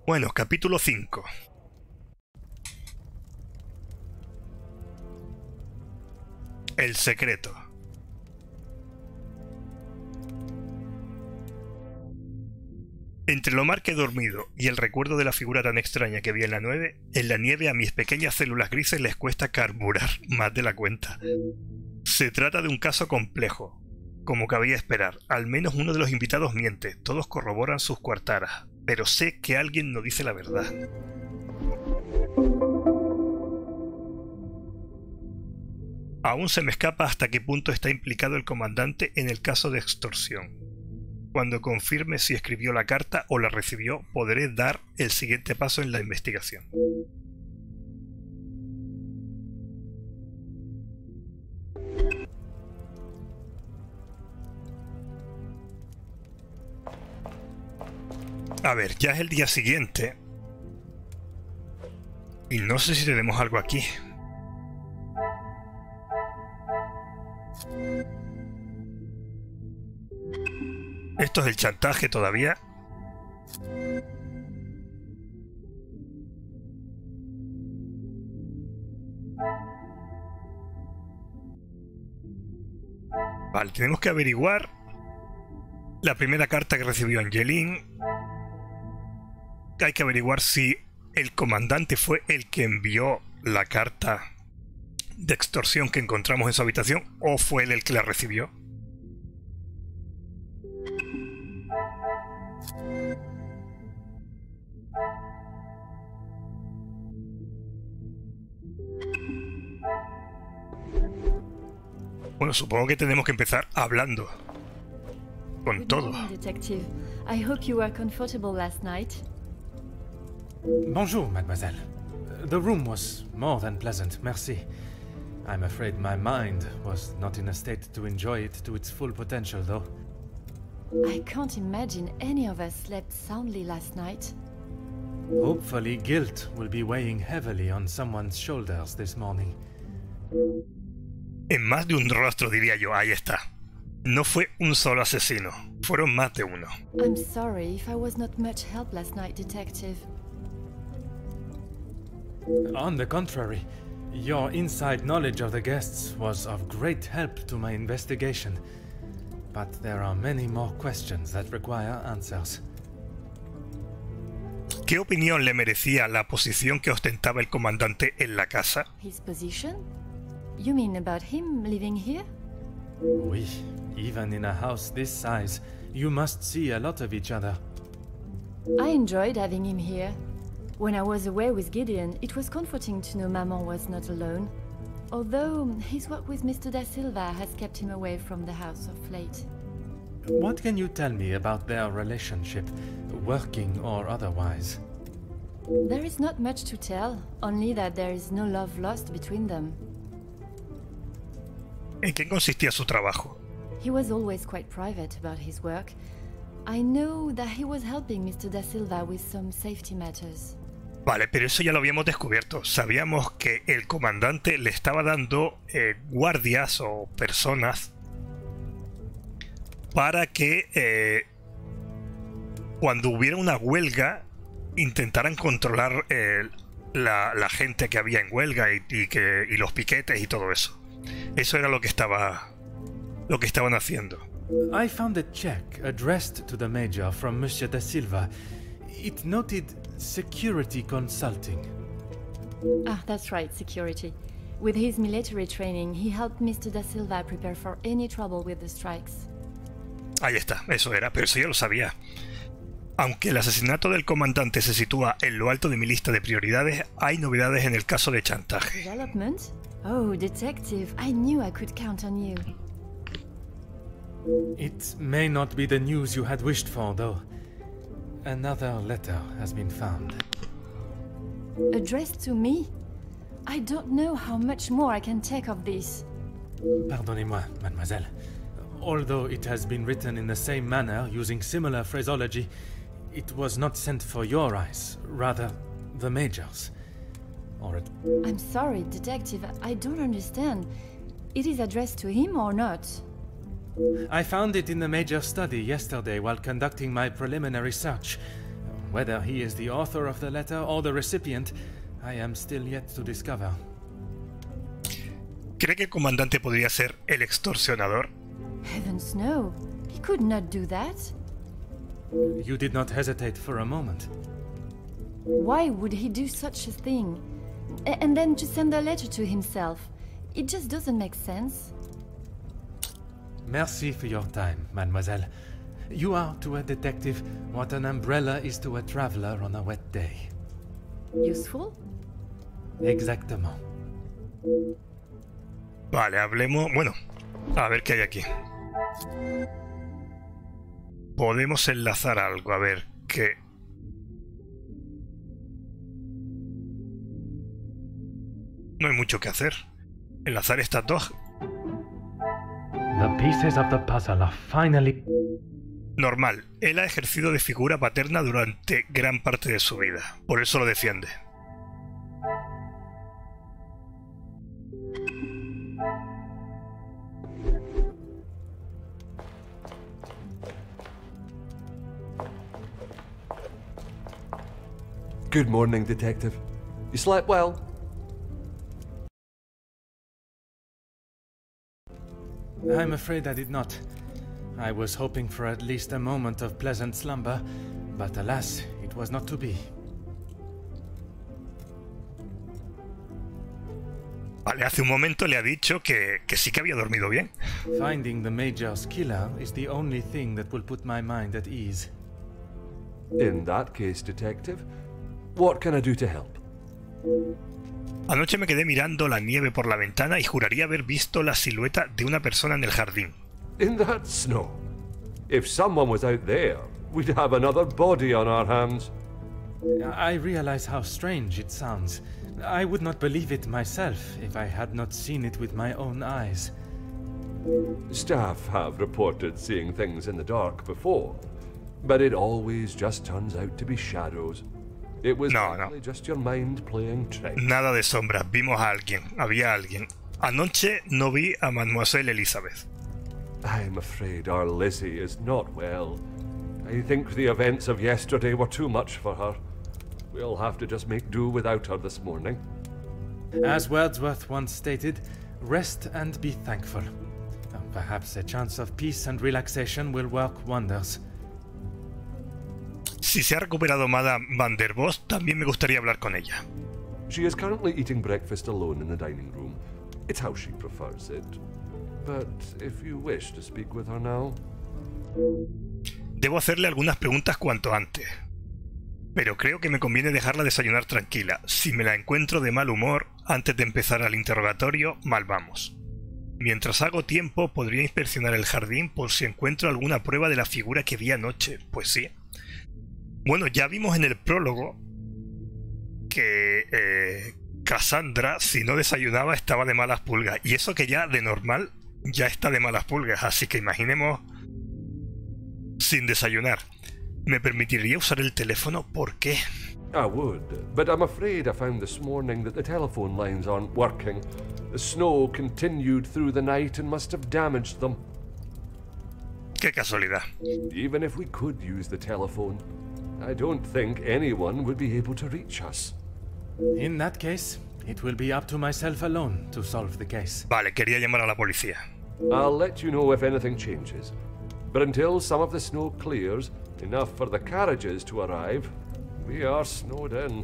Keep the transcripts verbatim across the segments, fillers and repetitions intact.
Bueno, capítulo cinco. El secreto. Entre lo mal que he dormido y el recuerdo de la figura tan extraña que vi en la nieve, en la nieve a mis pequeñas células grises les cuesta carburar más de la cuenta. Se trata de un caso complejo. Como cabía esperar, al menos uno de los invitados miente, todos corroboran sus coartadas, pero sé que alguien no dice la verdad. Aún se me escapa hasta qué punto está implicado el comandante en el caso de extorsión. Cuando confirme si escribió la carta o la recibió, podré dar el siguiente paso en la investigación. A ver, ya es el día siguiente. Y no sé si tenemos algo aquí. Esto es el chantaje todavía. Vale, tenemos que averiguar la primera carta que recibió Angeline. Hay que averiguar si el comandante fue el que envió la carta de extorsión que encontramos en su habitación o fue él el que la recibió. Bueno, supongo que tenemos que empezar hablando con todo. Detective, I hope you were comfortable last night. Bonjour, mademoiselle. The room was more than pleasant, merci. I'm afraid my mind was not in a state to enjoy it to its full potential, though. I can't imagine any of us slept soundly last night. Hopefully, guilt will be weighing heavily on someone's shoulders this morning. En más de un rostro, diría yo. Ahí está. No fue un solo asesino. Fueron más de uno. I'm sorry if I was not much help last night, detective. On the contrary, your inside knowledge of the guests was of great help to my investigation. But there are many more questions that require answers. ¿Qué opinión le merecía la posición que ostentaba el comandante en la casa? His position? You mean about him living here? Oui, even in a house this size, you must see a lot of each other. I enjoyed having him here. When I was away with Gideon, it was comforting to know Maman was not alone. Although his work with Mister Da Silva has kept him away from the house of late. What can you tell me about their relationship, working or otherwise? There is not much to tell, only that there is no love lost between them. ¿En qué consistía su trabajo? He was always quite private about his work. I know that he was helping Mister Da Silva with some safety matters. Vale, pero eso ya lo habíamos descubierto. Sabíamos que el comandante le estaba dando eh, guardias o personas para que eh, cuando hubiera una huelga intentaran controlar eh, la, la gente que había en huelga y, y, que, y los piquetes y todo eso. Eso era lo que estaba, lo que estaban haciendo. I found a check addressed to the Major from Monsieur Da Silva. It noted security consulting. Ah, that's right, security. With his military training, he helped Mister Da Silva prepare for any trouble with the strikes. Ahí está, eso era, pero eso ya lo sabía. Aunque el asesinato del comandante se sitúa en lo alto de mi lista de prioridades, hay novedades en el caso de chantaje. Development? Oh, detective, I knew I could count on you. It may not be the news you had wished for, though. Another letter has been found. Addressed to me? I don't know how much more I can take of this. Pardonnez-moi, mademoiselle. Although it has been written in the same manner, using similar phraseology, it was not sent for your eyes, rather the Major's. Or it... I'm sorry, detective, I don't understand. It is addressed to him or not? I found it in the Major's study yesterday while conducting my preliminary search. Whether he is the author of the letter or the recipient, I am still yet to discover. ¿Cree que el comandante podría ser el extorsionador? Heavens no. He could not do that. You did not hesitate for a moment. Why would he do such a thing? A- and then to send a letter to himself. It just doesn't make sense. Merci for your time, mademoiselle. You are to a detective what an umbrella is to a traveler on a wet day. Useful? Exactement. Vale, hablemos... Bueno, a ver qué hay aquí. Podemos enlazar algo, a ver qué... No hay mucho que hacer. Enlazar estas dos. The pieces of the puzzle are finally... Normal, él ha ejercido de figura paterna durante gran parte de su vida. Por eso lo defiende. Good morning, Detective. You slept well? I'm afraid I did not. I was hoping for at least a moment of pleasant slumber, but alas, it was not to be. Vale, hace un momento le ha dicho que, que sí que había dormido bien. Finding the Major's killer is the only thing that will put my mind at ease. In that case, Detective, what can I do to help? Anoche me quedé mirando la nieve por la ventana y juraría haber visto la silueta de una persona en el jardín. In that snow? If someone was out there, we'd have another body on our hands. I realize how strange it sounds. I would not believe it myself if I had not seen it with my own eyes. Staff have reported seeing things in the dark before, but it always just turns out to be shadows. It was No, no. probably just your mind playing tricks. Nada de sombras, vimos a alguien, había alguien. Anoche no vi a Mademoiselle Elizabeth. I'm afraid our Lizzie is not well. I think the events of yesterday were too much for her. We'll have to just make do without her this morning. As Wordsworth once stated, rest and be thankful. Perhaps a chance of peace and relaxation will work wonders. Si se ha recuperado Madame Van der Bos, también me gustaría hablar con ella. She is currently eating breakfast alone in the dining room. It's how she prefers it. But if you wish to speak with her now... Debo hacerle algunas preguntas cuanto antes. Pero creo que me conviene dejarla desayunar tranquila. Si me la encuentro de mal humor antes de empezar el interrogatorio, mal vamos. Mientras hago tiempo, podría inspeccionar el jardín por si encuentro alguna prueba de la figura que vi anoche. Pues sí. Bueno, ya vimos en el prólogo que eh, Cassandra, si no desayunaba, estaba de malas pulgas. Y eso que ya de normal ya está de malas pulgas. Así que imaginemos sin desayunar. ¿Me permitiría usar el teléfono? ¿Por qué? I would, but I'm afraid I found this morning that the telephone lines aren't working. The snow continued through the night and must have damaged them. Qué casualidad. Even if we could use the telephone, I don't think anyone would be able to reach us. In that case, it will be up to myself alone to solve the case. Vale, quería llamar a la policía. I'll let you know if anything changes. But until some of the snow clears, enough for the carriages to arrive, we are snowed in.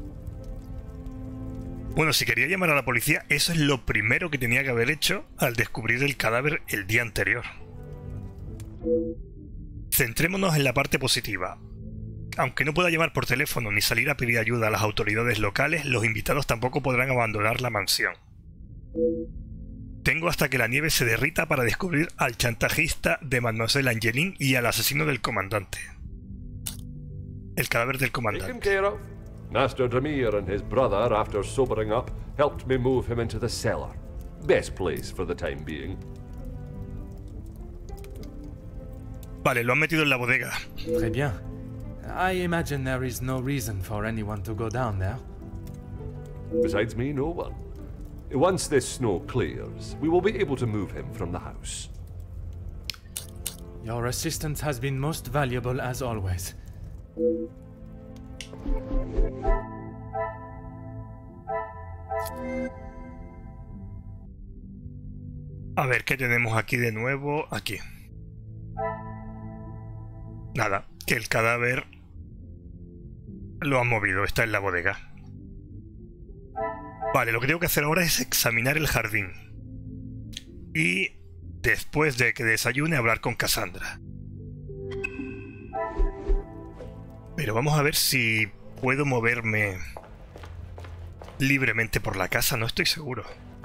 Bueno, si quería llamar a la policía, eso es lo primero que tenía que haber hecho al descubrir el cadáver el día anterior. Centrémonos en la parte positiva. Aunque no pueda llamar por teléfono ni salir a pedir ayuda a las autoridades locales, los invitados tampoco podrán abandonar la mansión. Tengo hasta que la nieve se derrita para descubrir al chantajista de Mademoiselle Angeline y al asesino del comandante. El cadáver del Taken comandante. care of. Master Dremir and his brother, after sobering up, helped me move him into the cellar. Best place for the time being. Vale, lo han metido en la bodega. Très bien. I imagine there is no reason for anyone to go down there. Besides me, no one. Once this snow clears, we will be able to move him from the house. Your assistance has been most valuable as always. A ver, ¿qué tenemos aquí de nuevo? Aquí. Nada, que el cadáver lo han movido, está en la bodega. Vale, lo que tengo que hacer ahora es examinar el jardín. Y después de que desayune, hablar con Cassandra. Pero vamos a ver si puedo moverme libremente por la casa, no estoy seguro.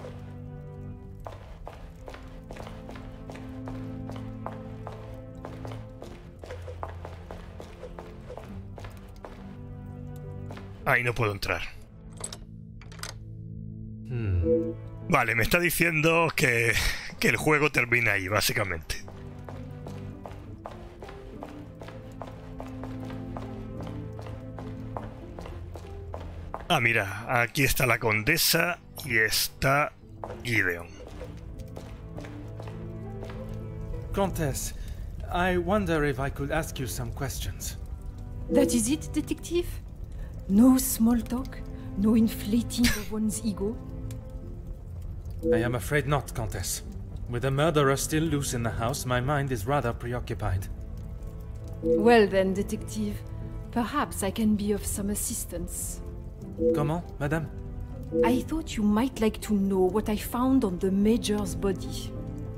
Ahí no puedo entrar. Hmm. Vale, me está diciendo que, que el juego termina ahí, básicamente. Ah, mira, aquí está la condesa y está Gideon. Countess, I wonder if I could ask you some questions. That is it, detective? No small talk? No inflating of one's ego? I am afraid not, Countess. With a murderer still loose in the house, my mind is rather preoccupied. Well then, detective, perhaps I can be of some assistance. Comment, madame? I thought you might like to know what I found on the Major's body.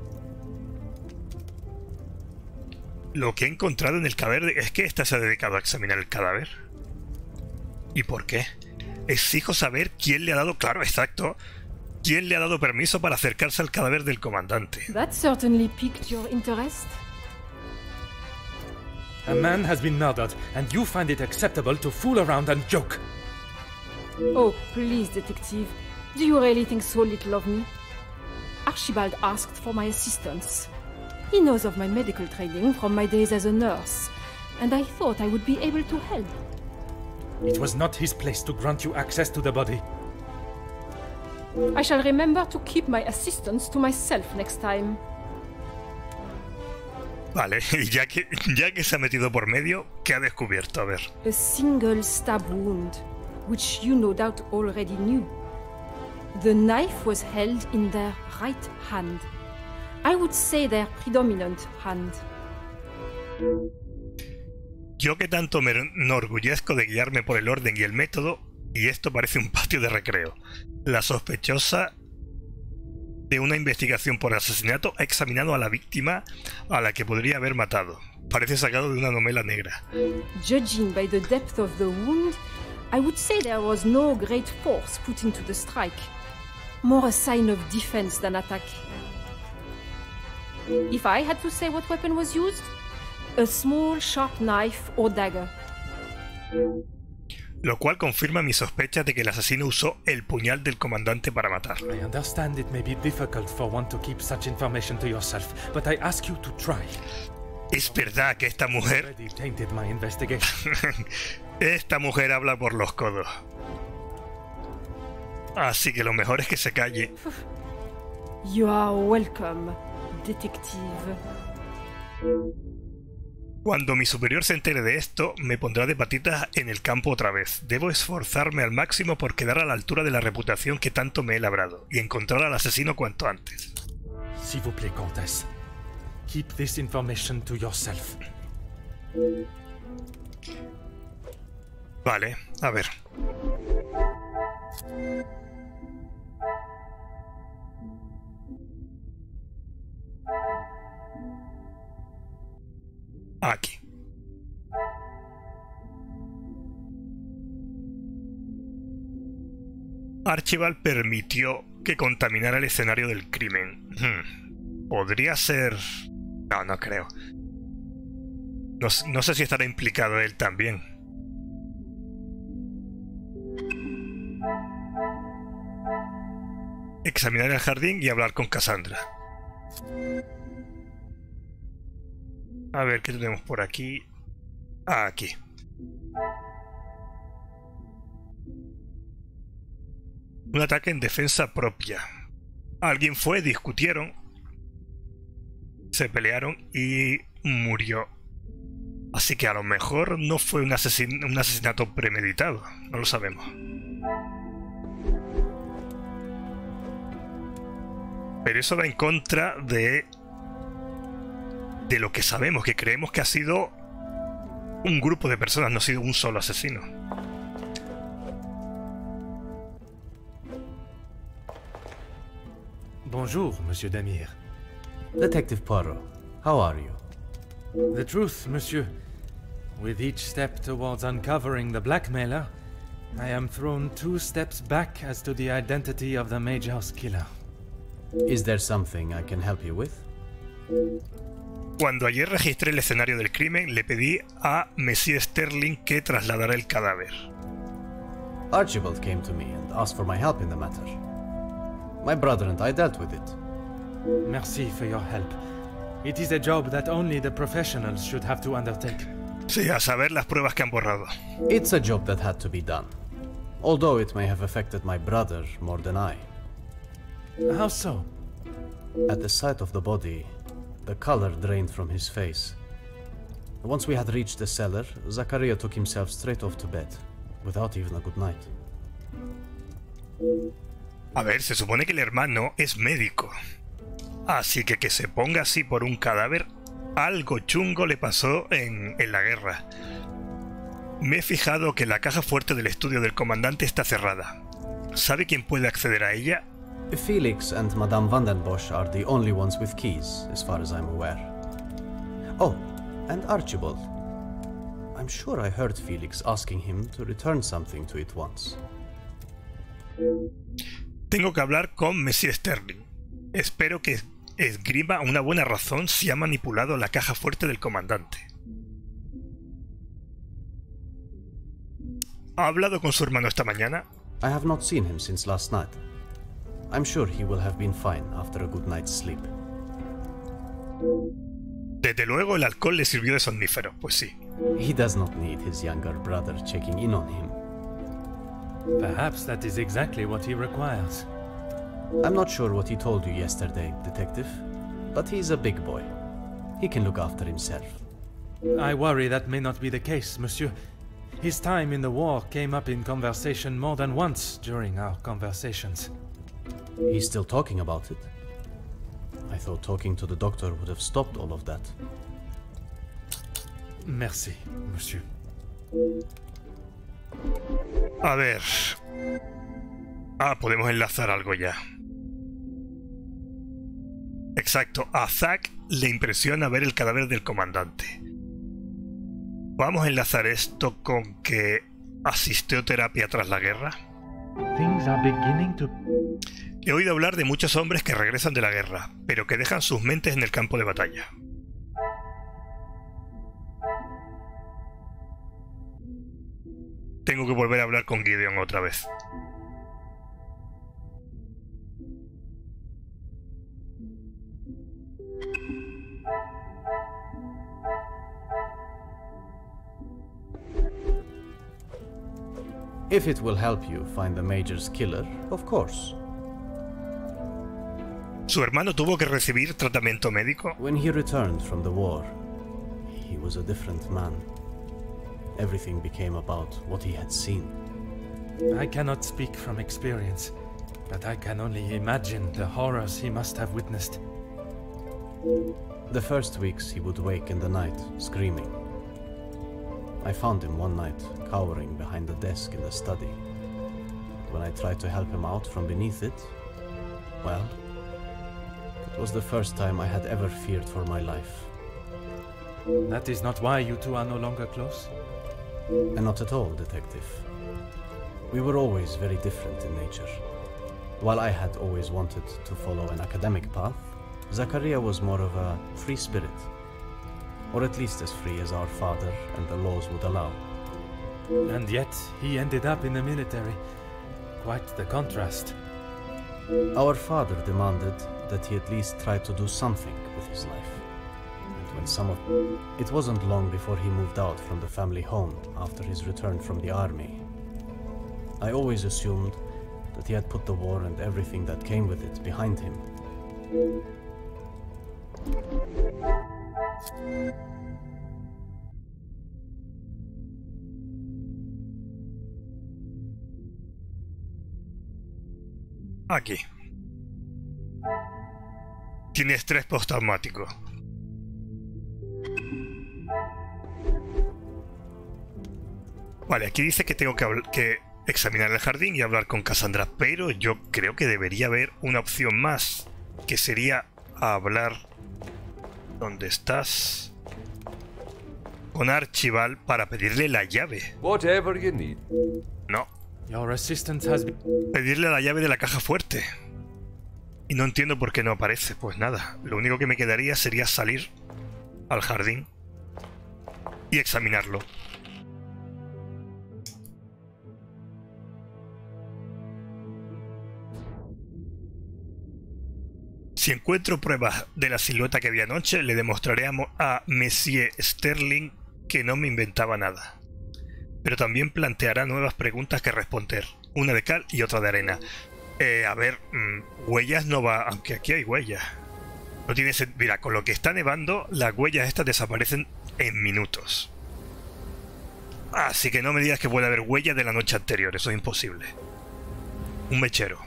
Lo que he encontrado en el cadáver... ¿Es que esta se ha dedicado a examinar el cadáver? ¿Y por qué? Exijo saber quién le ha dado... Claro, exacto. ¿Quién le ha dado permiso para acercarse al cadáver del comandante? That certainly piqued your interest. A man has been murdered, and you find it acceptable to fool around and joke. Oh, please, detective. Do you really think so little of me? Archibald asked for my assistance. He knows of my medical training from my days as a nurse, and I thought I would be able to help. It was not his place to grant you access to the body. I shall remember to keep my assistance to myself next time. Vale, y ya que, ya que se ha metido por medio, ¿qué ha descubierto? A ver. A single stab wound, which you no doubt already knew. The knife was held in their right hand. I would say their predominant hand. Yo que tanto me enorgullezco de guiarme por el orden y el método, y esto parece un patio de recreo. La sospechosa de una investigación por asesinato ha examinado a la víctima a la que podría haber matado. Parece sacado de una novela negra. Judging by the depth of the wound, I would say there was no great force put into the strike. More a sign of defense than attack. If I had to say what weapon was used, a small sharp knife or dagger. Lo cual confirma mi sospecha de que el asesino usó el puñal del comandante para matar. I understand it may be difficult for one to keep such information to yourself, but I ask you to try. Es verdad que esta mujer... Already tainted my investigation. Esta mujer habla por los codos. Así que lo mejor es que se calle. You are welcome, detective. Cuando mi superior se entere de esto, me pondrá de patitas en el campo otra vez. Debo esforzarme al máximo por quedar a la altura de la reputación que tanto me he labrado y encontrar al asesino cuanto antes. S'il vous plaît, Comtesse. Keep this information to yourself. Vale, a ver. Aquí. Archibald permitió que contaminara el escenario del crimen. Hmm. Podría ser... No, no creo. No, no sé si estará implicado él también. Examinar el jardín y hablar con Cassandra. A ver, ¿qué tenemos por aquí? Ah, aquí. Un ataque en defensa propia. Alguien fue, discutieron, se pelearon y murió. Así que a lo mejor no fue un, asesin un asesinato premeditado. No lo sabemos. Pero eso va en contra de... de lo que sabemos, que creemos que ha sido un grupo de personas, no ha sido un solo asesino. Bonjour, Monsieur Demir. Detective Poirot, how are you? The truth, Monsieur. With each step towards uncovering the blackmailer, I am thrown two steps back as to the identity of the Major's killer. Is there something I can help you with? Cuando ayer registré el escenario del crimen, le pedí a Monsieur Sterling que trasladara el cadáver. Archibald came to me and asked for my help in the matter. My brother and I dealt with it. Merci for your help. It is a job that only the professionals should have to undertake. Sí, a saber las pruebas que han borrado. It's a job that had to be done, although it may have affected my brother more than I. How so? At the sight of the body, the color drained from his face. Once we had reached the cellar, Zakaria took himself straight off to bed, without even a good night. A ver, se supone que el hermano es médico. Así que que se ponga así por un cadáver, algo chungo le pasó en, en la guerra. Me he fijado que la caja fuerte del estudio del comandante está cerrada. ¿Sabe quién puede acceder a ella? Felix and Madame Vandenbosch are the only ones with keys, as far as I'm aware. Oh, and Archibald. I'm sure I heard Felix asking him to return something to it once. Tengo que hablar con Monsieur Sterling. Espero que esgrima una buena razón si ha manipulado la caja fuerte del comandante. ¿Ha hablado con su hermano esta mañana? I have not seen him since last night. I'm sure he will have been fine after a good night's sleep. Desde luego el alcohol le sirvió de somnífero, pues sí. He does not need his younger brother checking in on him. Perhaps that is exactly what he requires. I'm not sure what he told you yesterday, Detective, but he's a big boy. He can look after himself. I worry that may not be the case, Monsieur. His time in the war came up in conversation more than once during our conversations. He's still talking about it? I thought talking to the doctor would have stopped all of that. Merci, Monsieur. A ver... Ah, podemos enlazar algo ya. Exacto, a Zack le impresiona ver el cadáver del comandante. Vamos a enlazar esto con que asistió terapia tras la guerra. Things are beginning to... He oído hablar de muchos hombres que regresan de la guerra, pero que dejan sus mentes en el campo de batalla. Tengo que volver a hablar con Gideon otra vez. If it will help you find the Major's killer, of course. ¿Su hermano tuvo que recibir tratamiento médico? When he returned from the war, he was a different man. Everything became about what he had seen. I cannot speak from experience, but I can only imagine the horrors he must have witnessed. The first weeks he would wake in the night, screaming. I found him one night, cowering behind the desk in the study. When I tried to help him out from beneath it, well, it was the first time I had ever feared for my life. That is not why you two are no longer close? And not at all, Detective. We were always very different in nature. While I had always wanted to follow an academic path, Zakaria was more of a free spirit. Or at least as free as our father and the laws would allow. And yet, he ended up in the military. Quite the contrast. Our father demanded that he at least try to do something with his life. And when some of... It wasn't long before he moved out from the family home after his return from the army. I always assumed that he had put the war and everything that came with it behind him. Aquí. Tiene estrés postraumático. Vale, aquí dice que tengo que, que examinar el jardín y hablar con Cassandra, pero yo creo que debería haber una opción más, que sería hablar... ¿Dónde estás? Con Archibald para pedirle la llave. Whatever you need. No. Your assistant has been... Pedirle la llave de la caja fuerte. Y no entiendo por qué no aparece. Pues nada, lo único que me quedaría sería salir al jardín y examinarlo. Si encuentro pruebas de la silueta que vi anoche, le demostraré a, a Monsieur Sterling que no me inventaba nada. Pero también planteará nuevas preguntas que responder, una de cal y otra de arena. Eh, a ver, mmm, huellas no va, aunque aquí hay huellas. No tiene sentido. Mira, con lo que está nevando, las huellas estas desaparecen en minutos. Así que no me digas que puede haber huellas de la noche anterior, eso es imposible. Un mechero.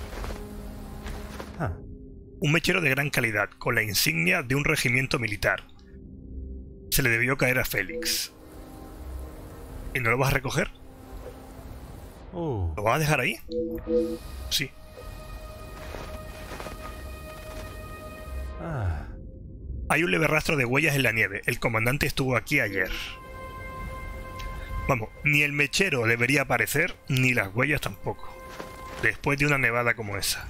Ah. Un mechero de gran calidad, con la insignia de un regimiento militar. Se le debió caer a Félix. ¿Y no lo vas a recoger? Oh. ¿Lo vas a dejar ahí? Sí. Ah. Hay un leve rastro de huellas en la nieve. El comandante estuvo aquí ayer. Vamos, ni el mechero debería aparecer, ni las huellas tampoco. Después de una nevada como esa.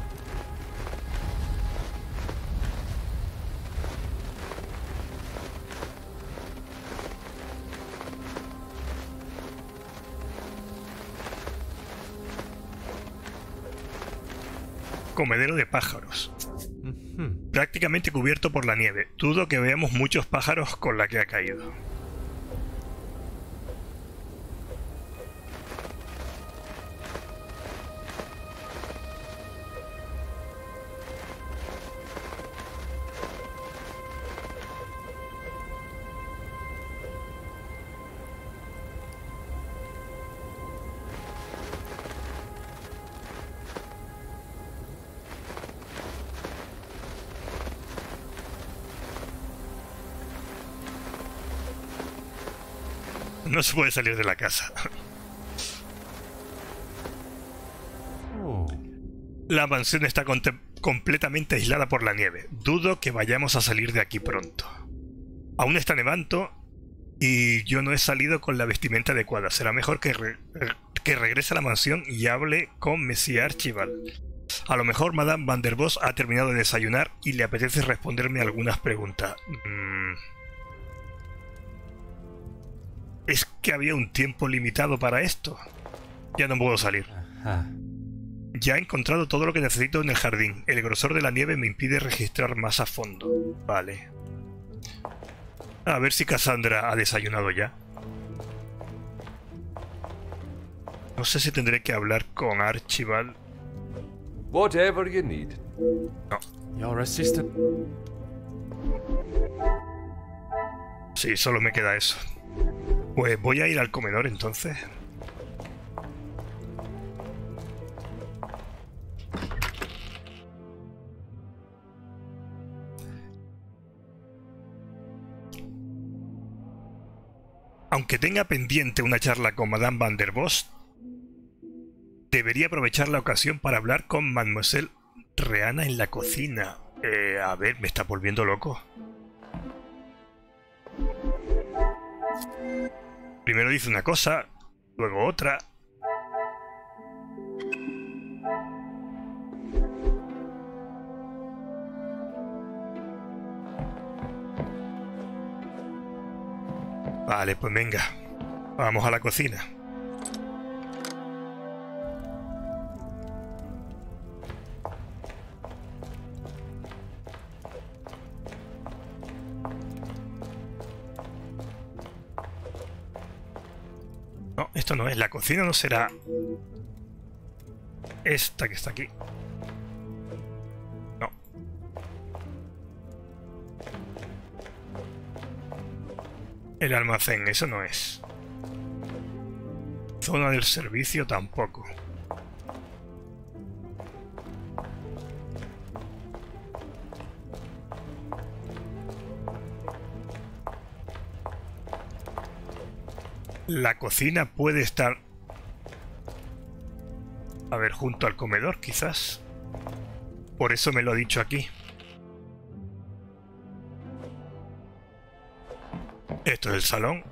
Comedero de pájaros. Mm-hmm. Prácticamente cubierto por la nieve. Dudo que veamos muchos pájaros con la que ha caído. No se puede salir de la casa. Oh. La mansión está completamente aislada por la nieve. Dudo que vayamos a salir de aquí pronto. Aún está nevando y yo no he salido con la vestimenta adecuada. Será mejor que, re que regrese a la mansión y hable con Monsieur Archibald. A lo mejor Madame Van der Bosch ha terminado de desayunar y le apetece responderme algunas preguntas. Mm. ¿Es que había un tiempo limitado para esto? Ya no puedo salir. Ajá. Ya he encontrado todo lo que necesito en el jardín. El grosor de la nieve me impide registrar más a fondo. Vale. A ver si Cassandra ha desayunado ya. No sé si tendré que hablar con Archibald. Whatever you need. No. Your assistant... Sí, solo me queda eso. Pues voy a ir al comedor entonces. Aunque tenga pendiente una charla con Madame Van der Bosch, debería aprovechar la ocasión para hablar con Mademoiselle Reana en la cocina. Eh, a ver, me está volviendo loco. Primero dice una cosa, luego otra. Vale, pues venga. Vamos a la cocina. No, esto no es. La cocina no será esta que está aquí. No. El almacén, eso no es. Zona del servicio tampoco. La cocina puede estar... A ver, junto al comedor, quizás. Por eso me lo ha dicho aquí. Esto es el salón.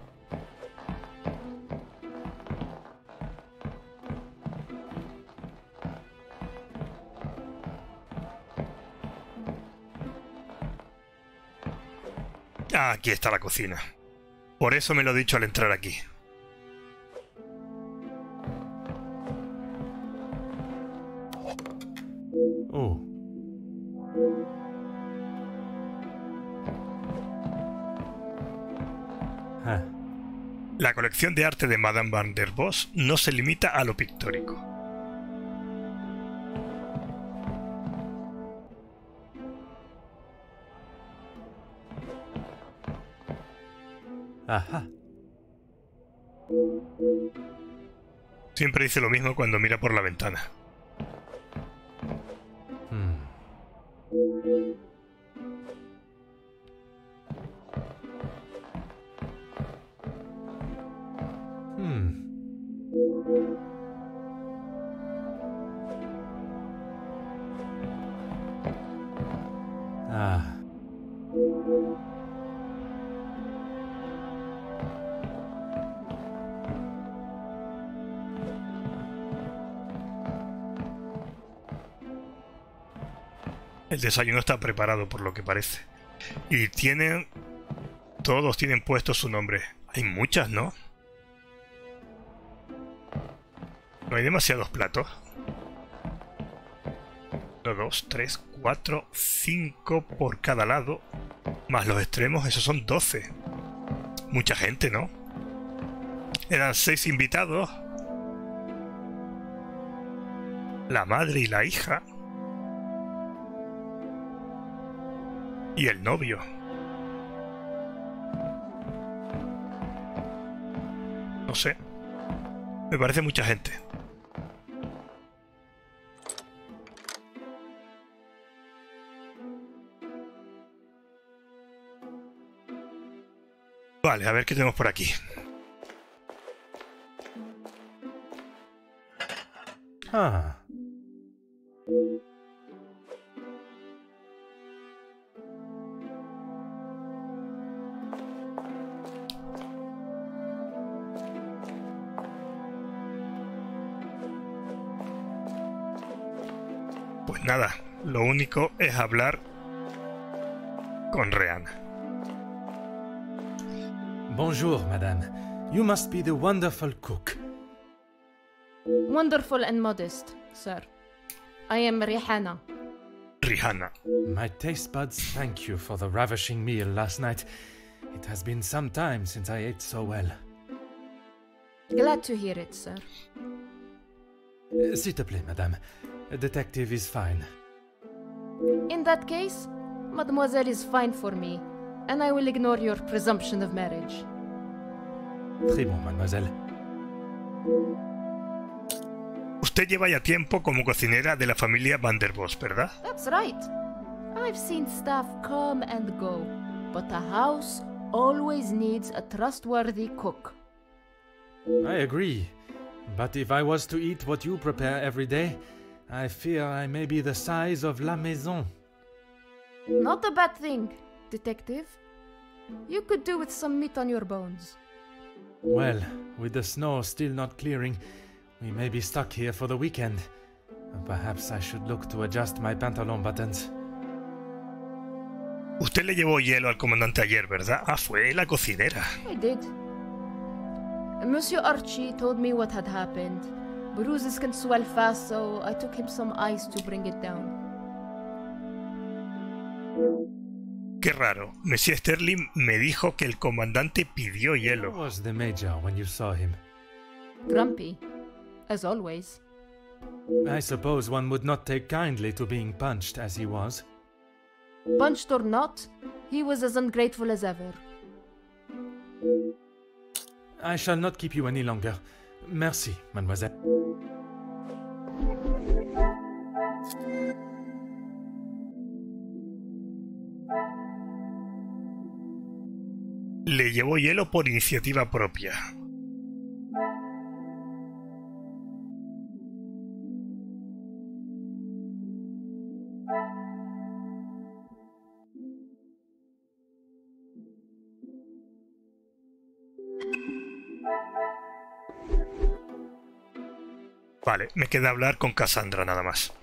Ah, aquí está la cocina. Por eso me lo he dicho al entrar aquí. Oh. Ah. La colección de arte de Madame van der Bos no se limita a lo pictórico. Ajá. Siempre dice lo mismo cuando mira por la ventana. Hmm. Hmm. Ah. El desayuno está preparado por lo que parece. Y tienen... Todos tienen puesto su nombre. Hay muchas, ¿no? No hay demasiados platos. Uno, dos, tres, cuatro, cinco por cada lado. Más los extremos, esos son doce. Mucha gente, ¿no? Eran seis invitados. La madre y la hija. Y el novio. No sé. Me parece mucha gente. Vale, a ver qué tenemos por aquí. Ah. Pues nada, lo único es hablar con Rhianna. Bonjour, madame. You must be the wonderful cook. Wonderful and modest, sir. I am Rihanna. Rihanna. My taste buds thank you for the ravishing meal last night. It has been some time since I ate so well. Glad to hear it, sir. Uh, S'il te plaît, madame. A detective is fine. In that case, Mademoiselle is fine for me, and I will ignore your presumption of marriage. Très bon, mademoiselle. Usted lleva ya tiempo como cocinera de la familia van der Bos, ¿verdad? That's right. I've seen staff come and go, but a house always needs a trustworthy cook. I agree. But if I was to eat what you prepare every day, I fear I may be the size of La Maison. Not a bad thing, detective. You could do with some meat on your bones. Well, with the snow still not clearing, we may be stuck here for the weekend. Perhaps I should look to adjust my pantalon buttons. Usted le llevó hielo al comandante ayer, ¿verdad? Ah, fue la cocinera. I did. Monsieur Archie told me what had happened. Bruises can swell fast, so I took him some ice to bring it down. Qué raro. Monsieur Sterling me dijo que el comandante pidió How hielo. was the Major when you saw him? Grumpy, as always. I suppose one would not take kindly to being punched as he was. Punched or not, he was as ungrateful as ever. I shall not keep you any longer. Merci, mademoiselle. Le llevó hielo por iniciativa propia. Vale, me queda hablar con Cassandra nada más.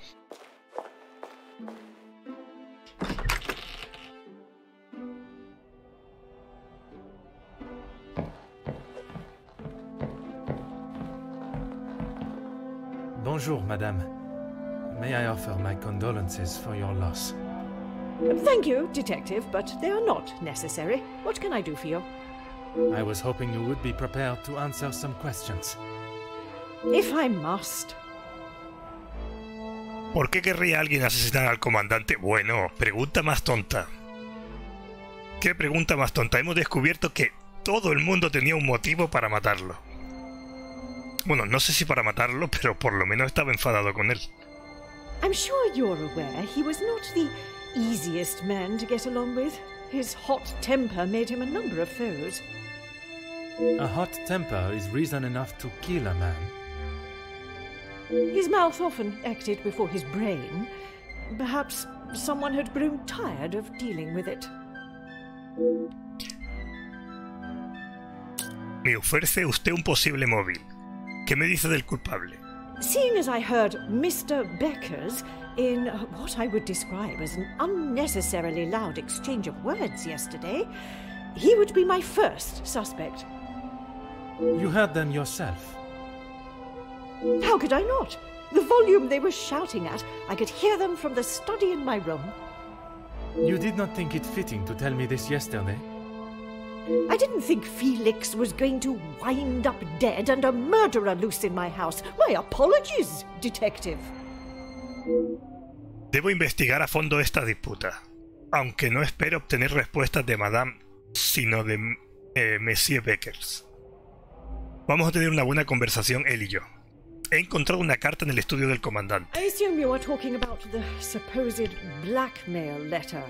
Bonjour, madame. May I offer my condolences for your loss? Thank you, Detective, but they are not necessary. What can I do for you? I was hoping you would be prepared to answer some questions. If I must. ¿Por qué querría alguien asesinar al comandante? Bueno, pregunta más tonta. ¿Qué pregunta más tonta? Hemos descubierto que todo el mundo tenía un motivo para matarlo. Bueno, no sé si para matarlo, pero por lo menos estaba enfadado con él. I'm sure you're aware he was not the easiest man to get along with. His hot temper made him a number of foes. A hot temper is reason enough to kill a man. His mouth often acted before his brain. Perhaps someone had grown tired of dealing with it. Me ofrece usted un posible móvil. ¿Qué me dice del culpable? Seeing as I heard Mister Becker's in what I would describe as an unnecessarily loud exchange of words yesterday, he would be my first suspect. You heard them yourself. How could I not? The volume they were shouting at, I could hear them from the study in my room. You did not think it fitting to tell me this yesterday? I didn't think Felix was going to wind up dead and a murderer loose in my house. My apologies, Detective. Debo investigar a fondo esta disputa, aunque no espero obtener respuestas de Madame, sino de eh, Monsieur Beckers. Vamos a tener una buena conversación él y yo. He encontrado una carta en el estudio del comandante. I assume you are talking about the supposed blackmail letter.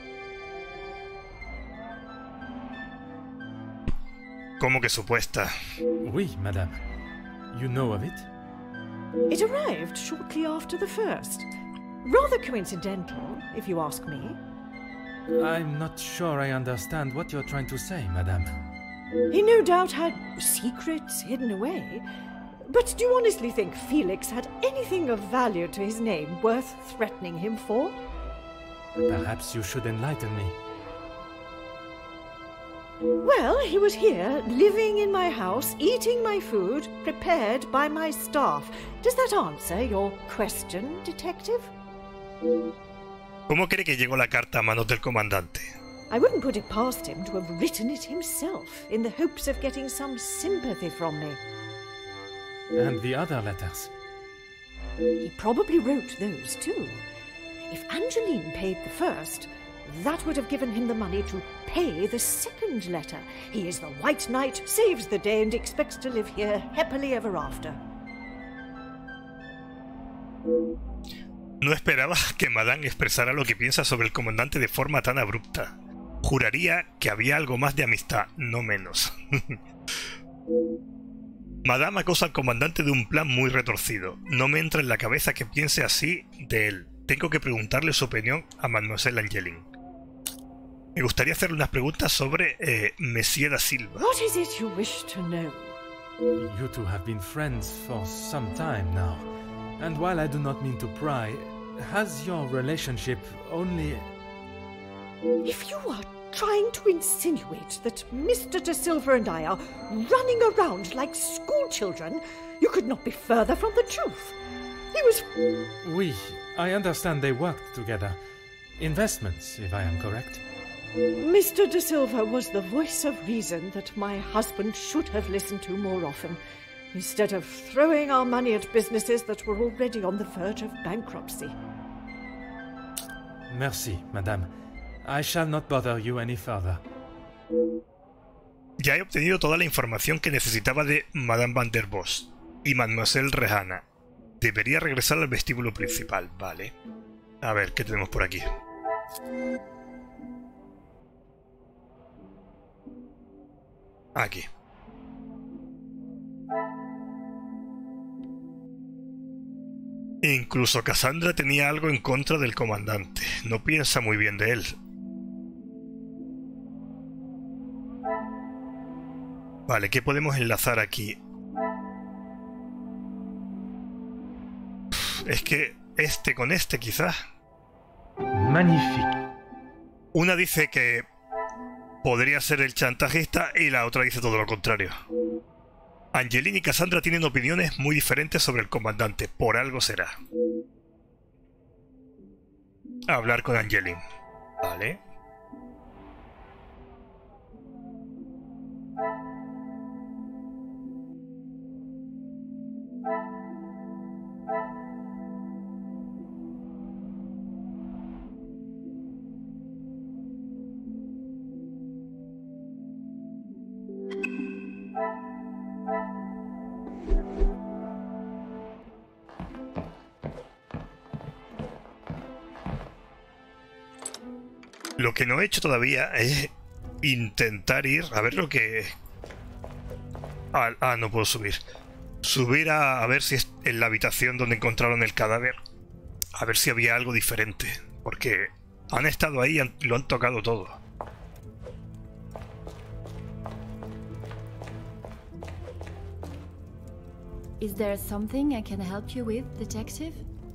¿Cómo que supuesta? Oui, madame. You know of it? It arrived shortly after the first. Rather coincidental, if you ask me. I'm not sure I understand what you're trying to say, madame. He no doubt had secrets hidden away. But do you honestly think Felix had anything of value to his name worth threatening him for? Perhaps you should enlighten me. Well, he was here, living in my house, eating my food, prepared by my staff. Does that answer your question, Detective? ¿Cómo cree que llegó la carta a manos del comandante? I wouldn't put it past him to have written it himself, in the hopes of getting some sympathy from me. And the other letters? He probably wrote those too. If Angeline paid the first, that would have given him the money to pay the second letter. He is the White Knight, saves the day, and expects to live here happily ever after. No esperaba que Madame expresara lo que piensa sobre el comandante de forma tan abrupta. Juraría que había algo más de amistad, no menos. Madame acusa al comandante de un plan muy retorcido. No me entra en la cabeza que piense así de él. Tengo que preguntarle su opinión a Mademoiselle Angeline. Me gustaría hacerle unas preguntas sobre eh, Monsieur da Silva. What is it you wish to know? You two have been friends for some time now. And while I do not mean to pry, has your relationship only... If you are trying to insinuate that Mister Da Silva and I are running around like schoolchildren, you could not be further from the truth. He was... Oui, I understand they worked together. Investments, if I am correct. Mister Da Silva was the voice of reason that my husband should have listened to more often, instead of throwing our money at businesses that were already on the verge of bankruptcy. Merci, madame. I shall not bother you any further. Ya he obtenido toda la información que necesitaba de Madame Van der Bosch y Mademoiselle Rehana. Debería regresar al vestíbulo principal, vale. A ver, ¿qué tenemos por aquí? Aquí. Incluso Cassandra tenía algo en contra del comandante. No piensa muy bien de él. Vale, ¿qué podemos enlazar aquí? es que este con este quizás. Magnifique. Una dice que podría ser el chantajista y la otra dice todo lo contrario. Angeline y Cassandra tienen opiniones muy diferentes sobre el comandante. Por algo será. Hablar con Angeline. Vale. Lo que no he hecho todavía es intentar ir a ver lo que... Ah, ah no puedo subir. Subir a, a ver si es en la habitación donde encontraron el cadáver. A ver si había algo diferente. Porque han estado ahí y han, lo han tocado todo. Is there something I can help you with, detective?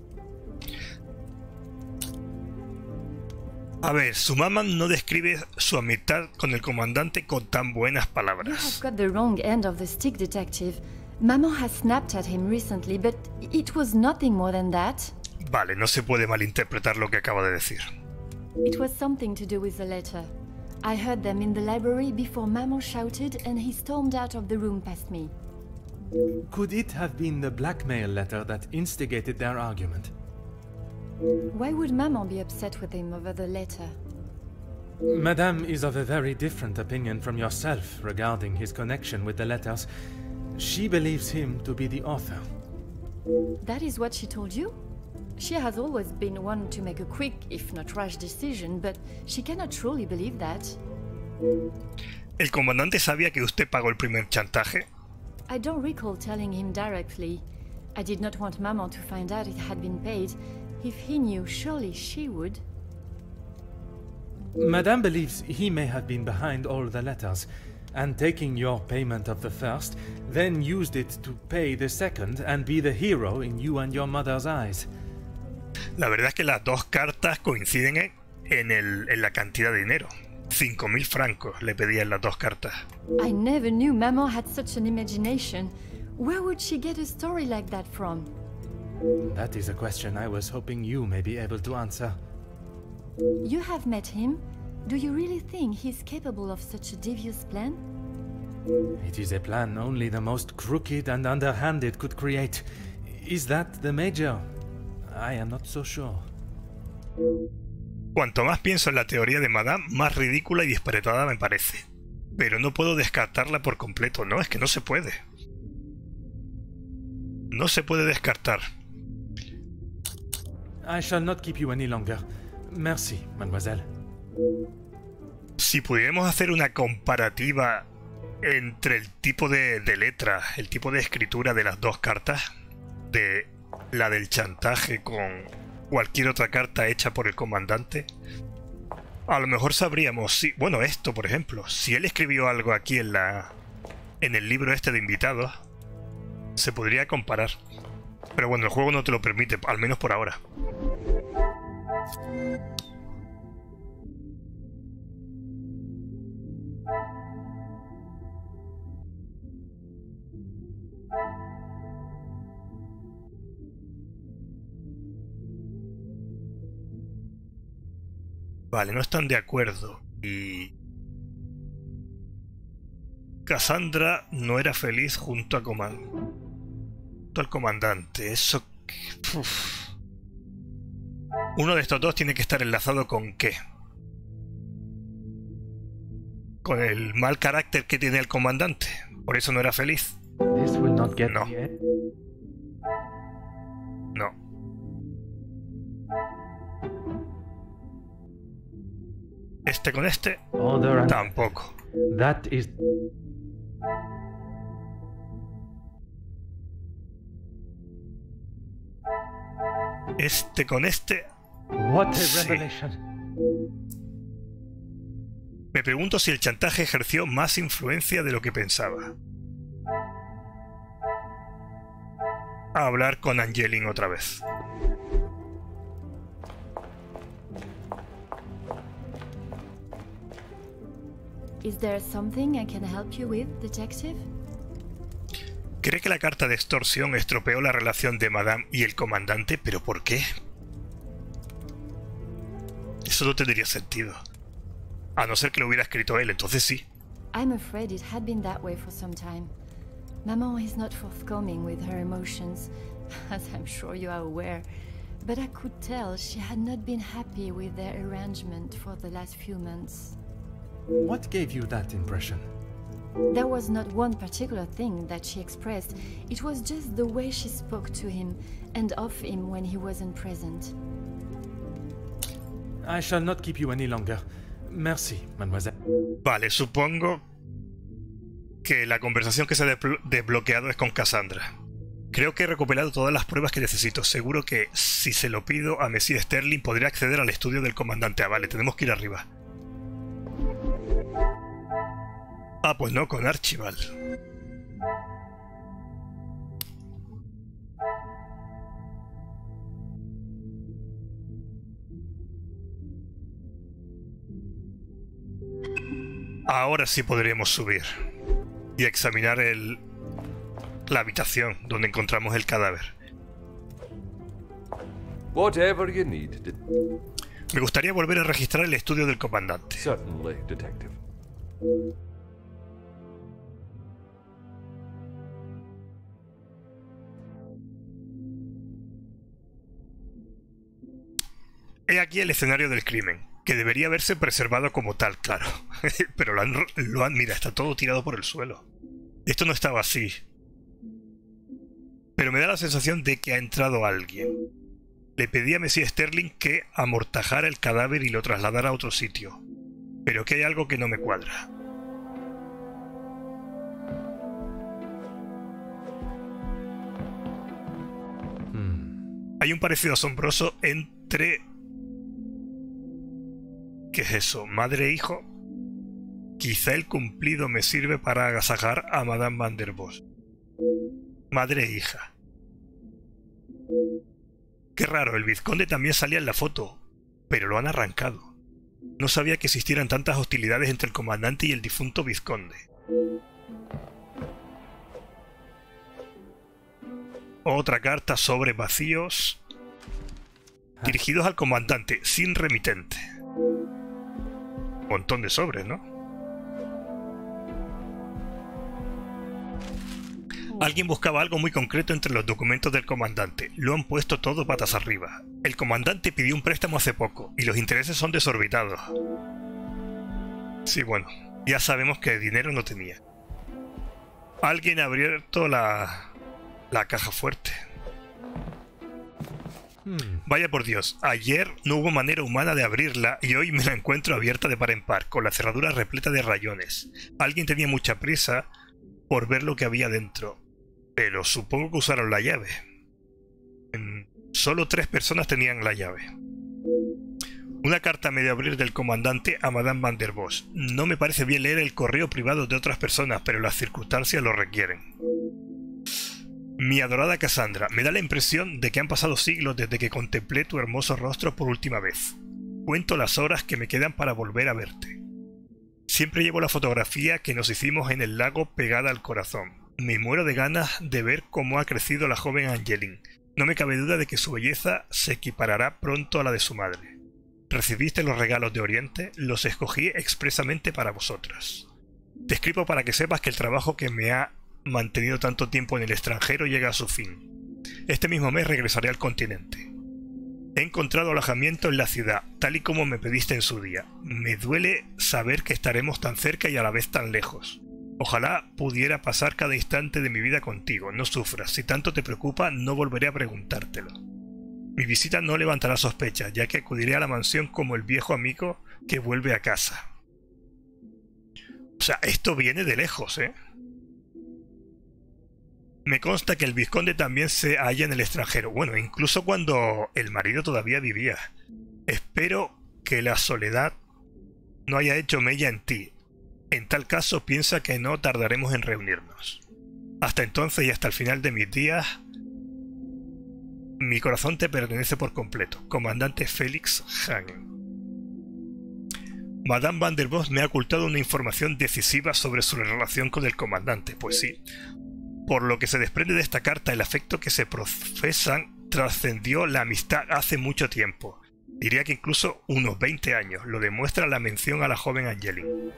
A ver, su mamá no describe su amistad con el comandante con tan buenas You have palabras. got the wrong end of the stick, detective. Maman has snapped at him recently, but it was nothing more than that. Vale, no se puede malinterpretar lo que acaba de decir. It was something to do with the letter. I heard them in the library before Maman shouted and he stormed out of the room past me. Could it have been the blackmail letter that instigated their argument? Why would Maman be upset with him over the letter? Madame is of a very different opinion from yourself regarding his connection with the letters. She believes him to be the author. That is what she told you? She has always been one to make a quick, if not rash decision, but she cannot truly believe that. ¿El comandante sabía que usted pagó el primer chantaje? I don't recall telling him directly. I did not want Maman to find out it had been paid. If he knew, surely she would. Madame believes he may have been behind all the letters, and taking your payment of the first, then used it to pay the second and be the hero in you and your mother's eyes. La verdad es que las dos cartas coinciden en, en, el, en la cantidad de dinero. cinco mil francos le pedían las dos cartas. I never knew Maman had such an imagination. Where would she get a story like that from? That is a question I was hoping you may be able to answer. You have met him. Do you really think he's capable of such a devious plan? It is a plan only the most crooked and underhanded could create. Is that the Major? I am not so sure. Cuanto más pienso en la teoría de Madame, más ridícula y disparatada me parece. Pero no puedo descartarla por completo, no, es que no se puede. No se puede descartar. I shall not keep you any longer. Merci, mademoiselle. Si pudiéramos hacer una comparativa entre el tipo de, de letra, el tipo de escritura de las dos cartas, de la del chantaje con cualquier otra carta hecha por el comandante, a lo mejor sabríamos si, bueno, esto por ejemplo, si él escribió algo aquí en la en el libro este de invitados, se podría comparar. Pero bueno, el juego no te lo permite, al menos por ahora. Vale, no están de acuerdo. Y Cassandra no era feliz junto a Coman... junto al comandante. Eso... Uf. Uno de estos dos tiene que estar enlazado con ¿qué? Con el mal carácter que tiene el comandante. Por eso no era feliz. This will not get No. me. No. Este con este, Order and tampoco. that is Este con este. what a Sí. revelation. Me pregunto si el chantaje ejerció más influencia de lo que pensaba. A hablar con Angeline otra vez. Is there something I can help you with, detective? Cree que la carta de extorsión estropeó la relación de Madame y el comandante, pero ¿por qué? Eso no tendría sentido. A no ser que lo hubiera escrito él, entonces sí. I'm afraid it had been that way for some time. Maman is not forthcoming with her emotions, as I'm sure you are aware. But I could tell she had not been happy with their arrangement for the last few months. What gave you that impression? There was not one particular thing that she expressed. It was just the way she spoke to him and of him when he wasn't present. I shall not keep you any longer. Merci, mademoiselle. Vale, supongo que la conversación que se ha desbloqueado es con Cassandra. Creo que he recopilado todas las pruebas que necesito. Seguro que si se lo pido a Monsieur Sterling podré acceder al estudio del comandante. Ah, vale, tenemos que ir arriba. Ah, pues no, con Archibald. Ahora sí podremos subir y examinar el, la habitación donde encontramos el cadáver. Whatever you need. Me gustaría volver a registrar el estudio del comandante. Certainly, detective. He aquí el escenario del crimen, que debería haberse preservado como tal, claro. Pero lo han, lo han... Mira, está todo tirado por el suelo. Esto no estaba así. Pero me da la sensación de que ha entrado alguien. Le pedí a Monsieur Sterling que amortajara el cadáver y lo trasladara a otro sitio. Pero que hay algo que no me cuadra. Hmm. Hay un parecido asombroso entre... ¿Qué es eso? ¿Madre e hijo? Quizá el cumplido me sirve para agasajar a Madame Van der Bosch. Madre e hija. Qué raro, el vizconde también salía en la foto, pero lo han arrancado. No sabía que existieran tantas hostilidades entre el comandante y el difunto vizconde. Otra carta sobre vacíos, dirigidos al comandante, sin remitente. Un montón de sobres, ¿no? Alguien buscaba algo muy concreto entre los documentos del comandante. Lo han puesto todo patas arriba. El comandante pidió un préstamo hace poco y los intereses son desorbitados. Sí, bueno, ya sabemos que dinero no tenía. Alguien ha abierto la, la caja fuerte. Hmm. Vaya por Dios, ayer no hubo manera humana de abrirla y hoy me la encuentro abierta de par en par, con la cerradura repleta de rayones. Alguien tenía mucha prisa por ver lo que había dentro, pero supongo que usaron la llave. Solo tres personas tenían la llave. Una carta a medio abrir del comandante a Madame Van der Bosch. No me parece bien leer el correo privado de otras personas, pero las circunstancias lo requieren. Mi adorada Cassandra, me da la impresión de que han pasado siglos desde que contemplé tu hermoso rostro por última vez. Cuento las horas que me quedan para volver a verte. Siempre llevo la fotografía que nos hicimos en el lago pegada al corazón. Me muero de ganas de ver cómo ha crecido la joven Angeline. No me cabe duda de que su belleza se equiparará pronto a la de su madre. Recibiste los regalos de Oriente, los escogí expresamente para vosotras. Te escribo para que sepas que el trabajo que me ha mantenido tanto tiempo en el extranjero llega a su fin. Este mismo mes regresaré al continente. He encontrado alojamiento en la ciudad, tal y como me pediste en su día. Me duele saber que estaremos tan cerca y a la vez tan lejos. Ojalá pudiera pasar cada instante de mi vida contigo. No sufras. Si tanto te preocupa, no volveré a preguntártelo. Mi visita no levantará sospechas, ya que acudiré a la mansión como el viejo amigo que vuelve a casa. O sea, esto viene de lejos, ¿eh? Me consta que el vizconde también se halla en el extranjero. Bueno, incluso cuando el marido todavía vivía. Espero que la soledad no haya hecho mella en ti. En tal caso, piensa que no tardaremos en reunirnos. Hasta entonces y hasta el final de mis días, mi corazón te pertenece por completo. Comandante Félix Hagen. Madame Van der Bosch me ha ocultado una información decisiva sobre su relación con el comandante. Pues sí. Por lo que se desprende de esta carta, el afecto que se profesan trascendió la amistad hace mucho tiempo. Diría que incluso unos veinte años. Lo demuestra la mención a la joven Angeline.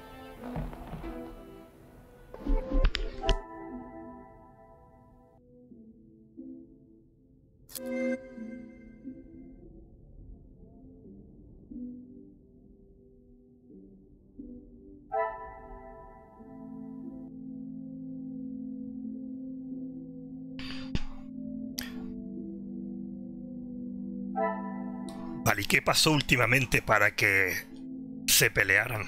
Vale, ¿y qué pasó últimamente para que se pelearan?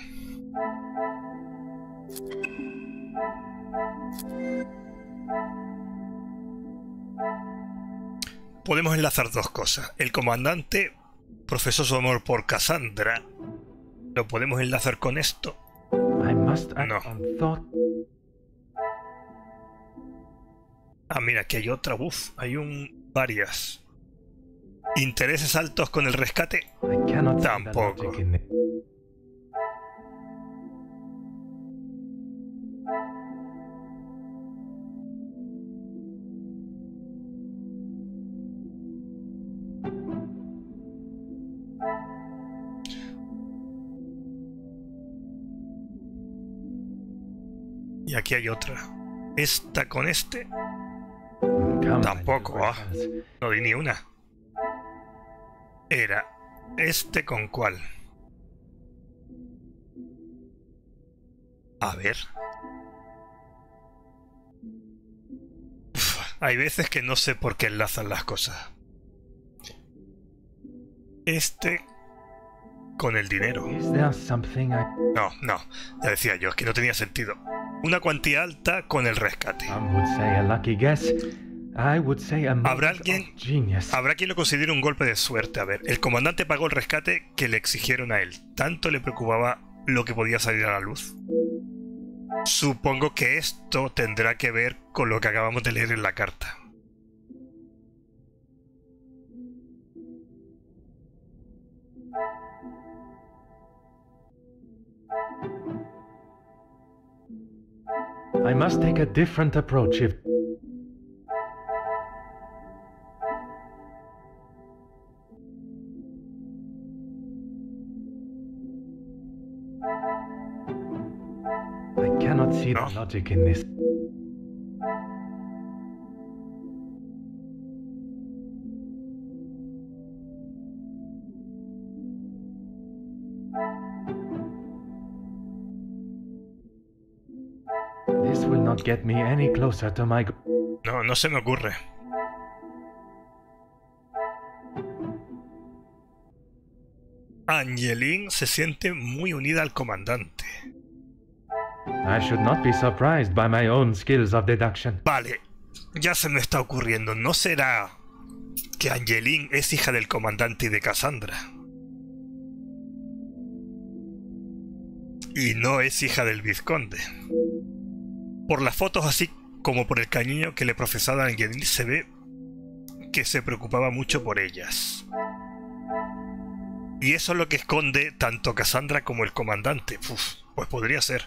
Podemos enlazar dos cosas. El comandante profesó su amor por Cassandra. ¿Lo podemos enlazar con esto? No. Ah, mira, aquí hay otra. Uf, hay un... varias. ¿Intereses altos con el rescate? Tampoco. Y aquí hay otra. ¿Esta con este? Tampoco. Ah, no di ni una. Era este con cuál. A ver. Uf, hay veces que no sé por qué enlazan las cosas. Este con el dinero. No, no. Ya decía yo, es que no tenía sentido. Una cuantía alta con el rescate. Habrá alguien, habrá quien lo considere un golpe de suerte. A ver, el comandante pagó el rescate que le exigieron a él. ¿Tanto le preocupaba lo que podía salir a la luz? Supongo que esto tendrá que ver con lo que acabamos de leer en la carta. I must take a different approach if... I cannot see the logic in this. This will not get me any closer to my... No, no se me ocurre. Angeline se siente muy unida al comandante. I should not be surprised by my own skills of deduction. Vale, ya se me está ocurriendo. ¿No será que Angeline es hija del comandante y de Cassandra? Y no es hija del vizconde. Por las fotos, así como por el cariño que le profesaba a Angeline, se ve que se preocupaba mucho por ellas. Y eso es lo que esconde tanto Cassandra como el comandante. Uf, pues podría ser.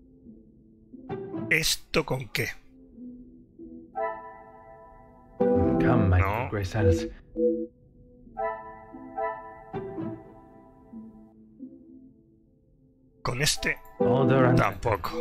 ¿Esto con qué? Come, my No. Graycells. ¿Con este? Older and Tampoco.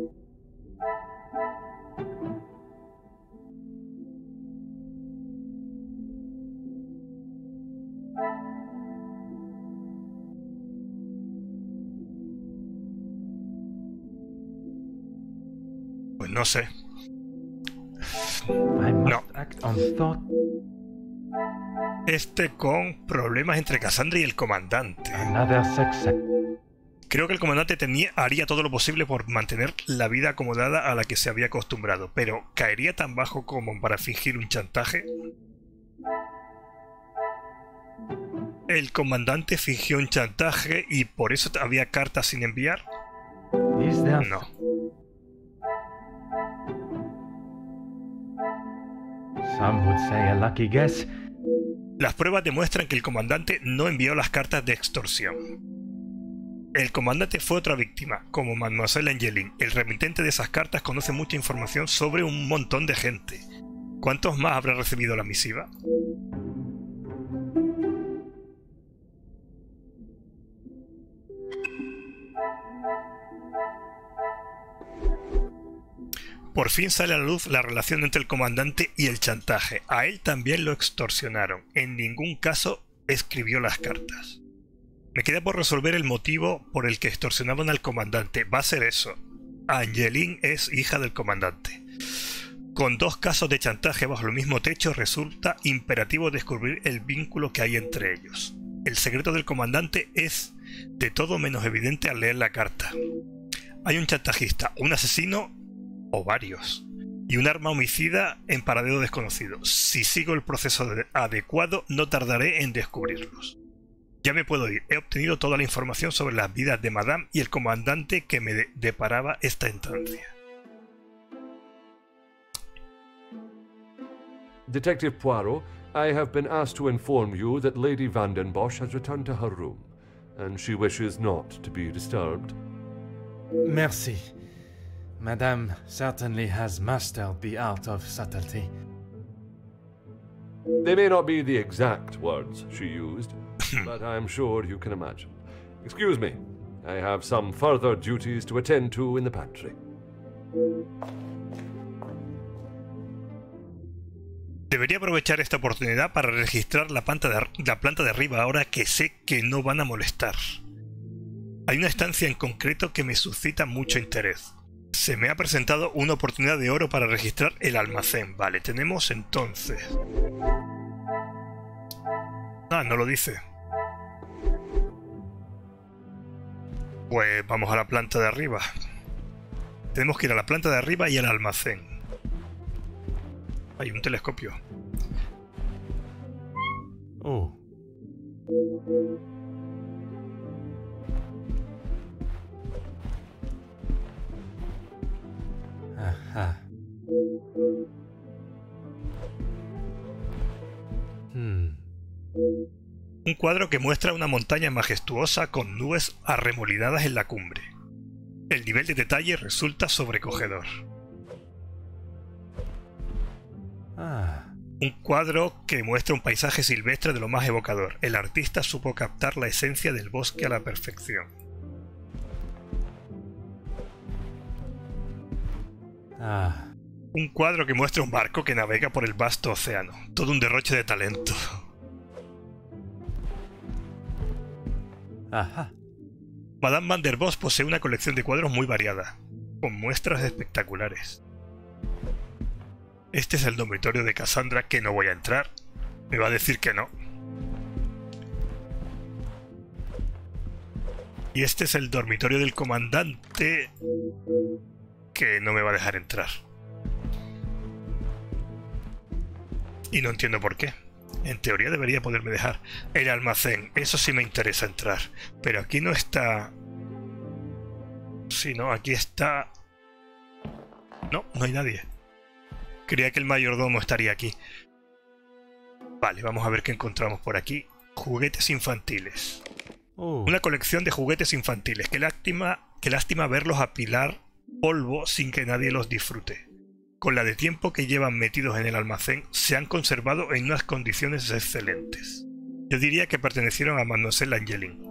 Pues no sé. I must No. act on thought. Este con problemas entre Cassandra y el comandante. Another success. Creo que el comandante tenía, haría todo lo posible por mantener la vida acomodada a la que se había acostumbrado, pero ¿caería tan bajo como para fingir un chantaje? ¿El comandante fingió un chantaje y por eso había cartas sin enviar? Is there... No. Some would say a lucky guess. Las pruebas demuestran que el comandante no envió las cartas de extorsión. El comandante fue otra víctima, como Mademoiselle Angeline. El remitente de esas cartas conoce mucha información sobre un montón de gente. ¿Cuántos más habrá recibido la misiva? Por fin sale a la luz la relación entre el comandante y el chantaje. A él también lo extorsionaron. En ningún caso escribió las cartas. Me queda por resolver el motivo por el que extorsionaban al comandante. Va a ser eso. Angeline es hija del comandante. Con dos casos de chantaje bajo el mismo techo, resulta imperativo descubrir el vínculo que hay entre ellos. El secreto del comandante es de todo menos evidente al leer la carta. Hay un chantajista, un asesino o varios, y un arma homicida en paradero desconocido. Si sigo el proceso adecuado, no tardaré en descubrirlos. Ya me puedo ir. He obtenido toda la información sobre las vidas de Madame y el comandante que me de deparaba esta instancia. Detective Poirot, I have been asked to inform you that Lady Van den Bosch has returned to her room, and she wishes not to be disturbed. Merci. Madame certainly has mastered the art of subtlety. They may not be the exact words she used, but I'm sure you can imagine. Excuse me, I have some further duties to attend to in the pantry. Debería aprovechar esta oportunidad para registrar la planta, de, la planta de arriba ahora que sé que no van a molestar. Hay una estancia en concreto que me suscita mucho interés. Se me ha presentado una oportunidad de oro para registrar el almacén. Vale, tenemos entonces... Ah, no lo dice. Pues vamos a la planta de arriba. Tenemos que ir a la planta de arriba y al almacén. Hay un telescopio. Oh. Ajá. Hmm. Un cuadro que muestra una montaña majestuosa con nubes arremolinadas en la cumbre. El nivel de detalle resulta sobrecogedor. Ah. Un cuadro que muestra un paisaje silvestre de lo más evocador. El artista supo captar la esencia del bosque a la perfección. Ah. Un cuadro que muestra un barco que navega por el vasto océano. Todo un derroche de talento. Ajá. Madame Van der Bosch posee una colección de cuadros muy variada, con muestras espectaculares. Este es el dormitorio de Cassandra, que no voy a entrar. Me va a decir que no. Y este es el dormitorio del comandante, que no me va a dejar entrar. Y no entiendo por qué. En teoría debería poderme dejar. El almacén, eso sí me interesa entrar. Pero aquí no está... Sí, no, aquí está... No, no hay nadie. Creía que el mayordomo estaría aquí. Vale, vamos a ver qué encontramos por aquí. Juguetes infantiles. Oh. Una colección de juguetes infantiles. Qué lástima, qué lástima verlos apilar polvo sin que nadie los disfrute. Con la de tiempo que llevan metidos en el almacén, se han conservado en unas condiciones excelentes. Yo diría que pertenecieron a Mademoiselle Angeline.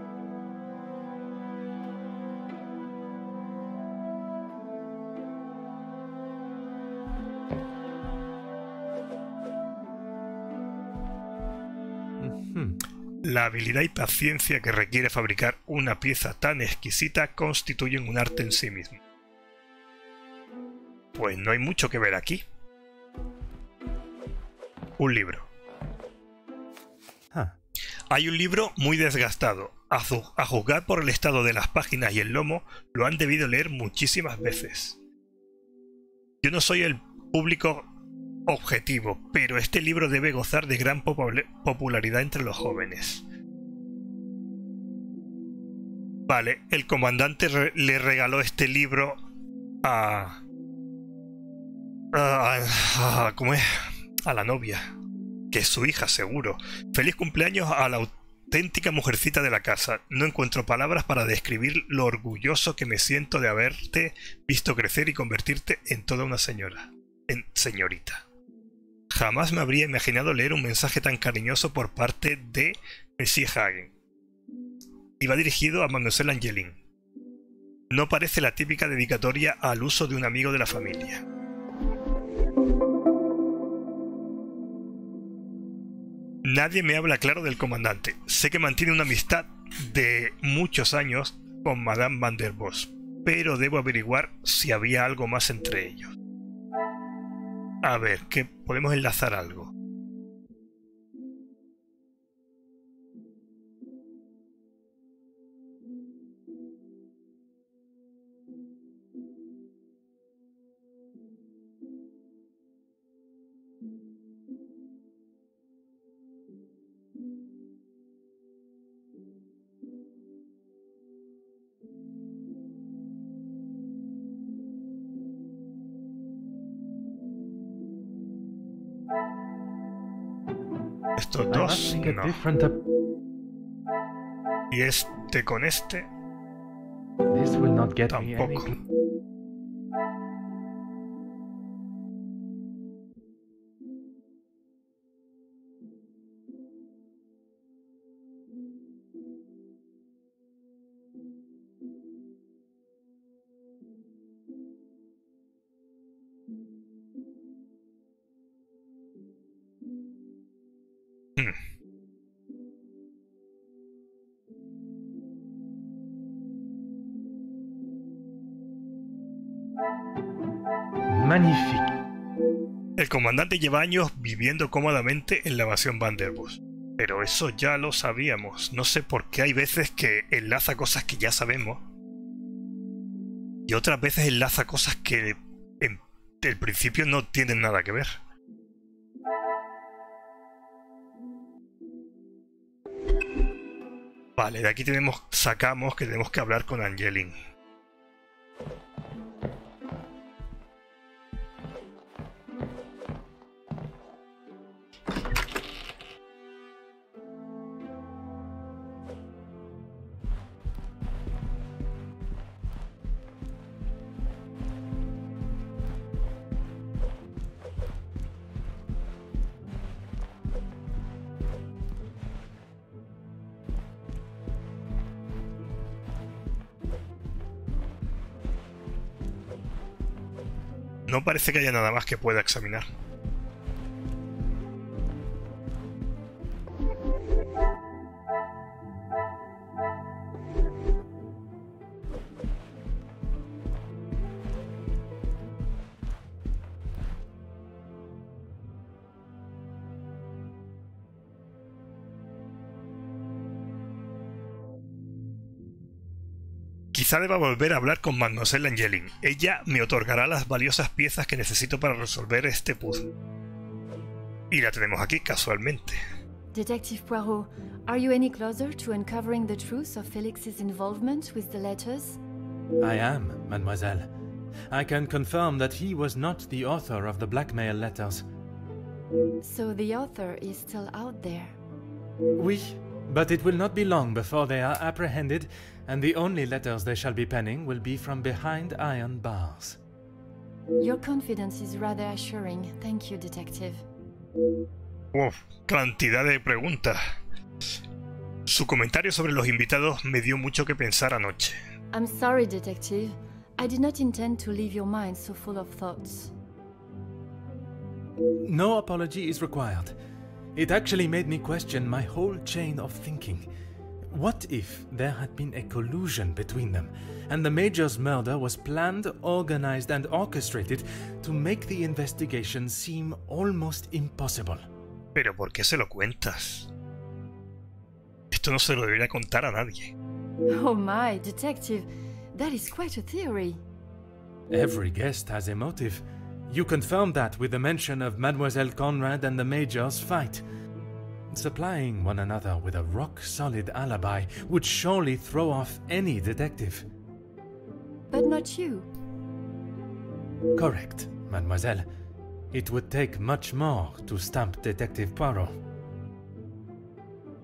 La habilidad y paciencia que requiere fabricar una pieza tan exquisita constituyen un arte en sí mismo. Pues no hay mucho que ver aquí. Un libro. Ah. Hay un libro muy desgastado. A, a juzgar por el estado de las páginas y el lomo, lo han debido leer muchísimas veces. Yo no soy el público objetivo, pero este libro debe gozar de gran popularidad entre los jóvenes. Vale, el comandante re le regaló este libro a... a, a, a ¿cómo es? A la novia, que es su hija, seguro. Feliz cumpleaños a la auténtica mujercita de la casa. No encuentro palabras para describir lo orgulloso que me siento de haberte visto crecer y convertirte en toda una señora. En señorita. Jamás me habría imaginado leer un mensaje tan cariñoso por parte de Monsieur Hagen. Iba dirigido a Mademoiselle Angeline. No parece la típica dedicatoria al uso de un amigo de la familia. Nadie me habla claro del comandante. Sé que mantiene una amistad de muchos años con Madame Van der Bosch, pero debo averiguar si había algo más entre ellos. A ver, que podemos enlazar algo. Estos dos, no. Y este con este, tampoco. Magnífico. El comandante lleva años viviendo cómodamente en la evasión Van der Bosch. Pero eso ya lo sabíamos. No sé por qué hay veces que enlaza cosas que ya sabemos. Y otras veces enlaza cosas que en el principio no tienen nada que ver. Vale, de aquí tenemos, sacamos que tenemos que hablar con Angeline. No parece que haya nada más que pueda examinar. Quizá deba volver a hablar con Mademoiselle Angeline. Ella me otorgará las valiosas piezas que necesito para resolver este puzzle. Y la tenemos aquí, casualmente. Detective Poirot, are you any closer to uncovering the truth of Felix's involvement with the letters? I am, mademoiselle. I can confirm that he was not the author of the blackmail letters. So the author is still out there? Oui, but it will not be long before they are apprehended, and the only letters they shall be penning will be from behind iron bars. Your confidence is rather assuring. Thank you, Detective. Uf, cantidad de preguntas. Su comentario sobre los invitados me dio mucho que pensar anoche. I'm sorry, Detective. I did not intend to leave your mind so full of thoughts. No apology is required. It actually made me question my whole chain of thinking. What if there had been a collusion between them, and the Major's murder was planned, organized, and orchestrated to make the investigation seem almost impossible? Pero ¿por qué se lo cuentas? Esto no se lo debería contar a nadie. Oh my, Detective, that is quite a theory. Every guest has a motive. You confirmed that with the mention of Mademoiselle Conrad and the Major's fight. Supplying one another with a rock-solid alibi would surely throw off any detective. But not you. Correct, mademoiselle. It would take much more to stamp Detective Poirot.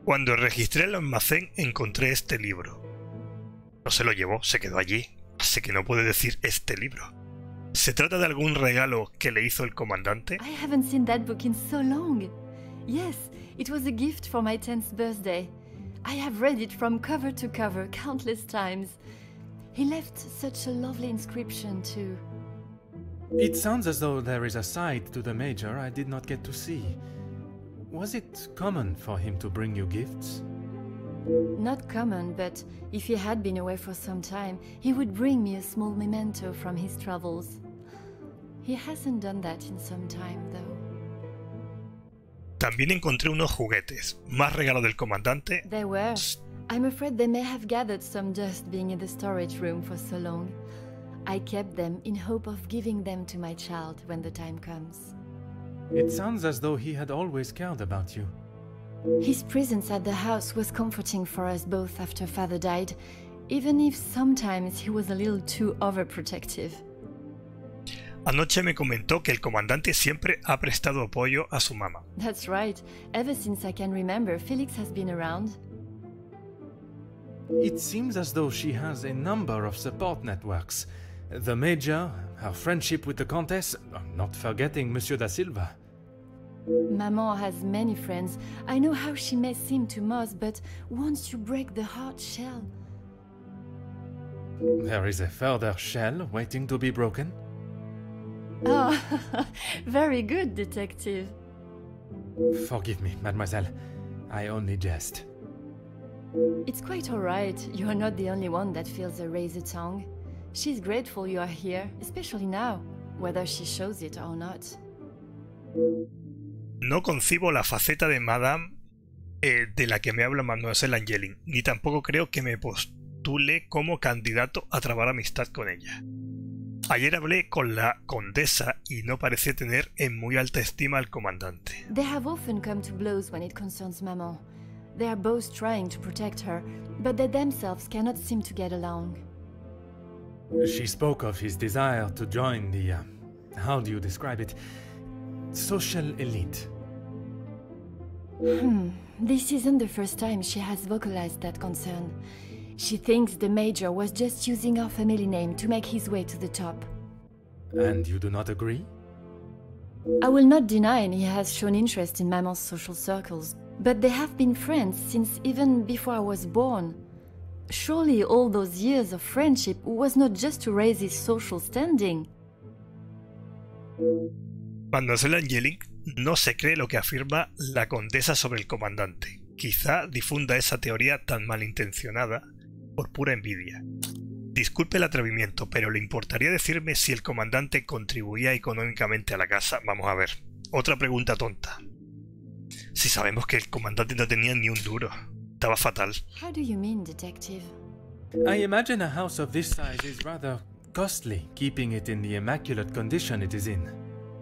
Cuando registré el almacén encontré este libro. No se lo llevó, se quedó allí, así que no puede decir este libro. ¿Se trata de algún regalo que le hizo el comandante? I haven't seen that book in so long. Yes, it was a gift for my tenth birthday. I have read it from cover to cover countless times. He left such a lovely inscription too. It sounds as though there is a side to the Major I did not get to see. Was it common for him to bring you gifts? Not common, but if he had been away for some time, he would bring me a small memento from his travels. He hasn't done that in some time, though. También encontré unos juguetes. ¿Más regalo del comandante? There were. I'm afraid they may have gathered some dust being in the storage room for so long. I kept them in hope of giving them to my child when the time comes. It sounds as though he had always cared about you. His presence at the house was comforting for us both after Father died, even if sometimes he was a little too overprotective. Anoche me comentó que el comandante siempre ha prestado apoyo a su mamá. That's right. Ever since I can remember, Felix has been around. It seems as though she has a number of support networks. The Major, her friendship with the Countess, not forgetting Monsieur da Silva. Maman has many friends. I know how she may seem to Moss, but once you break the hard shell... There is a further shell waiting to be broken? Oh, very good, detective. Forgive me, mademoiselle. I only jest. It's quite all right. You are not the only one that feels a razor tongue. She's grateful you are here, especially now, whether she shows it or not. No concibo la faceta de Madame eh, de la que me habla Mademoiselle Angeline, ni tampoco creo que me postule como candidato a trabar amistad con ella. Ayer hablé con la condesa y no parece tener en muy alta estima al comandante. They have often come to blows when it concerns Maman. They are both trying to protect her, but they themselves cannot seem to get along. She spoke of his desire to join the, uh, how do you describe it, social elite. Hmm, this isn't the first time she has vocalized that concern. She thinks the Major was just using our family name to make his way to the top. And you do not agree? I will not deny he has shown interest in Maman's social circles, but they have been friends since even before I was born. Surely all those years of friendship was not just to raise his social standing. Mademoiselle Angeline no se cree lo que afirma la condesa sobre el comandante. Quizá difunda esa teoría tan malintencionada por pura envidia. Disculpe el atrevimiento, pero ¿le importaría decirme si el comandante contribuía económicamente a la casa? Vamos a ver. Otra pregunta tonta. Si sabemos que el comandante no tenía ni un duro. Estaba fatal. How do you mean, detective? I imagine a house of this size is rather costly, keeping it in the immaculate condition it is in.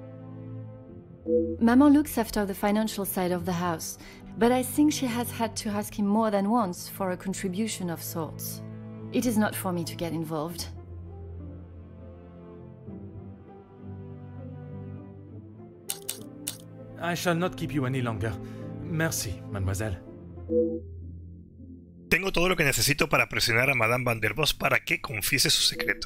Maman looks after the financial side of the house, but I think she has had to ask him more than once for a contribution of sorts. It is not for me to get involved. I shall not keep you any longer. Merci, mademoiselle. Tengo todo lo que necesito para presionar a Madame Van der Bosch para que confiese su secreto.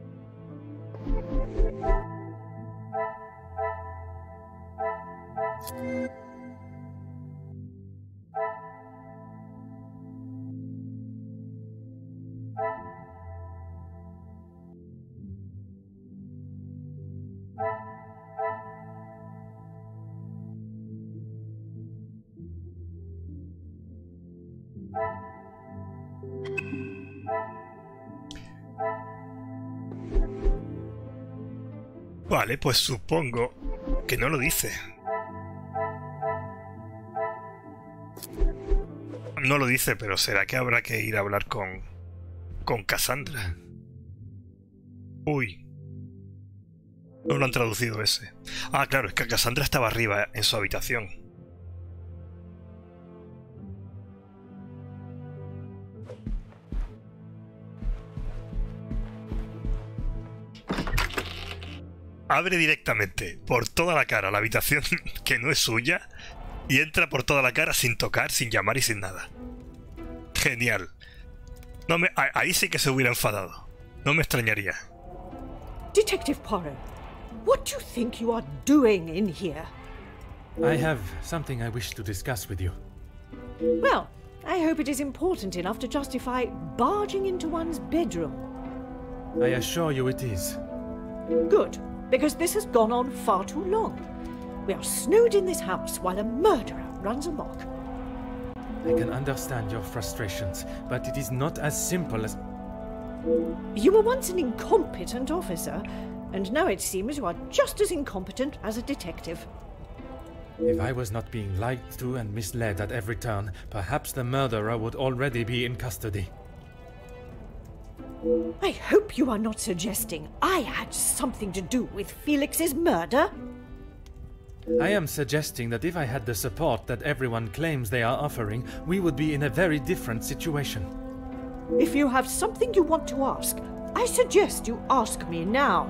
Vale, pues supongo que no lo dice. No lo dice, pero ¿será que habrá que ir a hablar con, con Cassandra? Uy. No lo han traducido ese. Ah, claro, es que Cassandra estaba arriba en su habitación. Abre directamente por toda la cara la habitación que no es suya Y entra por toda la cara sin tocar, sin llamar y sin nada. Genial. No me, ahí sí que se hubiera enfadado. No me extrañaría. Detective Poirot, what do you think you are doing in here? I have something I wish to discuss with you. Well, I hope it is important enough to justify barging into one's bedroom. I assure you it is. Good, because this has gone on far too long. We are snowed in this house while a murderer runs amok. I can understand your frustrations, but it is not as simple as... You were once an incompetent officer, and now it seems you are just as incompetent as a detective. If I was not being lied to and misled at every turn, perhaps the murderer would already be in custody. I hope you are not suggesting I had something to do with Felix's murder. I am suggesting that if I had the support that everyone claims they are offering, we would be in a very different situation. If you have something you want to ask, I suggest you ask me now.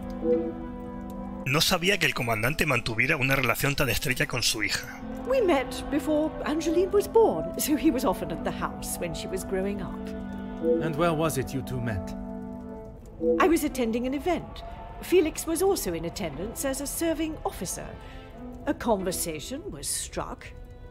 No sabía que el comandante mantuviera una relación tan estrecha con su hija. We met before Angeline was born, so he was often at the house when she was growing up. And where was it you two met? I was attending an event. Felix was also in attendance as a serving officer. A conversation was struck.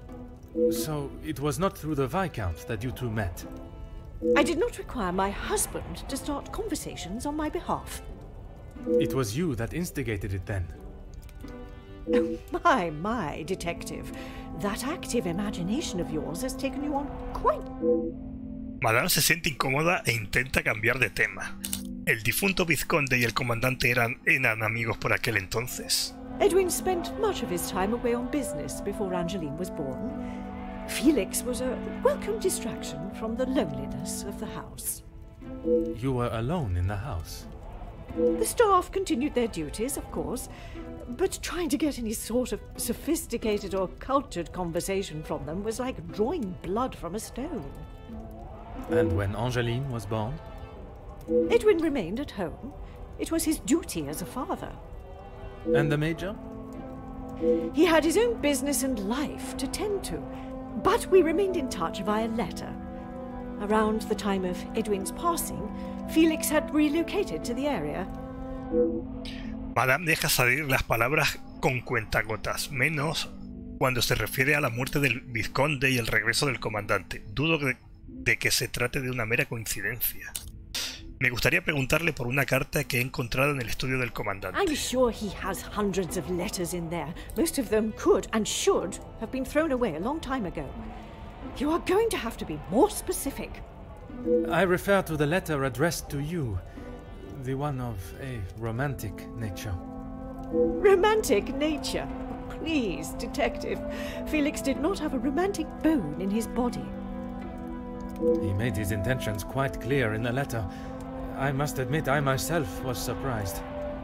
So it was not through the Viscount that you two met? I did not require my husband to start conversations on my behalf. It was you that instigated it then? Oh, my, my, detective. That active imagination of yours has taken you on quite... Madame se siente incómoda e intenta cambiar de tema. ¿El difunto vizconde y el comandante eran, eran amigos por aquel entonces? Edwin spent much of his time away on business before Angeline was born. Felix was a welcome distraction from the loneliness of the house. You were alone in the house? The staff continued their duties, of course, but trying to get any sort of sophisticated or cultured conversation from them was like drawing blood from a stone. And when Angeline was born? Edwin remained at home. It was his duty as a father. And the Major? He had his own business and life to tend to, but we remained in touch via letter. Around the time of Edwin's passing, Felix had relocated to the area. Madame deja salir las palabras con cuentagotas, menos cuando se refiere a la muerte del vizconde y el regreso del comandante. Dudo de, de que se trate de una mera coincidencia. Me gustaría preguntarle por una carta que he encontrado en el estudio del comandante. I'm sure he has hundreds of letters in there. Most of them could and should have been thrown away a long time ago. You are going to have to be more specific. I refer to the letter addressed to you, the one of a romantic nature. Romantic nature? Please, detective. Felix did not have a romantic bone in his body. He made his intentions quite clear in the letter. I must admit I myself was surprised.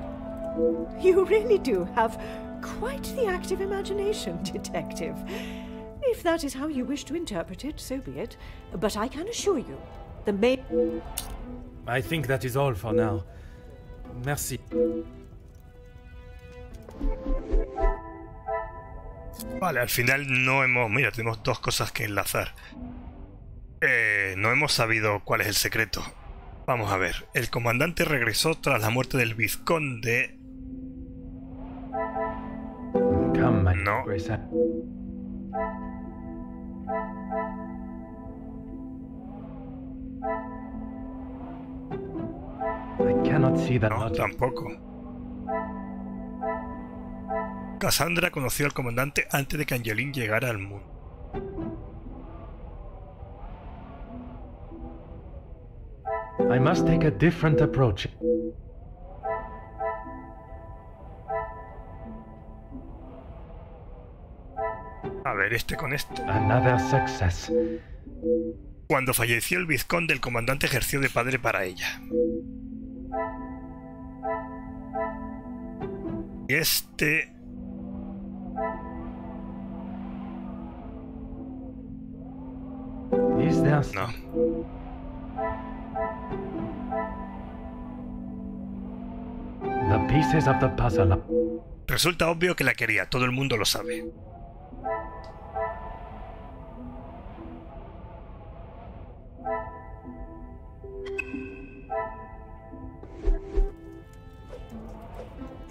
You really do have quite the active imagination, detective. If that is how you wish to interpret it, so be it. But I can assure you, the main... I think that is all for now. Merci. Vale, al final no hemos... Mira, tenemos dos cosas que enlazar. Eh, no hemos sabido cuál es el secreto. Vamos a ver. El comandante regresó tras la muerte del vizconde. No. I cannot see that. No, tampoco. Cassandra conoció al comandante antes de que Angeline llegara al mundo. I must take a different approach. A ver, este con este. Another success. Cuando falleció el vizconde, el comandante ejerció de padre para ella. Y este... Is there... No. The pieces of the puzzle. Resulta obvio que la quería, todo el mundo lo sabe.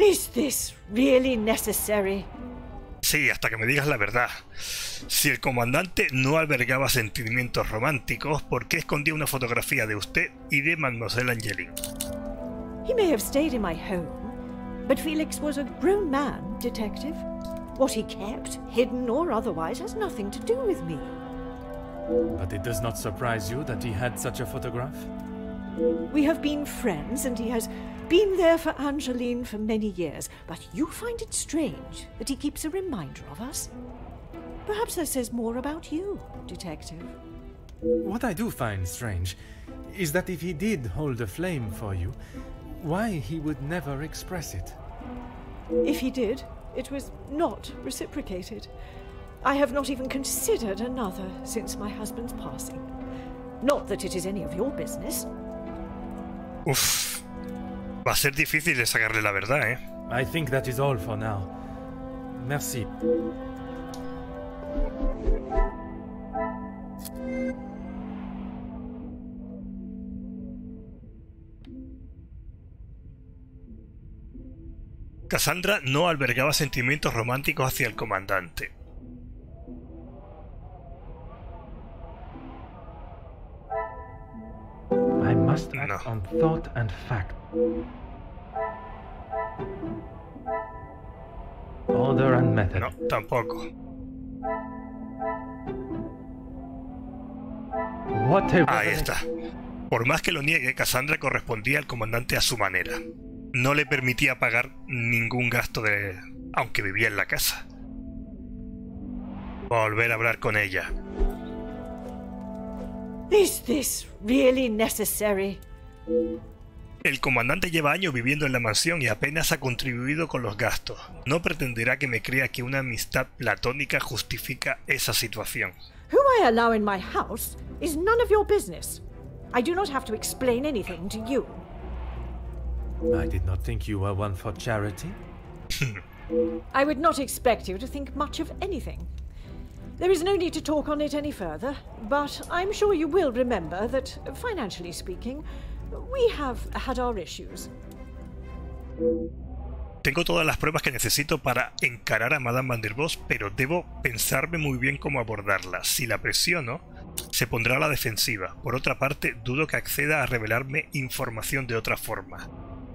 Is this really necessary? Sí, hasta que me digas la verdad. Si el comandante no albergaba sentimientos románticos, ¿por qué escondía una fotografía de usted y de Mademoiselle Angeline? He may have stayed in my home, but Felix was a grown man, Detective. What he kept, hidden or otherwise, has nothing to do with me. But it does not surprise you that he had such a photograph? We have been friends, and he has been there for Angeline for many years, but you find it strange that he keeps a reminder of us? Perhaps that says more about you, Detective. What I do find strange is that if he did hold a flame for you, why he would never express it. If he did, it was not reciprocated. I have not even considered another since my husband's passing. Not that it is any of your business. Uf, va a ser difícil de sacarle la verdad, ¿eh? I think that is all for now. Merci. Cassandra no albergaba sentimientos románticos hacia el comandante. I must act No. on thought and fact. Order and method. No, tampoco. Whatever. Ahí está. Por más que lo niegue, Cassandra correspondía al comandante a su manera. No le permitía pagar ningún gasto de... aunque vivía en la casa. Volver a hablar con ella. Is this really necessary? El comandante lleva años viviendo en la mansión y apenas ha contribuido con los gastos. No pretenderá que me crea que una amistad platónica justifica esa situación. Who I allow in my house is none of your business. I do not have to explain anything to you. I did not think you were one for charity. I would not expect you to think much of anything. There is no need to talk on it any further, but I'm sure you will remember that, financially speaking, we have had our issues. Tengo todas las pruebas que necesito para encarar a Madame Van der Bosch, pero debo pensarme muy bien cómo abordarla. Si la presiono, se pondrá a la defensiva. Por otra parte, dudo que acceda a revelarme información de otra forma.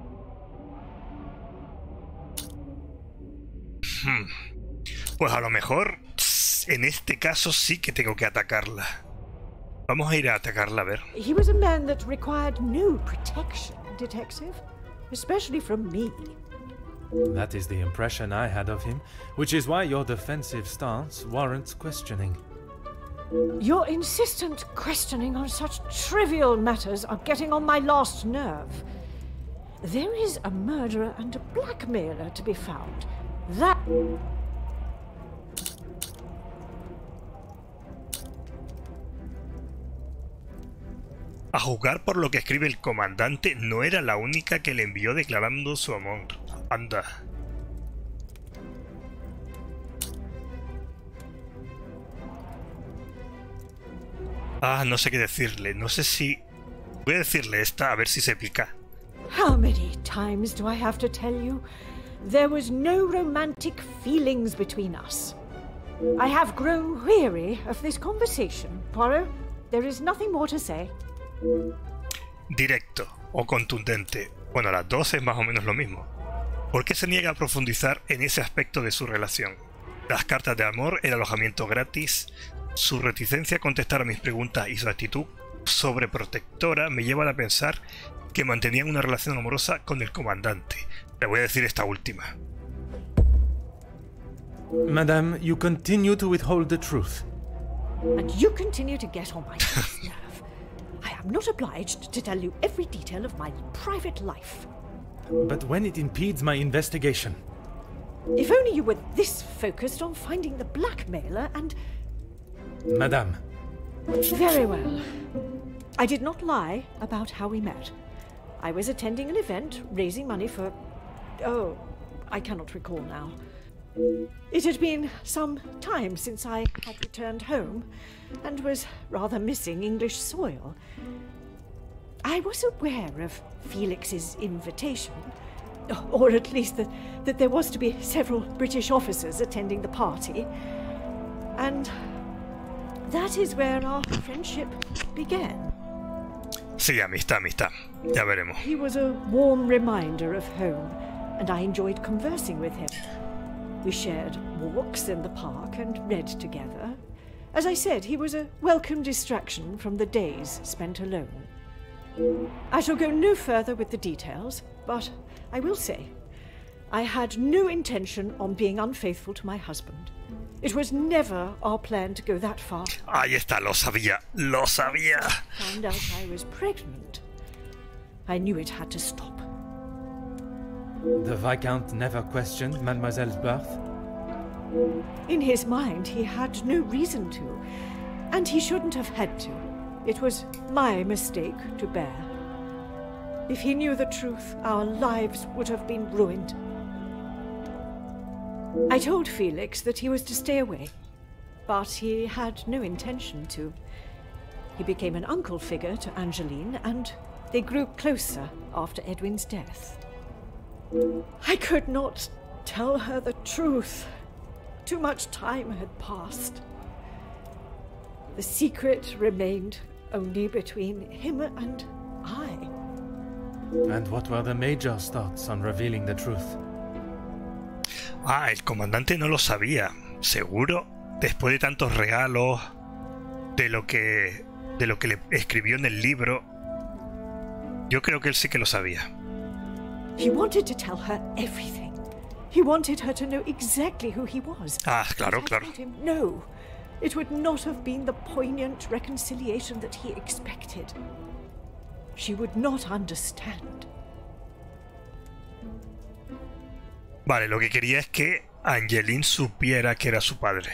Hmm. Pues a lo mejor, en este caso sí que tengo que atacarla. Vamos a ir a atacarla, a ver. He was a man that required no protection, Detective, especially from me. That is the impression I had of him, which is why your defensive stance warrants questioning. Your insistent questioning on such trivial matters are getting on my last nerve. There is a murderer and a blackmailer to be found. That... A juzgar por lo que escribe el comandante, no era la única que le envió declarando su amor. Anda. Ah, no sé qué decirle. No sé si... Voy a decirle esta a ver si se pica. How many times do I have to tell you? There was no romantic feelings between us. I have grown weary of this conversation, Poirot. There is nothing more to say. Directo o contundente. Bueno, las dos es más o menos lo mismo. ¿Por qué se niega a profundizar en ese aspecto de su relación? Las cartas de amor, el alojamiento gratis, su reticencia a contestar a mis preguntas y su actitud sobreprotectora me llevan a pensar que mantenían una relación amorosa con el comandante. Le voy a decir esta última. Madame, you continue to withhold the truth. And you continue to get on my last nerve. I am not obliged to tell you every detail of my private life. But when it impedes my investigation... If only you were this focused on finding the blackmailer and... Madame. Very well. I did not lie about how we met. I was attending an event, raising money for... Oh, I cannot recall now. It had been some time since I had returned home, and was rather missing English soil. I was aware of Felix's invitation, or at least that, that there was to be several British officers attending the party. And that is where our friendship began. Sí, amistad, amistad. Ya veremos. He was a warm reminder of home, and I enjoyed conversing with him. We shared walks in the park and read together. As I said, he was a welcome distraction from the days spent alone. I shall go no further with the details, but I will say, I had no intention on being unfaithful to my husband. It was never our plan to go that far. Ahí está, lo sabía, lo sabía. Found out I was pregnant. I knew it had to stop. The Viscount never questioned Mademoiselle's birth? In his mind, he had no reason to, and he shouldn't have had to. It was my mistake to bear. If he knew the truth, our lives would have been ruined. I told Felix that he was to stay away, but he had no intention to. He became an uncle figure to Angeline, and they grew closer after Edwin's death. I could not tell her the truth. Too much time had passed. The secret remained only between him and I. And what were the Major's thoughts on revealing the truth? Ah, el comandante no lo sabía. Seguro, después de tantos regalos, de lo que de lo que le escribió en el libro, yo creo que él sí que lo sabía. He wanted to tell her everything. He wanted her to know exactly who he was. Ah, claro, claro. I told him no. It would not have been the poignant reconciliation that he expected. She would not understand. Vale, lo que quería es que Angeline supiera que era su padre.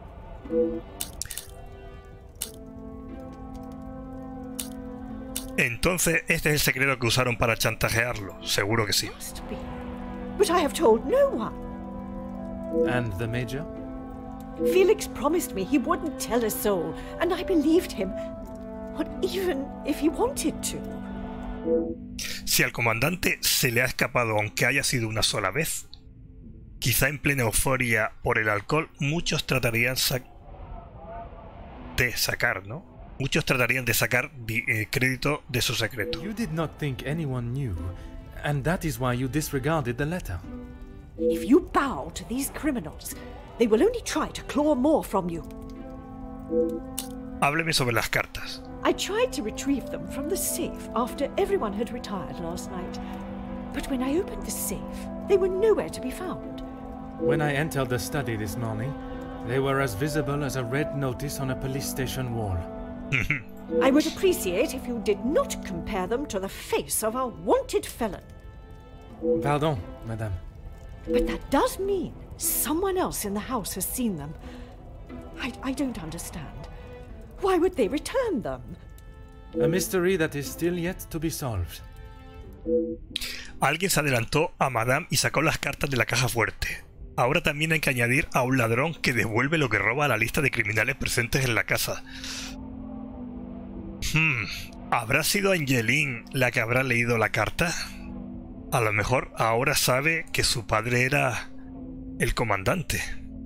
Entonces, este es el secreto que usaron para chantajearlo. Seguro que sí. Must be. But I have told no one. And the Major? Felix promised me he wouldn't tell a soul, and I believed him. Not even if he wanted to. Si al comandante se le ha escapado, aunque haya sido una sola vez, quizá en plena euforia por el alcohol, muchos tratarían sa de sacar, ¿no? Muchos tratarían de sacar eh, crédito de su secreto. You did not think anyone knew, and that is why you disregarded the letter. If you bow to these criminals, they will only try to claw more from you. Hábleme sobre las cartas. I tried to retrieve them from the safe after everyone had retired last night. But when I opened the safe, they were nowhere to be found. When I entered the study this morning, they were as visible as a red notice on a police station wall. I would appreciate if you did not compare them to the face of a wanted felon. Pardon, madame. But that does mean someone else in the house has seen them. I, I don't understand. Why would they return them? A mystery that is still yet to be solved. Alguien se adelantó a Madame y sacó las cartas de la caja fuerte. Ahora también hay que añadir a un ladrón que devuelve lo que roba a la lista de criminales presentes en la casa. Hmm, ¿habrá sido Angeline la que habrá leído la carta? A lo mejor ahora sabe que su padre era el comandante.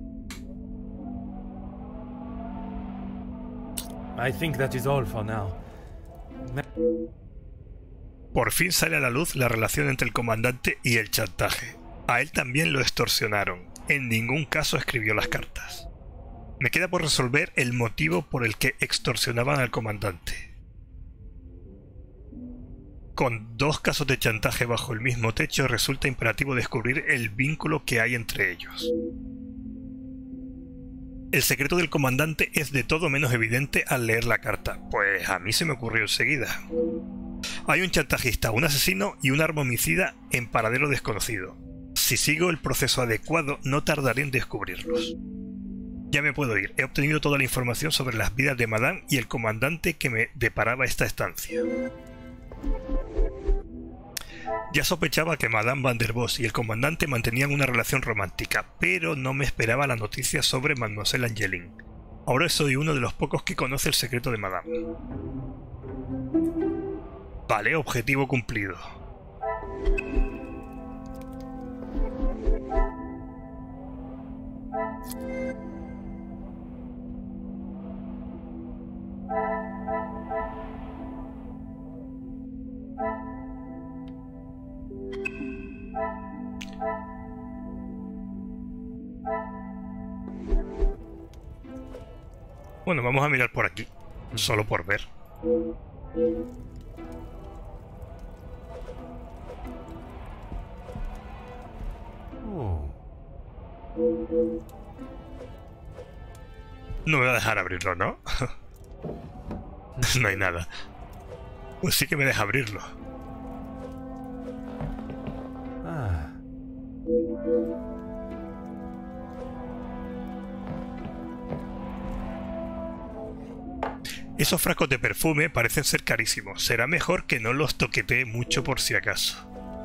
I think that is all for now. Por fin sale a la luz la relación entre el comandante y el chantaje. A él también lo extorsionaron. En ningún caso escribió las cartas. Me queda por resolver el motivo por el que extorsionaban al comandante. Con dos casos de chantaje bajo el mismo techo, resulta imperativo descubrir el vínculo que hay entre ellos. El secreto del comandante es de todo menos evidente al leer la carta. Pues a mí se me ocurrió enseguida. Hay un chantajista, un asesino y un arma homicida en paradero desconocido. Si sigo el proceso adecuado, no tardaré en descubrirlos. Ya me puedo ir. He obtenido toda la información sobre las vidas de Madame y el comandante que me deparaba esta estancia. Ya sospechaba que Madame Van der Bosch y el comandante mantenían una relación romántica, pero no me esperaba la noticia sobre Mademoiselle Angeline. Ahora soy uno de los pocos que conoce el secreto de Madame. Vale, objetivo cumplido. Bueno, vamos a mirar por aquí, solo por ver. Oh. No me va a dejar abrirlo, ¿no? No hay nada. Pues sí que me deja abrirlo. Ah. Esos frascos de perfume parecen ser carísimos. Será mejor que no los toquetee mucho por si acaso.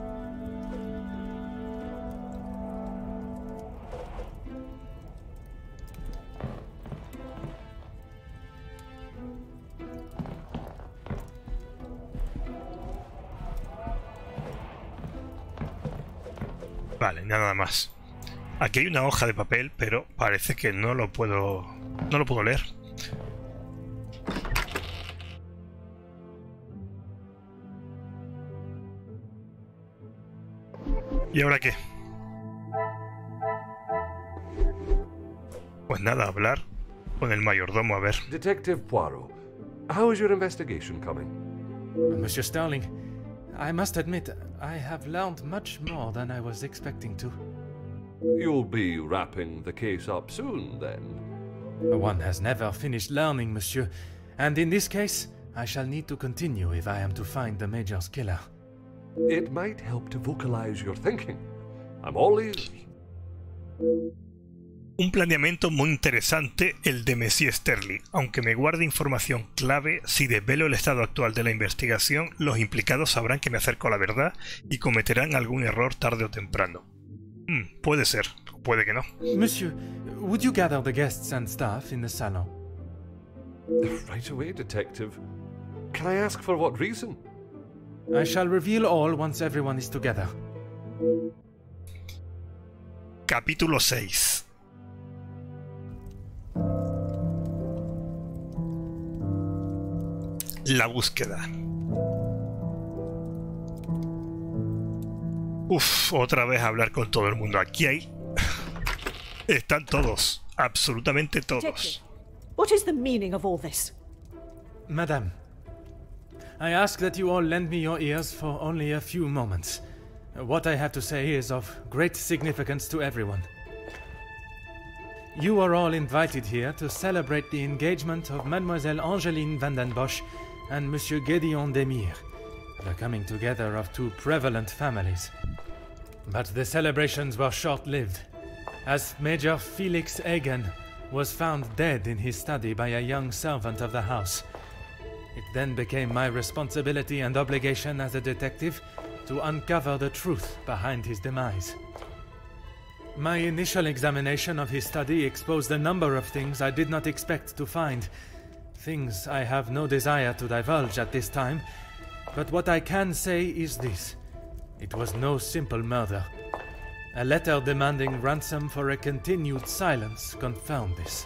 Vale, nada más. Aquí hay una hoja de papel, pero parece que no lo puedo... no lo puedo leer. ¿Y ahora qué? Pues nada, hablar con el mayordomo, a ver. Detective Poirot, how is your investigation coming? Monsieur Sterling, I must admit, I have learned much more than I was expecting to. You'll be wrapping the case up soon, then? One has never finished learning, monsieur, and in this case, I shall need to continue if I am to find the Major's killer. It might help to vocalize your thinking. I'm all ears. Un planeamiento muy interesante el de Monsieur Sterling, aunque me guarde información clave. Si desvelo el estado actual de la investigación, los implicados sabrán que me acerco a la verdad y cometerán algún error tarde o temprano. Hmm, puede ser, puede que no. Monsieur, would you gather the guests and staff in the salon? Right away, Detective. Can I ask for what reason? I shall reveal all once everyone is together. Capítulo seis. La búsqueda. Uf, otra vez hablar con todo el mundo. Aquí hay... Están todos, absolutamente todos. Detective, what is the meaning of all this? Madame, I ask that you all lend me your ears for only a few moments. What I have to say is of great significance to everyone. You are all invited here to celebrate the engagement of Mademoiselle Angeline van den Bosch and Monsieur Gédéon Demire, the coming together of two prevalent families. But the celebrations were short-lived, as Major Felix Egan was found dead in his study by a young servant of the house. It then became my responsibility and obligation as a detective to uncover the truth behind his demise. My initial examination of his study exposed a number of things I did not expect to find. Things I have no desire to divulge at this time, but what I can say is this. It was no simple murder. A letter demanding ransom for a continued silence confirmed this.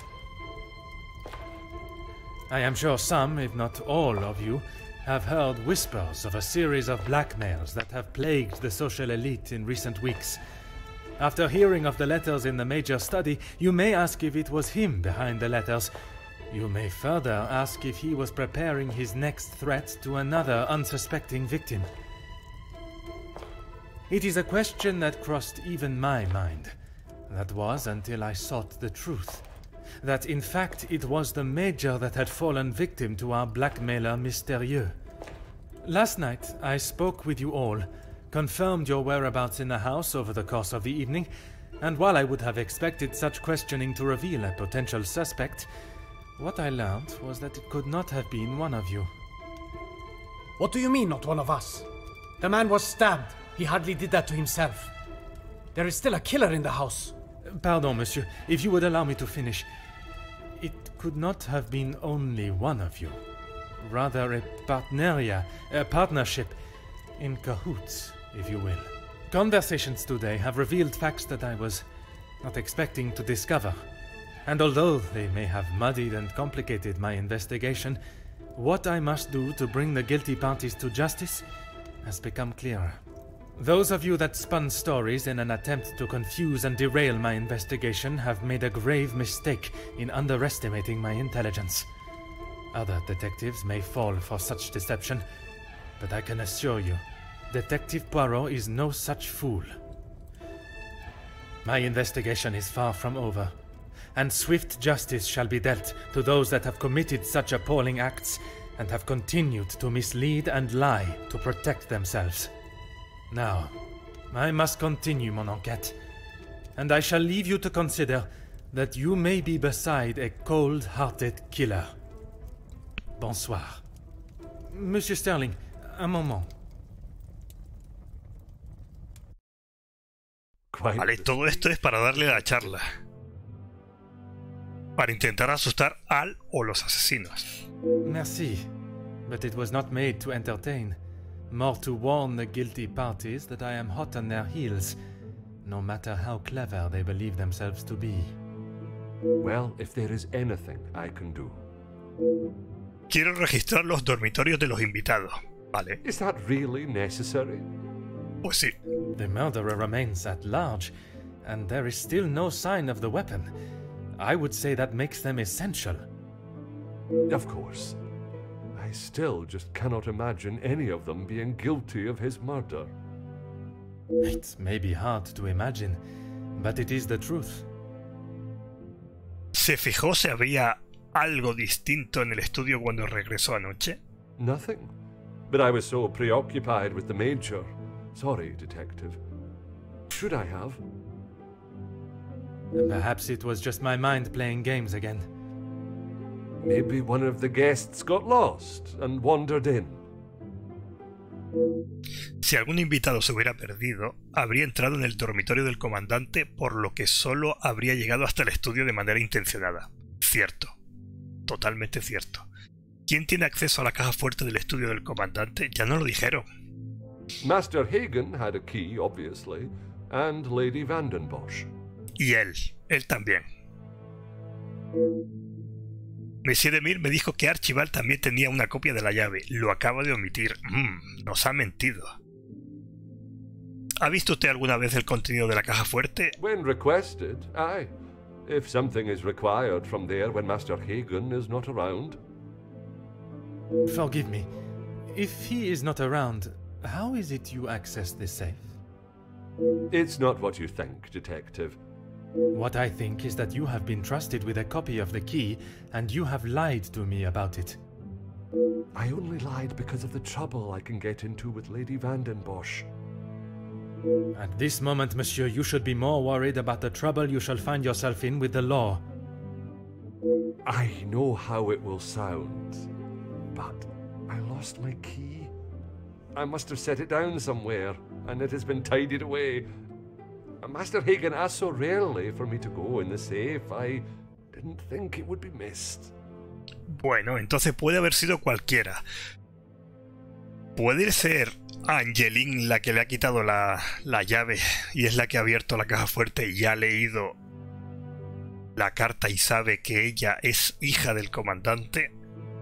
I am sure some, if not all of you, have heard whispers of a series of blackmails that have plagued the social elite in recent weeks. After hearing of the letters in the Major's study, you may ask if it was him behind the letters. You may further ask if he was preparing his next threat to another unsuspecting victim. It is a question that crossed even my mind. That was until I sought the truth. That in fact it was the Major that had fallen victim to our blackmailer Mystérieux. Last night I spoke with you all, confirmed your whereabouts in the house over the course of the evening, and while I would have expected such questioning to reveal a potential suspect, what I learned was that it could not have been one of you. What do you mean, not one of us? The man was stabbed. He hardly did that to himself. There is still a killer in the house. Pardon, monsieur, if you would allow me to finish. It could not have been only one of you. Rather a partneria, a partnership, in cahoots, if you will. Conversations today have revealed facts that I was not expecting to discover. And although they may have muddied and complicated my investigation, what I must do to bring the guilty parties to justice has become clearer. Those of you that spun stories in an attempt to confuse and derail my investigation have made a grave mistake in underestimating my intelligence. Other detectives may fall for such deception, but I can assure you, Detective Poirot is no such fool. My investigation is far from over, and swift justice shall be dealt to those that have committed such appalling acts and have continued to mislead and lie to protect themselves. Now, I must continue mon enquête, and I shall leave you to consider that you may be beside a cold-hearted killer. Bonsoir. Monsieur Sterling, un moment. Vale, todo esto es para darle la charla. Para intentar asustar al o los asesinos. Merci, but it was not made to entertain. More to warn the guilty parties that I am hot on their heels, no matter how clever they believe themselves to be. Well, if there is anything I can do. Quiero registrar los dormitorios de los invitados, ¿vale? Is that really necessary? Pues sí. The murderer remains at large, and there is still no sign of the weapon. I would say that makes them essential. Of course. I still just cannot imagine any of them being guilty of his murder. It may be hard to imagine, but it is the truth. ¿Se fijó si había algo distinto en el estudio cuando regresó anoche? Nothing. But I was so preoccupied with the Major. Sorry, Detective. Should I have? Perhaps it was just my mind playing games again. Maybe one of the guests got lost and wandered in. Si algún invitado se hubiera perdido, habría entrado en el dormitorio del comandante, por lo que solo habría llegado hasta el estudio de manera intencionada. Cierto. Totalmente cierto. ¿Quién tiene acceso a la caja fuerte del estudio del comandante? Ya no lo dijeron. Master Hagen had a key, obviously, and Lady Vandenbosch. Y él. Él también. Monsieur Demille me dijo que Archibald también tenía una copia de la llave. Lo acaba de omitir. Mm, nos ha mentido. ¿Ha visto usted alguna vez el contenido de la caja fuerte? When requested, aye. If something is required from there when Master Hagen is not around. Forgive me. If he is not around, how is it you access this safe? It's not what you think, Detective. What I think is that you have been trusted with a copy of the key, and you have lied to me about it. I only lied because of the trouble I can get into with Lady Vandenbosch. At this moment, monsieur, you should be more worried about the trouble you shall find yourself in with the law. I know how it will sound, but I lost my key. I must have set it down somewhere, and it has been tidied away. Master Hagen asked so rarely for me to go in the safe, I didn't think it would be missed. Bueno, entonces puede haber sido cualquiera. Puede ser Angeline la que le ha quitado la, la llave y es la que ha abierto la caja fuerte y ha leído la carta y sabe que ella es hija del comandante.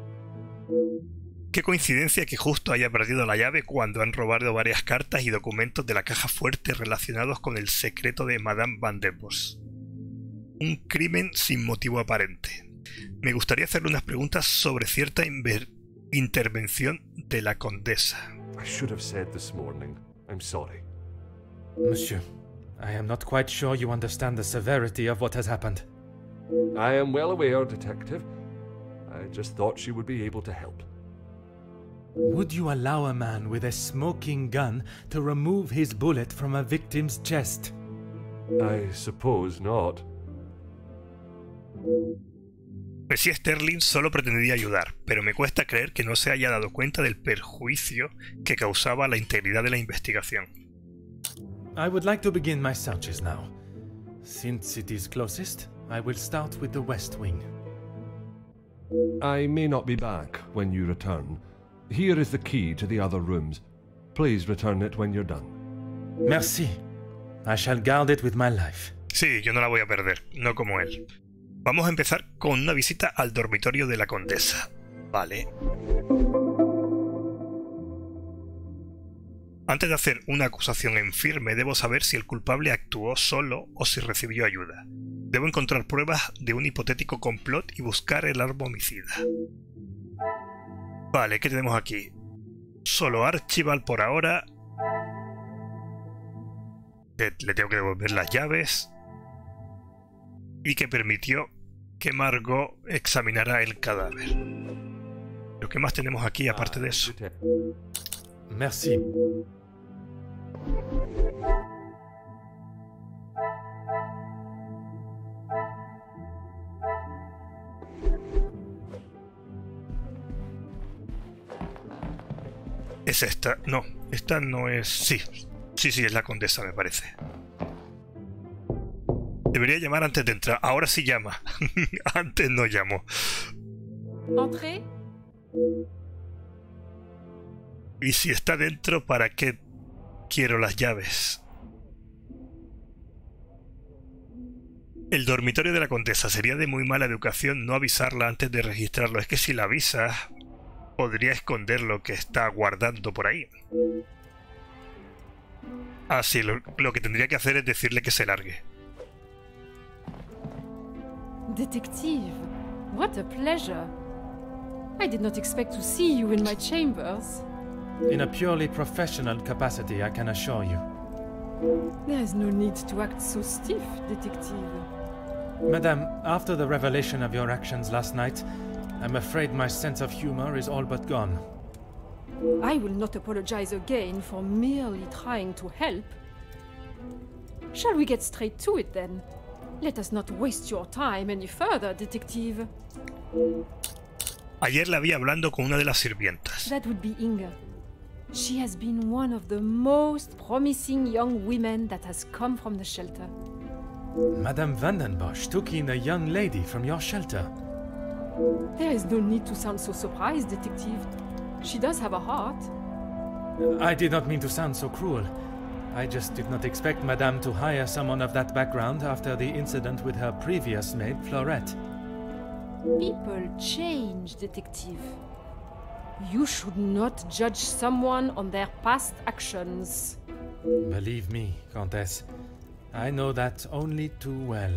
Qué coincidencia que justo haya perdido la llave cuando han robado varias cartas y documentos de la caja fuerte relacionados con el secreto de Madame Vandenbosch. Un crimen sin motivo aparente. Me gustaría hacerle unas preguntas sobre cierta intervención de la condesa. I should have said this morning. I'm sorry. Monsieur, I am not quite sure you understand the severity of what has happened. I am well aware, Detective. I just thought she would be able to help. Would you allow a man with a smoking gun to remove his bullet from a victim's chest? I suppose not. Monsieur Sterling solo pretendía ayudar, pero me cuesta creer que no se haya dado cuenta del perjuicio que causaba la integridad de la investigación. I would like to begin my searches now. Since it is closest, I will start with the west wing. I may not be back when you return. Here is the key to the other rooms. Please return it when you're done. Merci. I shall guard it with my life. Sí, yo no la voy a perder, no como él. Vamos a empezar con una visita al dormitorio de la condesa. Vale. Antes de hacer una acusación en firme, debo saber si el culpable actuó solo o si recibió ayuda. Debo encontrar pruebas de un hipotético complot y buscar el arma homicida. Vale, ¿qué tenemos aquí? Solo Archibald por ahora. Le, le tengo que devolver las llaves. Y que permitió que Margot examinara el cadáver. ¿Pero qué más tenemos aquí aparte de eso? Merci. ¿Es esta? No, esta no es... Sí, sí, sí, es la condesa, me parece. Debería llamar antes de entrar. Ahora sí llama. Antes no llamó. Entrez. Y si está dentro, ¿para qué quiero las llaves? El dormitorio de la condesa. Sería de muy mala educación no avisarla antes de registrarlo. Es que si la avisas, podría esconder lo que está guardando por ahí. Ah, sí, lo, lo que tendría que hacer es decirle que se largue. Detective, what a pleasure. I did not expect to see you in my chambers. In a purely professional capacity, I can assure you. There is no need to act so stiff, Detective. Madame, after the revelation of your actions last night, I'm afraid my sense of humor is all but gone. I will not apologize again for merely trying to help. Shall we get straight to it then? Let us not waste your time any further, Detective. Ayer la vi hablando con una de las sirvientas. That would be Inga. She has been one of the most promising young women that has come from the shelter. Madame Vandenbosch took in a young lady from your shelter. There is no need to sound so surprised, Detective. She does have a heart. I did not mean to sound so cruel. I just did not expect Madame to hire someone of that background after the incident with her previous maid, Florette. People change, Detective. You should not judge someone on their past actions. Believe me, Countess. I know that only too well.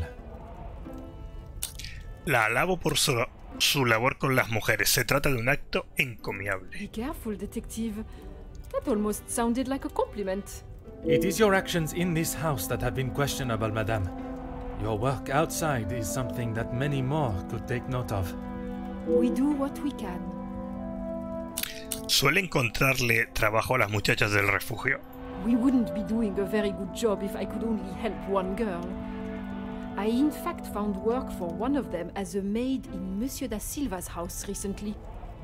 La alabo por su, su labor con las mujeres. Se trata de un acto encomiable. Be careful, Detective. That almost sounded like a compliment. It is your actions in this house that have been questionable, Madame. Your work outside is something that many more could take note of. We do what we can. ¿Suele encontrarle trabajo a las muchachas del refugio? We wouldn't be doing a very good job if I could only help one girl. I in fact found work for one of them as a maid in Monsieur da Silva's house recently.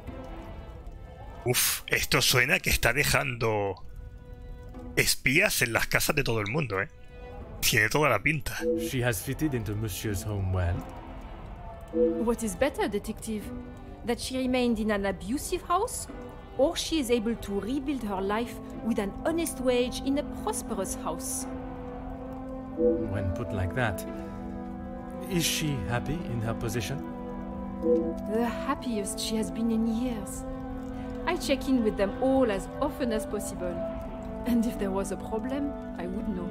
Uf, esto suena que está dejando espías en las casas de todo el mundo, ¿eh? Tiene toda la pinta. She has fitted into Monsieur's home well. What is better, Detective? That she remained in an abusive house? Or she is able to rebuild her life with an honest wage in a prosperous house? When put like that, is she happy in her position? The happiest she has been in years. I check in with them all as often as possible. And if there was a problem, I would know.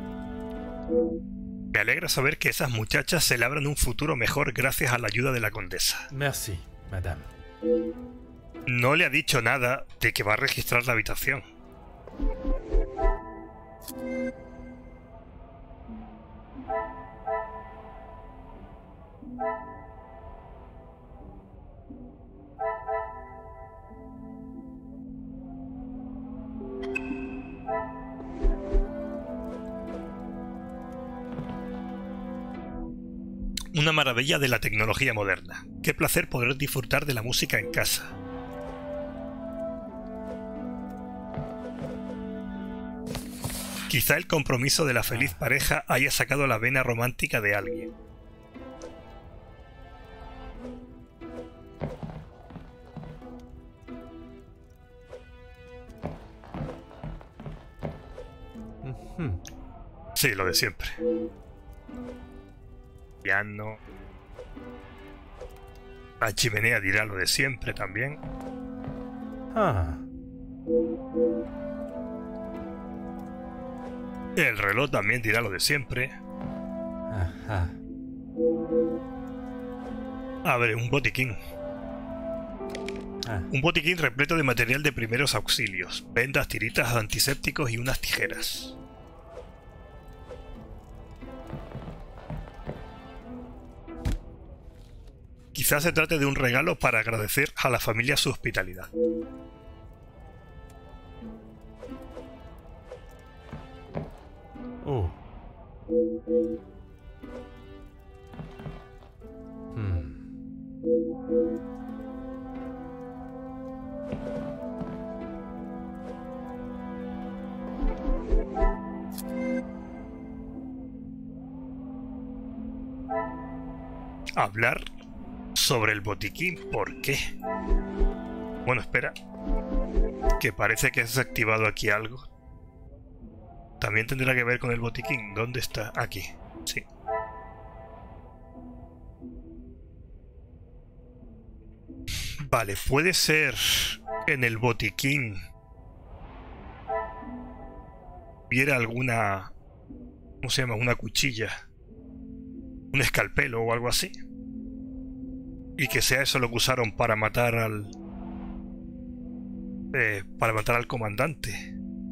Me alegra saber que esas muchachas se labran un futuro mejor gracias a la ayuda de la condesa. Merci, Madame. No le ha dicho nada de que va a registrar la habitación. Una maravilla de la tecnología moderna. Qué placer poder disfrutar de la música en casa. Quizá el compromiso de la feliz pareja haya sacado la vena romántica de alguien. Sí, lo de siempre. Piano. La chimenea dirá lo de siempre también. Ah. El reloj también dirá lo de siempre. Ajá. Abre un botiquín. Ah. Un botiquín repleto de material de primeros auxilios, vendas, tiritas, antisépticos y unas tijeras. Quizás se trate de un regalo para agradecer a la familia su hospitalidad. Oh. Hmm. Hablar sobre el botiquín, ¿por qué? Bueno, espera. Que parece que has activado aquí algo. También tendrá que ver con el botiquín. ¿Dónde está? Aquí. Sí. Vale, puede ser en el botiquín hubiera alguna... ¿Cómo se llama? Una cuchilla. Un escalpelo o algo así. Y que sea eso lo que usaron para matar al... Eh, para matar al comandante.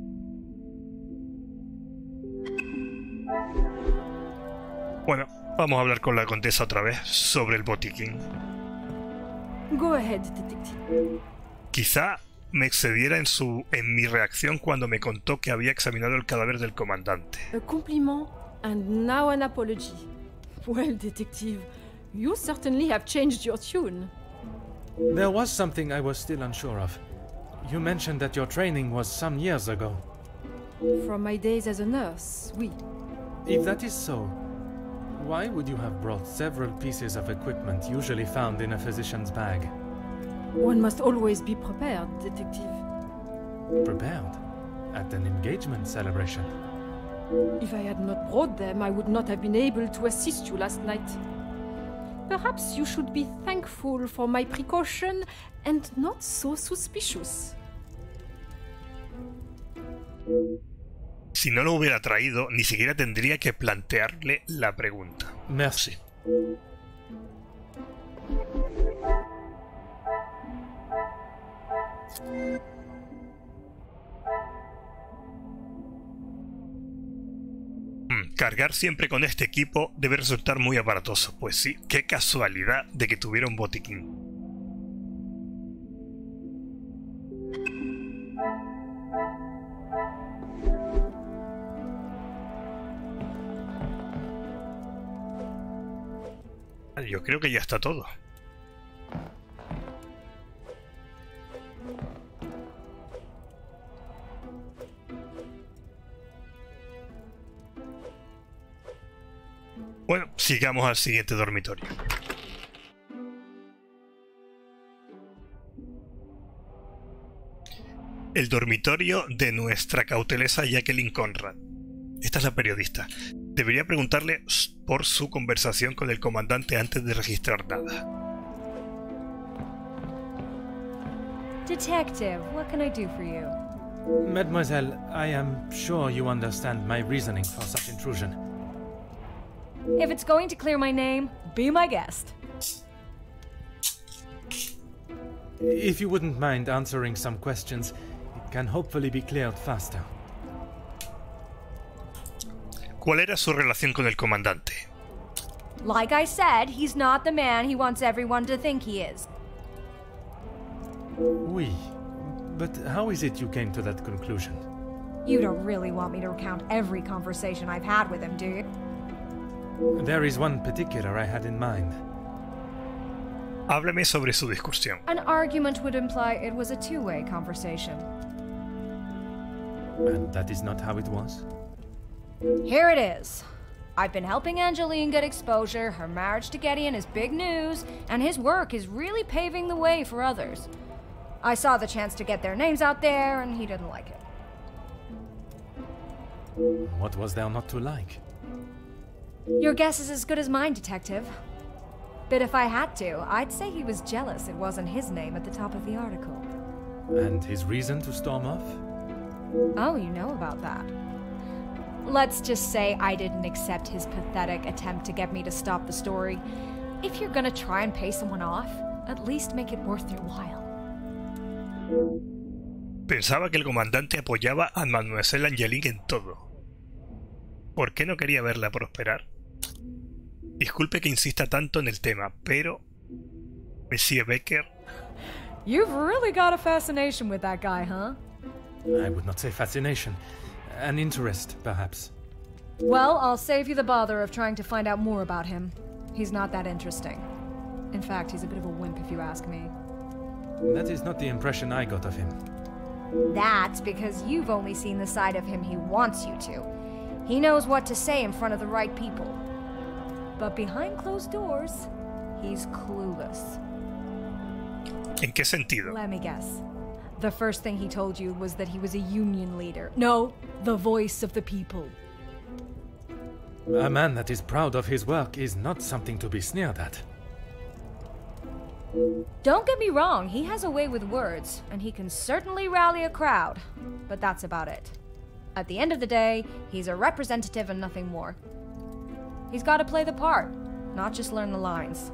Bueno, vamos a hablar con la condesa otra vez sobre el botiquín. Go ahead, detective. Quizá me excediera en su en mi reacción cuando me contó que había examinado el cadáver del comandante. A compliment and now an apology. Well, detective, you certainly have changed your tune. There was something I was still unsure of. You mentioned that your training was some years ago. From my days as a nurse, oui. If that is so, why would you have brought several pieces of equipment usually found in a physician's bag? One must always be prepared, detective. Prepared? At an engagement celebration? If I had not brought them, I would not have been able to assist you last night. Perhaps you should be thankful for my precaution and not so suspicious. Si no lo hubiera traído, ni siquiera tendría que plantearle la pregunta. Merci. Hmm, cargar siempre con este equipo debe resultar muy aparatoso. Pues sí, qué casualidad de que tuviera un botiquín. Yo creo que ya está todo. Bueno, sigamos al siguiente dormitorio. El dormitorio de nuestra cautelosa Jacqueline Conrad. Esta es la periodista. Debería preguntarle por su conversación con el comandante antes de registrar nada. Detective, what can I do for you? Mademoiselle, I am sure you understand my reasoning for such intrusion. If it's going to clear my name, be my guest. If you wouldn't mind answering some questions, it can hopefully be cleared faster. ¿Cuál era su relación con el comandante? Like I said, he's not the man he wants everyone to think he is. Oui, but how is it you came to that conclusion? You don't really want me to recount every conversation I've had with him, do you? There is one particular I had in mind. Háblame sobre su discusión. An argument would imply it was a two-way conversation. And that is not how it was? Here it is. I've been helping Angeline get exposure, her marriage to Gideon is big news, and his work is really paving the way for others. I saw the chance to get their names out there, and he didn't like it. What was there not to like? Your guess is as good as mine, Detective. But if I had to, I'd say he was jealous it wasn't his name at the top of the article. And his reason to storm off? Oh, you know about that. let's just say I didn't accept his pathetic attempt to get me to stop the story. If you're gonna try and pay someone off, at least make it worth their while. Pensaba que el comandante apoyaba a Mademoiselle Angeline en todo. ¿Por qué no quería verla prosperar? Disculpe que insista tanto en el tema, pero... Monsieur Becker... You've really got a fascination with that guy, huh? I would not say fascination. An interest, perhaps. Well, I'll save you the bother of trying to find out more about him. He's not that interesting. In fact, he's a bit of a wimp if you ask me. That is not the impression I got of him. That's because you've only seen the side of him he wants you to. He knows what to say in front of the right people. But behind closed doors, he's clueless. ¿En qué sentido? Let me guess. The first thing he told you was that he was a union leader. No, the voice of the people. A man that is proud of his work is not something to be sneered at. Don't get me wrong, he has a way with words, and he can certainly rally a crowd. But that's about it. At the end of the day, he's a representative and nothing more. He's got to play the part, not just learn the lines.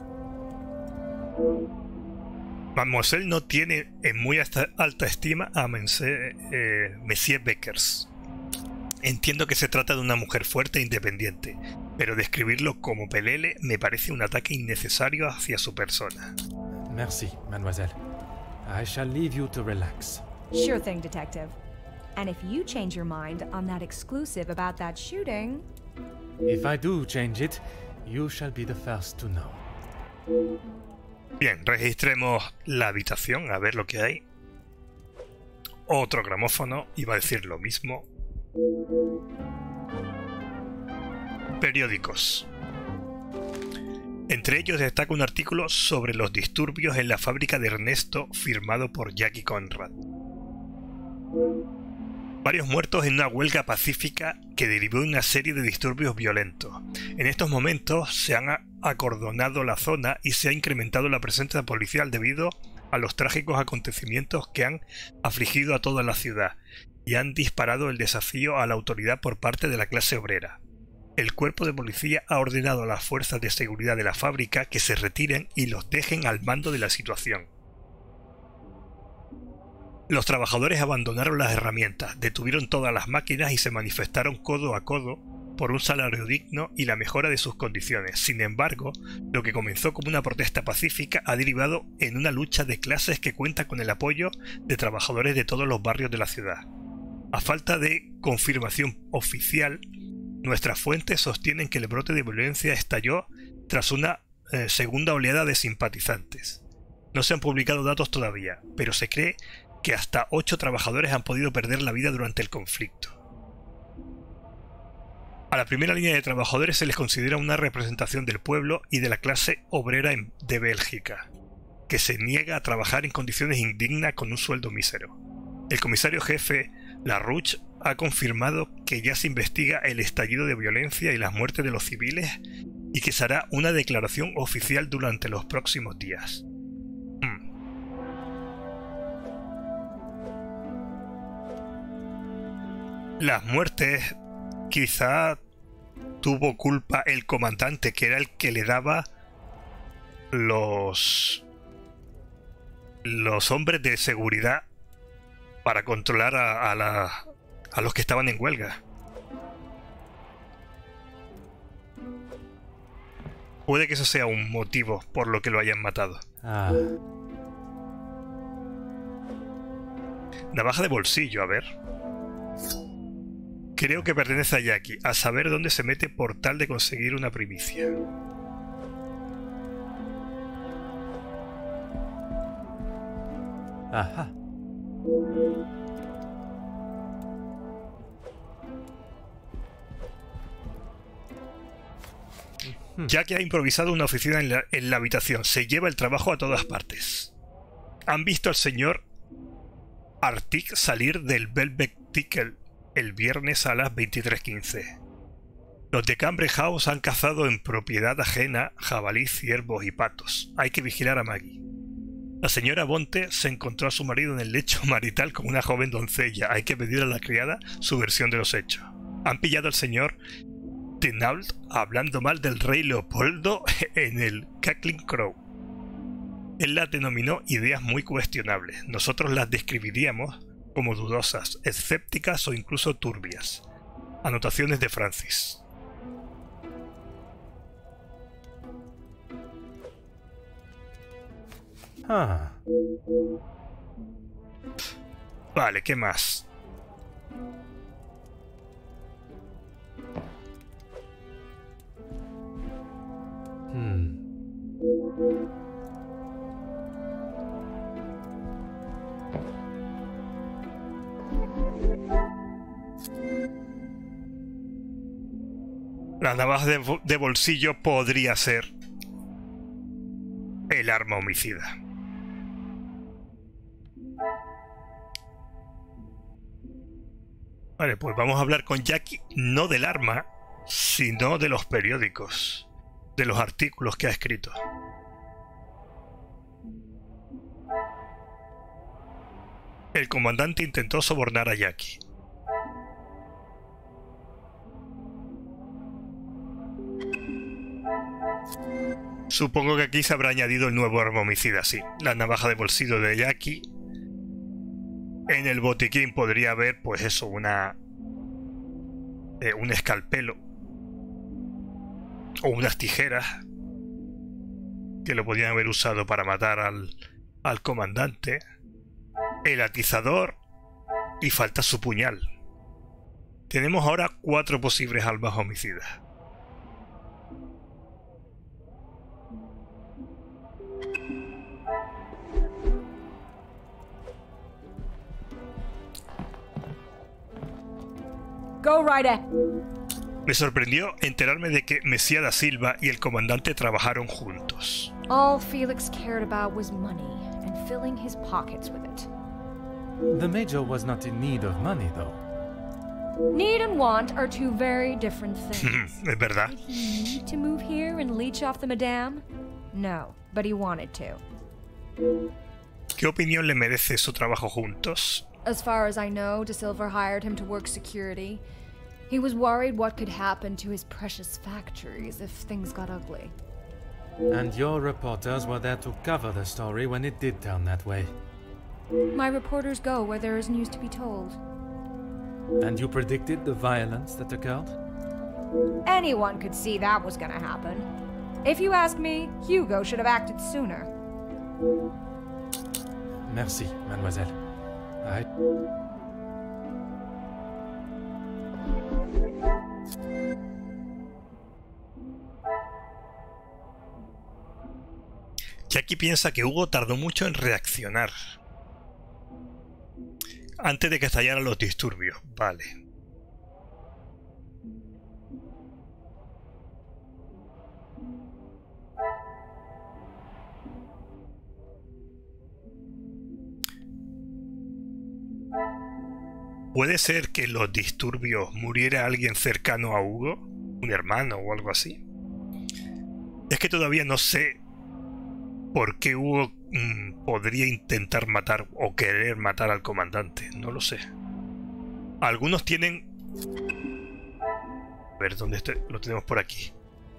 Mademoiselle no tiene en muy alta, alta estima a Monsieur, eh, Monsieur Beckers. Entiendo que se trata de una mujer fuerte e independiente, pero describirlo como pelele me parece un ataque innecesario hacia su persona. Merci, mademoiselle. I shall leave you to relax. Sure thing, detective. And if you change your mind on that exclusive about that shooting... If I do change it, you shall be the first to know. Bien, registremos la habitación, a ver lo que hay. Otro gramófono, iba a decir lo mismo. Periódicos. Entre ellos destaca un artículo sobre los disturbios en la fábrica de Ernesto firmado por Jackie Conrad. Varios muertos en una huelga pacífica que derivó en una serie de disturbios violentos. En estos momentos se han acordonado la zona y se ha incrementado la presencia policial debido a los trágicos acontecimientos que han afligido a toda la ciudad y han disparado el desafío a la autoridad por parte de la clase obrera. El cuerpo de policía ha ordenado a las fuerzas de seguridad de la fábrica que se retiren y los dejen al mando de la situación. Los trabajadores abandonaron las herramientas, detuvieron todas las máquinas y se manifestaron codo a codo por un salario digno y la mejora de sus condiciones. Sin embargo, lo que comenzó como una protesta pacífica ha derivado en una lucha de clases que cuenta con el apoyo de trabajadores de todos los barrios de la ciudad. A falta de confirmación oficial, nuestras fuentes sostienen que el brote de violencia estalló tras una eh, segunda oleada de simpatizantes. No se han publicado datos todavía, pero se cree que hasta ocho trabajadores han podido perder la vida durante el conflicto. A la primera línea de trabajadores se les considera una representación del pueblo y de la clase obrera de Bélgica, que se niega a trabajar en condiciones indignas con un sueldo mísero. El comisario jefe Larouche ha confirmado que ya se investiga el estallido de violencia y las muertes de los civiles y que se hará una declaración oficial durante los próximos días. Hmm. Las muertes quizá tuvo culpa el comandante, que era el que le daba los los hombres de seguridad para controlar a, a, la, a los que estaban en huelga. Puede que eso sea un motivo por lo que lo hayan matado. Ah. Navaja de bolsillo, a ver. Creo que pertenece a Jackie, a saber dónde se mete por tal de conseguir una primicia. Ajá. Jackie ha improvisado una oficina en la, en la habitación. Se lleva el trabajo a todas partes. Han visto al señor Arctic salir del Velvet Tickle el viernes a las veintitrés quince. Los de Cambre House han cazado en propiedad ajena jabalí, ciervos y patos. Hay que vigilar a Maggie. La señora Bonte se encontró a su marido en el lecho marital con una joven doncella. Hay que pedir a la criada su versión de los hechos. Han pillado al señor Tinault hablando mal del rey Leopoldo en el Cackling Crow. Él las denominó ideas muy cuestionables. Nosotros las describiríamos como dudosas, escépticas o incluso turbias. Anotaciones de Francis. Ah. Vale, ¿qué más? Hmm. La navaja de, bo- de bolsillo podría ser el arma homicida. Vale, pues vamos a hablar con Jackie, no del arma, sino de los periódicos, de los artículos que ha escrito. El comandante intentó sobornar a Jackie. Supongo que aquí se habrá añadido el nuevo arma homicida, sí. La navaja de bolsillo de Jackie. En el botiquín podría haber, pues eso, una... Eh, un escalpelo. O unas tijeras. Que lo podían haber usado para matar al, al comandante. El atizador. Y falta su puñal. Tenemos ahora cuatro posibles armas homicidas. Go right ahead. Me sorprendió enterarme de que Mesía da Silva y el comandante trabajaron juntos. All Felix cared about was money and filling his pockets with it. The Major was not in need of money, though. Need and want are two very different things. Es verdad. Did he need to move here and leech off the madame? No, but he wanted to. ¿Qué opinión le merece su trabajo juntos? As far as I know, De Silva hired him to work security. He was worried what could happen to his precious factories if things got ugly. And your reporters were there to cover the story when it did turn that way. My reporters go where there is news to be told. And you predicted the violence that occurred? Anyone could see that was gonna happen. If you ask me, Hugo should have acted sooner. Merci, mademoiselle. I... Jackie piensa que Hugo tardó mucho en reaccionar. Antes de que estallaran los disturbios. Vale. ¿Puede ser que en los disturbios muriera alguien cercano a Hugo? ¿Un hermano o algo así? Es que todavía no sé por qué Hugo mmm, podría intentar matar o querer matar al comandante. No lo sé. Algunos tienen... A ver, ¿dónde este? Lo tenemos por aquí.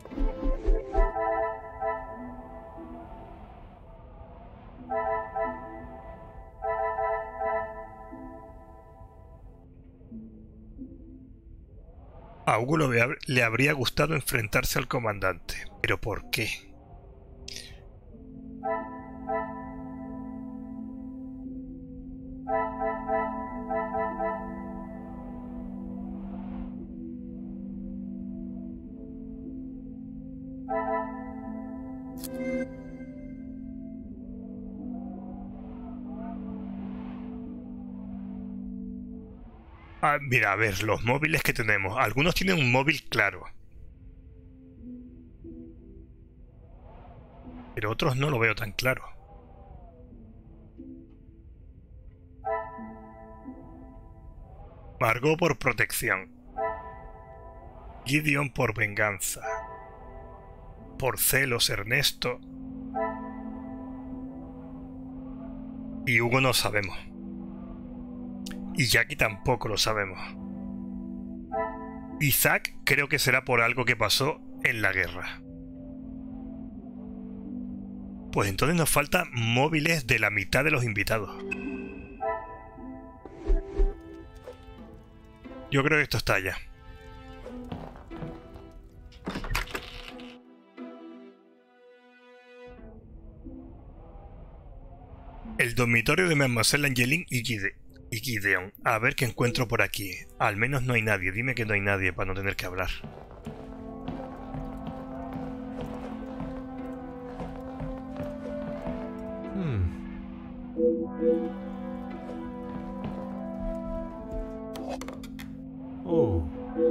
A Hugo le habría gustado enfrentarse al comandante. ¿Pero por qué? Ah, mira, a ver, los móviles que tenemos. Algunos tienen un móvil claro. Pero otros no lo veo tan claro. Margot por protección. Gideon por venganza. Por celos Ernesto. Y Hugo no sabemos. Y Jackie tampoco lo sabemos. Y Zack creo que será por algo que pasó en la guerra. Pues entonces nos faltan móviles de la mitad de los invitados. Yo creo que esto está allá. El dormitorio de Mademoiselle Angeline y, Gide y Gideon. A ver qué encuentro por aquí. Al menos no hay nadie. Dime que no hay nadie para no tener que hablar. Hmm. Oh.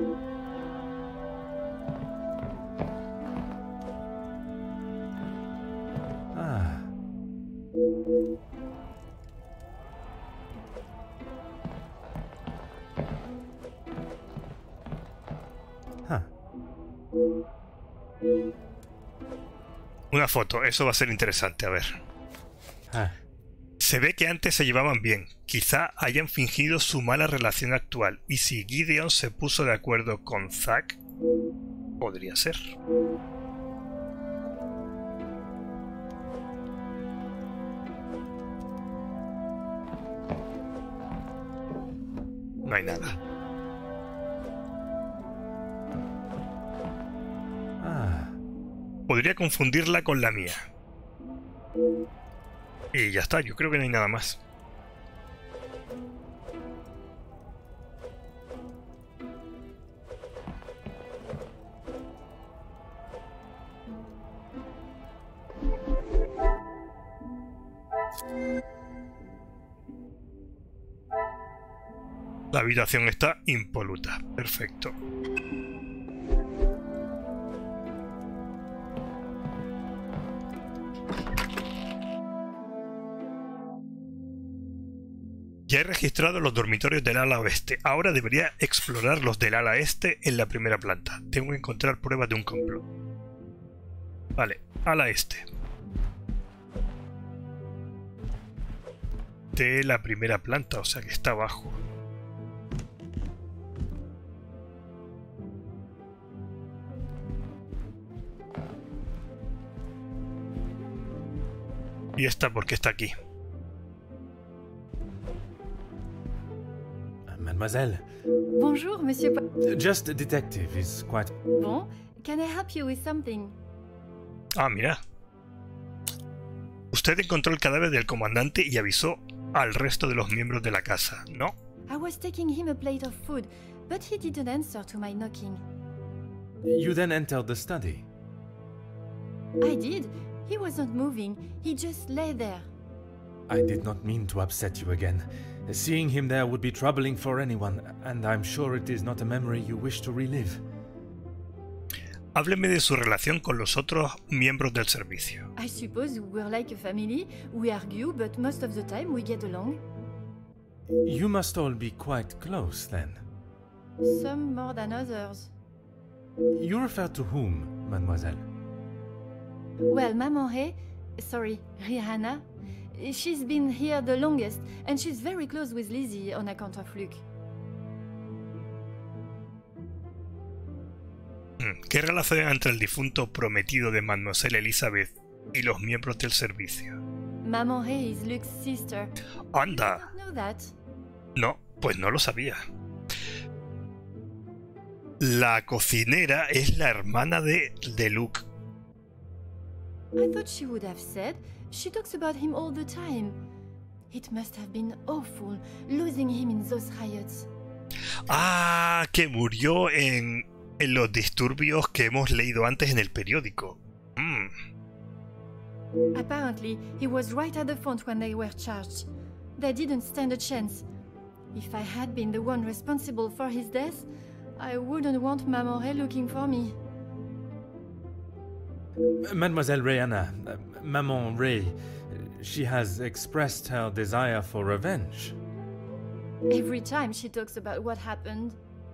Ah. Huh. Una foto, eso va a ser interesante, a ver. Ah. Se ve que antes se llevaban bien, quizá hayan fingido su mala relación actual, y si Gideon se puso de acuerdo con Zack, podría ser. No hay nada. Ah. Podría confundirla con la mía. Y ya está, yo creo que no hay nada más. La habitación está impoluta. Perfecto. Ya he registrado los dormitorios del ala oeste. Ahora debería explorar los del ala este en la primera planta. Tengo que encontrar pruebas de un complot. Vale, ala este. De la primera planta, o sea que está abajo. ¿Y esta por qué está aquí? Mademoiselle. Bonjour, Monsieur Pa... Just a detective is quite... Bon, can I help you with something? Ah, mira. Usted encontró el cadáver del comandante y avisó al resto de los miembros de la casa, ¿no? I was taking him a plate of food, but he didn't answer to my knocking. You then entered the study. I did. He wasn't moving. He just lay there. I did not mean to upset you again. Seeing him there would be troubling for anyone, and I'm sure it is not a memory you wish to relive. Hábleme de su relación con los otros miembros del servicio. I suppose we're like a family. We argue, but most of the time we get along. You must all be quite close, then. Some more than others. You refer to whom, mademoiselle? Well, Maman Ray, sorry, Rihanna, she's been here the longest, and she's very close with Lizzie on account of Luke. ¿Qué relación hay entre el difunto prometido de Mademoiselle Elizabeth y los miembros del servicio? Maman Ray is Luke's sister. ¡Anda! You know that? No, pues no lo sabía. La cocinera es la hermana de, de Luke. I thought she would have said. She talks about him all the time. It must have been awful, losing him in those riots. Ah, que murió en, en los disturbios que hemos leído antes en el periódico. Mm. Apparently, he was right at the front when they were charged. They didn't stand a chance. If I had been the one responsible for his death, I wouldn't want Maman Ray looking for me. Mademoiselle Rihanna, uh, Maman Ray, she has expressed her desire for revenge. Every time she talks about what happened.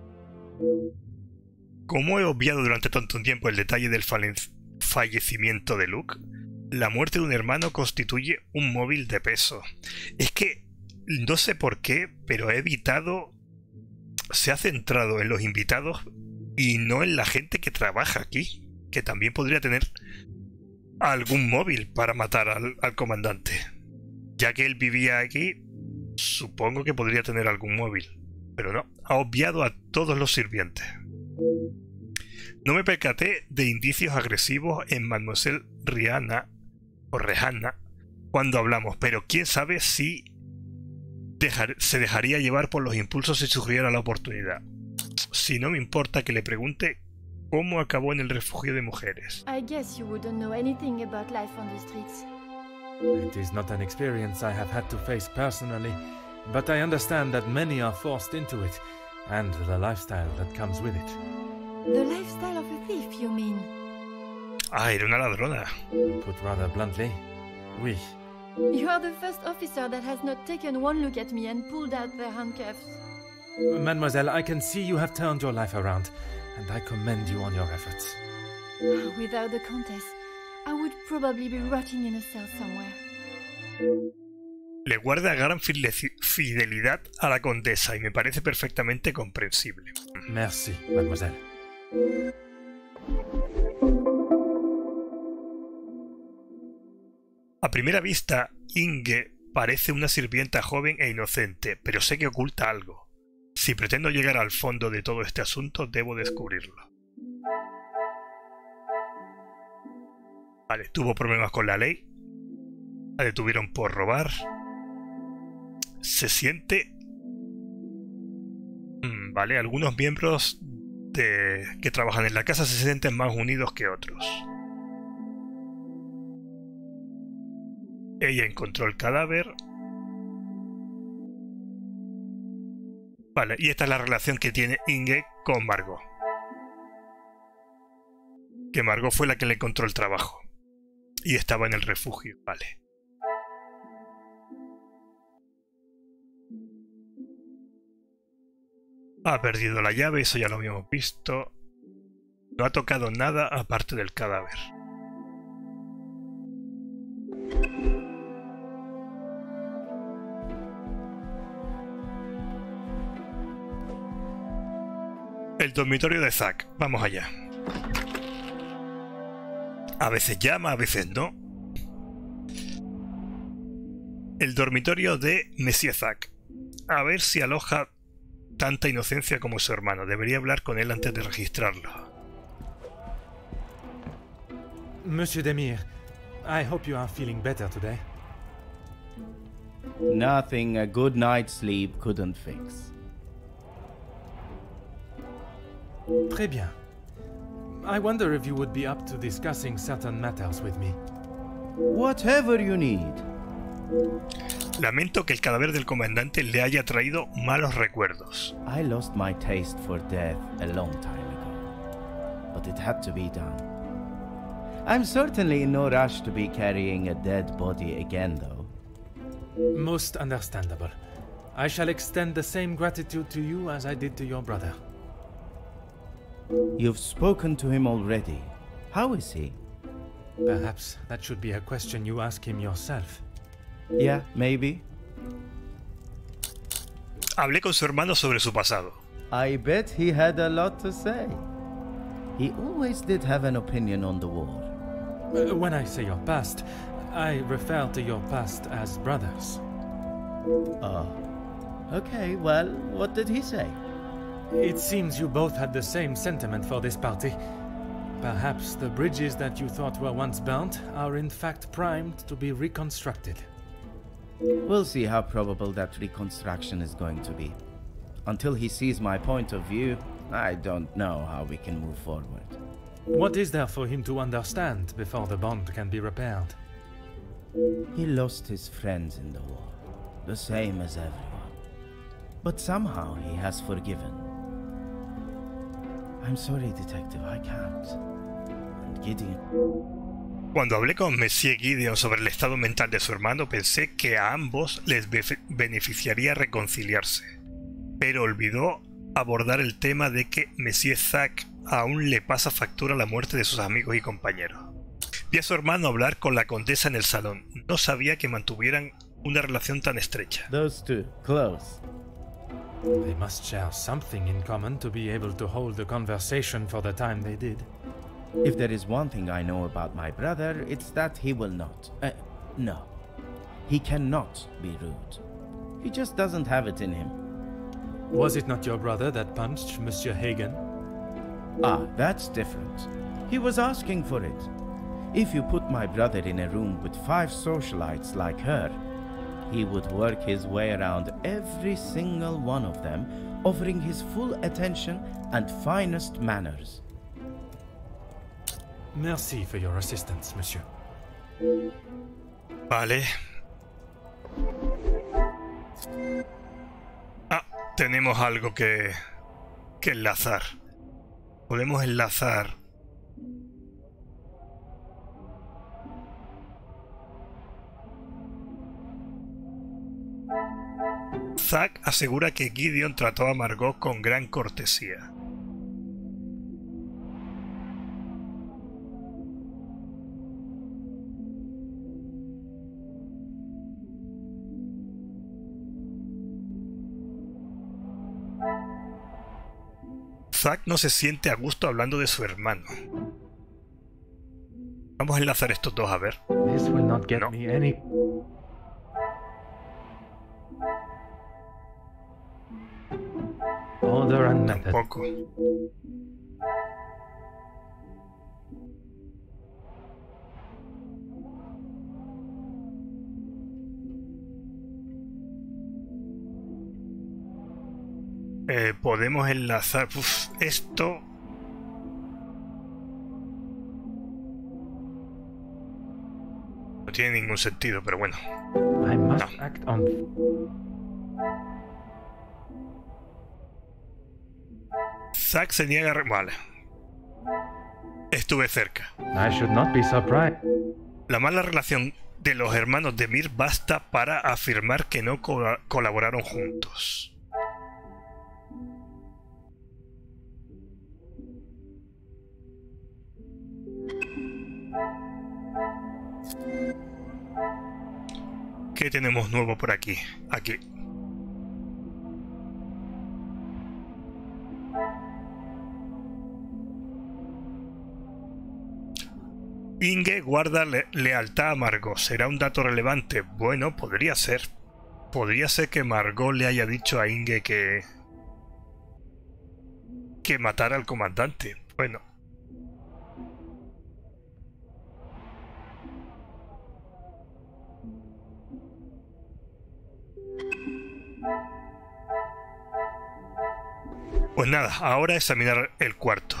Como he obviado durante tanto tiempo el detalle del fallecimiento de Luke, la muerte de un hermano constituye un móvil de peso. Es que no sé por qué, pero he evitado se ha centrado en los invitados y no en la gente que trabaja aquí, que también podría tener algún móvil para matar al, al comandante. Ya que él vivía aquí, supongo que podría tener algún móvil, pero no, ha obviado a todos los sirvientes. No me percaté de indicios agresivos en Mademoiselle Rihanna o Rehanna cuando hablamos, pero quién sabe si dejar, se dejaría llevar por los impulsos si surgiera la oportunidad. Si no me importa que le pregunte cómo acabó en el refugio de mujeres. I guess you wouldn't know anything about life on the streets. It is not an experience I have had to face personally, but I understand that many are forced into it, and the lifestyle that comes with it. The lifestyle of a thief, you mean? Ah, era una ladrona. Put rather bluntly, oui. You are the first officer that has not taken one look at me and pulled out their handcuffs. Mademoiselle, I can see you have turned your life around, and I commend you on your efforts. Without the Countess, I would probably be rotting in a cell somewhere. Le guarda gran fidelidad a la condesa y me parece perfectamente comprensible. Merci, mademoiselle. A primera vista, Inge parece una sirvienta joven e inocente, pero sé que oculta algo. Si pretendo llegar al fondo de todo este asunto, debo descubrirlo. Vale, tuvo problemas con la ley. La detuvieron por robar. Se siente... Vale, algunos miembros de... que trabajan en la casa se sienten más unidos que otros. Ella encontró el cadáver. Vale, y esta es la relación que tiene Inge con Margot. Que Margot fue la que le encontró el trabajo. Y estaba en el refugio, vale. Ha perdido la llave, eso ya lo habíamos visto. No ha tocado nada aparte del cadáver. El dormitorio de Zack. Vamos allá. A veces llama, a veces no. El dormitorio de Monsieur Zack. A ver si aloja tanta inocencia como su hermano. Debería hablar con él antes de registrarlo. Monsieur Demir, I hope you are feeling better today. Nothing a good night's sleep couldn't fix. Très bien. I wonder if you would be up to discussing certain matters with me. Whatever you need. Lamento que el cadáver del comandante le haya traído malos recuerdos. I lost my taste for death a long time ago, but it had to be done. I'm certainly in no rush to be carrying a dead body again, though. Most understandable. I shall extend the same gratitude to you as I did to your brother. You've spoken to him already. How is he? Perhaps that should be a question you ask him yourself. Yeah, maybe. Hablé con su hermano sobre su pasado. I bet he had a lot to say. He always did have an opinion on the war. Uh, when I say your past, I refer to your past as brothers. Oh. Okay, well, what did he say? It seems you both had the same sentiment for this party. Perhaps the bridges that you thought were once burnt are in fact primed to be reconstructed. We'll see how probable that reconstruction is going to be. Until he sees my point of view, I don't know how we can move forward. What is there for him to understand before the bond can be repaired? He lost his friends in the war, the same as everyone. But somehow he has forgiven. I'm sorry, Detective, I can't. And Gideon... Cuando hablé con Monsieur Gideon sobre el estado mental de su hermano, pensé que a ambos les beneficiaría reconciliarse. Pero olvidó abordar el tema de que Monsieur Zack aún le pasa factura la muerte de sus amigos y compañeros. Vi a su hermano hablar con la condesa en el salón. No sabía que mantuvieran una relación tan estrecha. Those two, close. They must share something in common to be able to hold the conversation for the time they did. If there is one thing I know about my brother, it's that he will not. Uh, no. He cannot be rude. He just doesn't have it in him. Was it not your brother that punched Monsieur Hagen? Ah, that's different. He was asking for it. If you put my brother in a room with five socialites like her, he would work his way around every single one of them, offering his full attention and finest manners. Merci for your assistance, monsieur. Vale. Ah, tenemos algo que, que enlazar. Podemos enlazar. Zack asegura que Gideon trató a Margot con gran cortesía. Zack no se siente a gusto hablando de su hermano. Vamos a enlazar estos dos a ver. This will not get No. me any... Order and method. Tampoco. Eh, podemos enlazar. Uf, esto. No tiene ningún sentido, pero bueno. I must No. act on... Zack se niega a... re- Vale. Estuve cerca. I should not be surprised. La mala relación de los hermanos de Mir basta para afirmar que no co- colaboraron juntos. ¿Qué tenemos nuevo por aquí? Aquí. Inge guarda le- lealtad a Margot. ¿Será un dato relevante? Bueno, podría ser. Podría ser que Margot le haya dicho a Inge que... que matara al comandante. Bueno. Pues nada, ahora examinar el cuarto.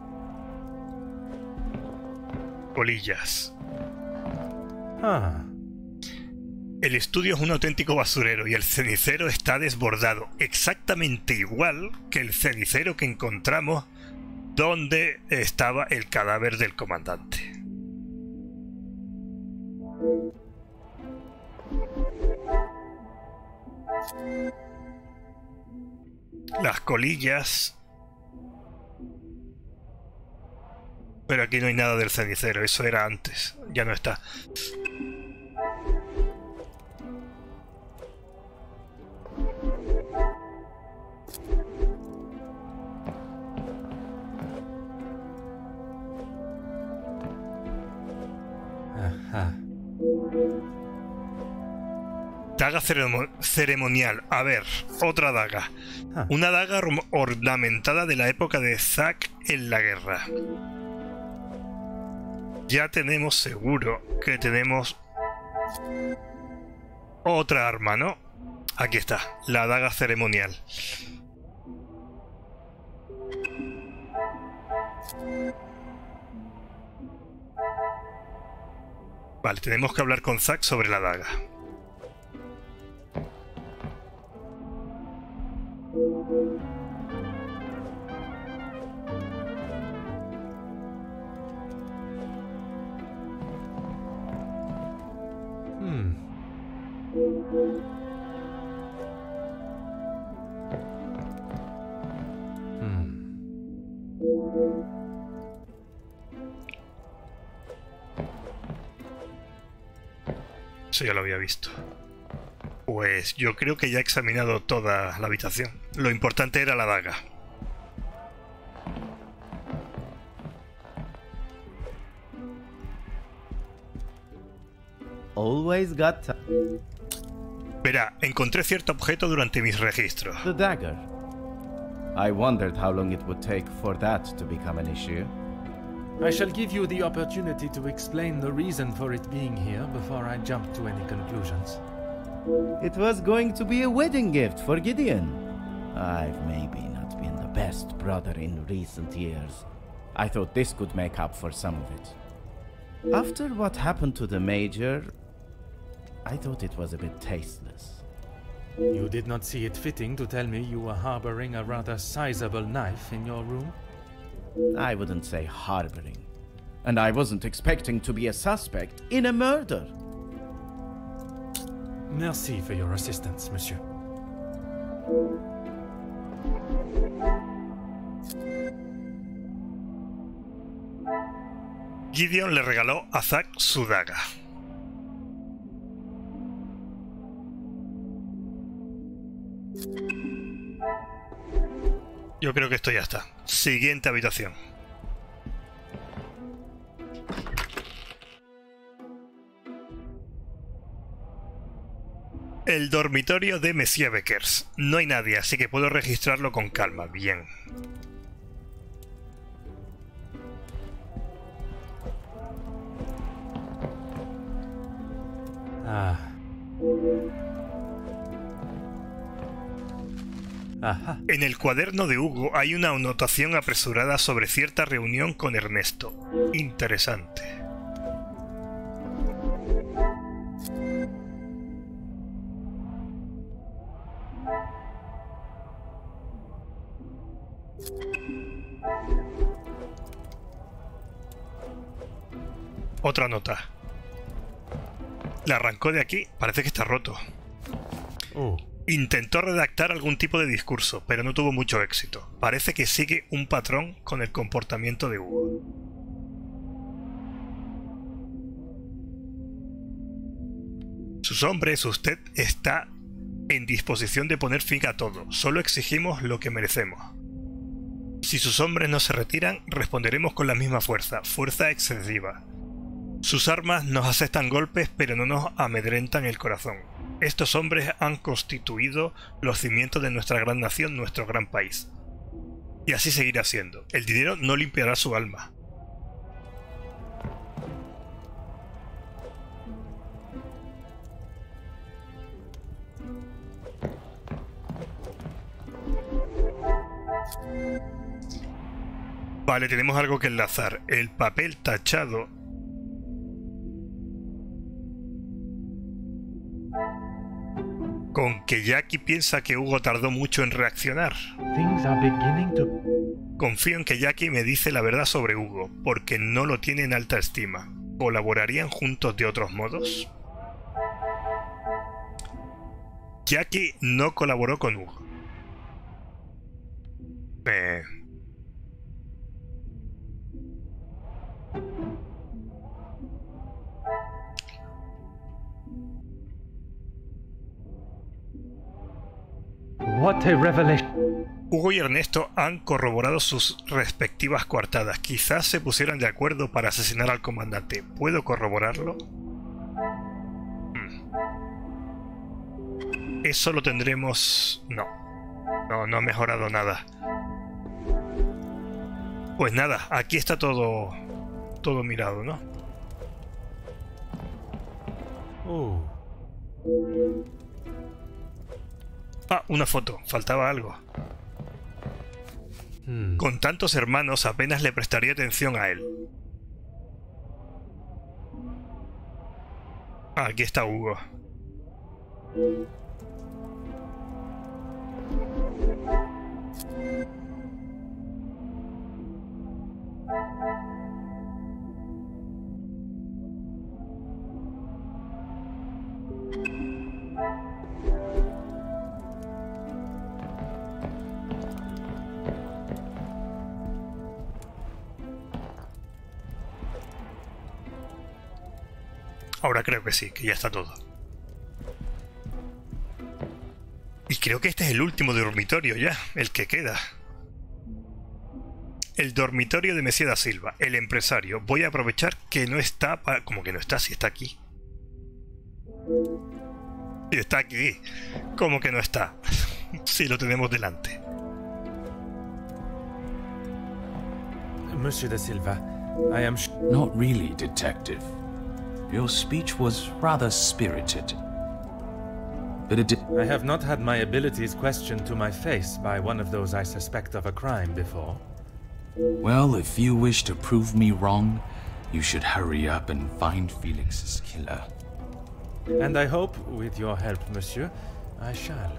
Colillas. Ah, El estudio es un auténtico basurero y el cenicero está desbordado, exactamente igual que el cenicero que encontramos donde estaba el cadáver del comandante. Las colillas... Pero aquí no hay nada del cenicero, eso era antes, ya no está. ajá. Daga ceremo- ceremonial. A ver, otra daga. Ah. Una daga orm- ornamentada de la época de Zack en la guerra. Ya tenemos seguro que tenemos otra arma, ¿no? Aquí está, la daga ceremonial. Vale, tenemos que hablar con Zack sobre la daga. Hmm. Hmm. Eso ya lo había visto. Pues yo creo que ya he examinado toda la habitación. Lo importante era la daga. Always got time. Verá, encontré cierto objeto durante mis registros. The dagger. I wondered how long it would take for that to become an issue. I shall give you the opportunity to explain the reason for it being here before I jump to any conclusions. It was going to be a wedding gift for Gideon. I've maybe not been the best brother in recent years. I thought this could make up for some of it. After what happened to the Major, I thought it was a bit tasteless. You did not see it fitting to tell me you were harboring a rather sizable knife in your room? I wouldn't say harboring. And I wasn't expecting to be a suspect in a murder. Merci for your assistance, monsieur. Gideon le regaló a Zack su daga. Yo creo que esto ya está. Siguiente habitación. El dormitorio de Monsieur Beckers. No hay nadie, así que puedo registrarlo con calma. Bien. Ah. Ajá. En el cuaderno de Hugo hay una anotación apresurada sobre cierta reunión con Ernesto. Interesante. Otra nota. La arrancó de aquí. Parece que está roto. Oh. Intentó redactar algún tipo de discurso, pero no tuvo mucho éxito. Parece que sigue un patrón con el comportamiento de Hugo. Sus hombres, usted está en disposición de poner fin a todo. Solo exigimos lo que merecemos. Si sus hombres no se retiran, responderemos con la misma fuerza. Fuerza excesiva. Sus armas nos asestan golpes, pero no nos amedrentan el corazón. Estos hombres han constituido los cimientos de nuestra gran nación, nuestro gran país. Y así seguirá siendo. El dinero no limpiará su alma. Vale, tenemos algo que enlazar. El papel tachado. Con que Jackie piensa que Hugo tardó mucho en reaccionar. Confío en que Jackie me dice la verdad sobre Hugo, porque no lo tiene en alta estima. ¿Colaborarían juntos de otros modos? Jackie no colaboró con Hugo. Eh... What a revelation. Hugo y Ernesto han corroborado sus respectivas coartadas. Quizás se pusieran de acuerdo para asesinar al comandante. ¿Puedo corroborarlo? Hmm. Eso lo tendremos... No. No, no ha mejorado nada. Pues nada, aquí está todo... todo mirado, ¿no? Oh. Ah, una foto. Faltaba algo. Hmm. Con tantos hermanos apenas le prestaría atención a él. Ah, aquí está Hugo. Ahora creo que sí, que ya está todo. Y creo que este es el último dormitorio ya, el que queda. El dormitorio de Mesía da Silva, el empresario. Voy a aprovechar que no está... Para... Como que no está, si está aquí. Si está aquí. Como que no está. Si lo tenemos delante. Monsieur da Silva, I am... Not really, detective. Your speech was rather spirited. But it did... I have not had my abilities questioned to my face by one of those I suspect of a crime before. Well, if you wish to prove me wrong, you should hurry up and find Felix's killer. And I hope, with your help, monsieur, I shall.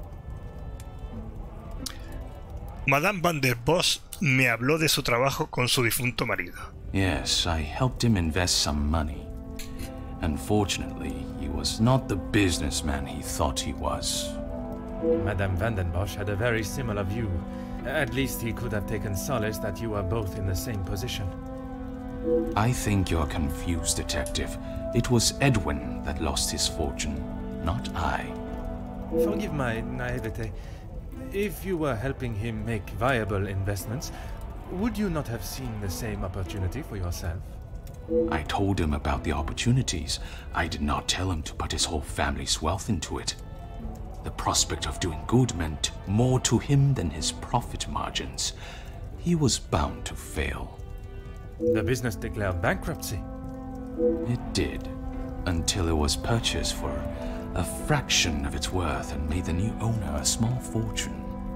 Madame van der Bosch me habló de su trabajo con su difunto marido. Yes, I helped him invest some money. Unfortunately, he was not the businessman he thought he was. Madame van den Bosch had a very similar view. At least he could have taken solace that you are both in the same position. I think you're confused, detective. It was Edwin that lost his fortune, not I. Forgive my naivete. If you were helping him make viable investments, would you not have seen the same opportunity for yourself? I told him about the opportunities. I did not tell him to put his whole family's wealth into it. The prospect of doing good meant more to him than his profit margins. He was bound to fail. The business declared bankruptcy. It did, until it was purchased for a fraction of its worth and made the new owner a small fortune.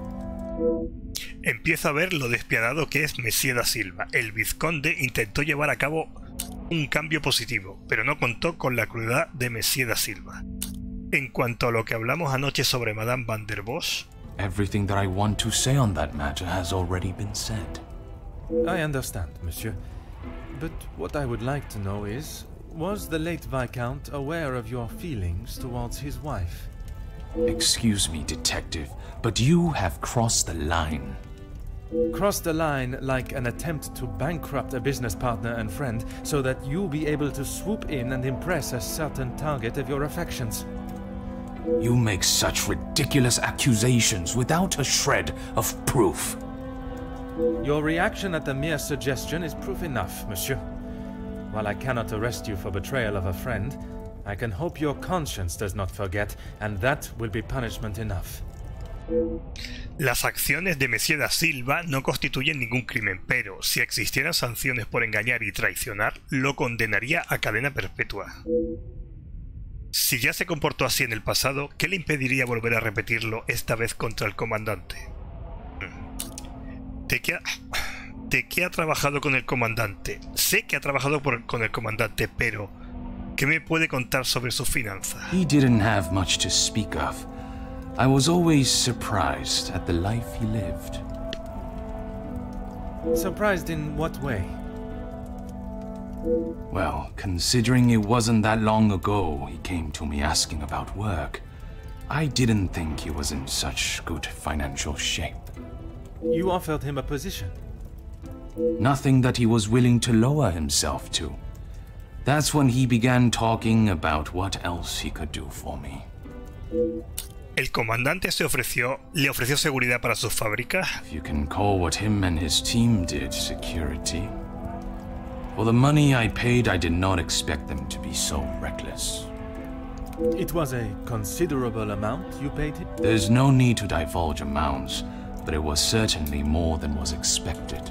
Empiezo a ver lo despiadado que es Mesía da Silva. El vizconde intentó llevar a cabo un cambio positivo, pero no contó con la crueldad de Mesía da Silva. En cuanto a lo que hablamos anoche sobre Madame van der Bosch... Everything that I want to say on that matter has already been said. I understand, monsieur. But what I would like to know is, was the late Viscount aware of your feelings towards his wife? Excuse me, detective, but you have crossed the line. Crossed the line like an attempt to bankrupt a business partner and friend so that you'll be able to swoop in and impress a certain target of your affections. You make such ridiculous accusations without a shred of proof. Your reaction at the mere suggestion is proof enough, monsieur. While I cannot arrest you for betrayal of a friend, I can hope your conscience does not forget, and that will be punishment enough. Las acciones de Mesía da Silva no constituyen ningún crimen, pero si existieran sanciones por engañar y traicionar, lo condenaría a cadena perpetua. Si ya se comportó así en el pasado, ¿qué le impediría volver a repetirlo esta vez contra el comandante? ¿De qué ha, de qué ha trabajado con el comandante? Sé que ha trabajado por, con el comandante, pero ¿qué me puede contar sobre sus finanzas? He didn't have much to speak of. I was always surprised at the life he lived. Surprised in what way? Well, considering it wasn't that long ago he came to me asking about work, I didn't think he was in such good financial shape. You offered him a position? Nothing that he was willing to lower himself to. That's when he began talking about what else he could do for me. El comandante se ofreció, le ofreció seguridad para sus fábricas. If you can call what him and his team did security. For the money I paid, I did not expect them to be so reckless. It was a considerable amount you paid him? There's no need to divulge amounts, but it was certainly more than was expected.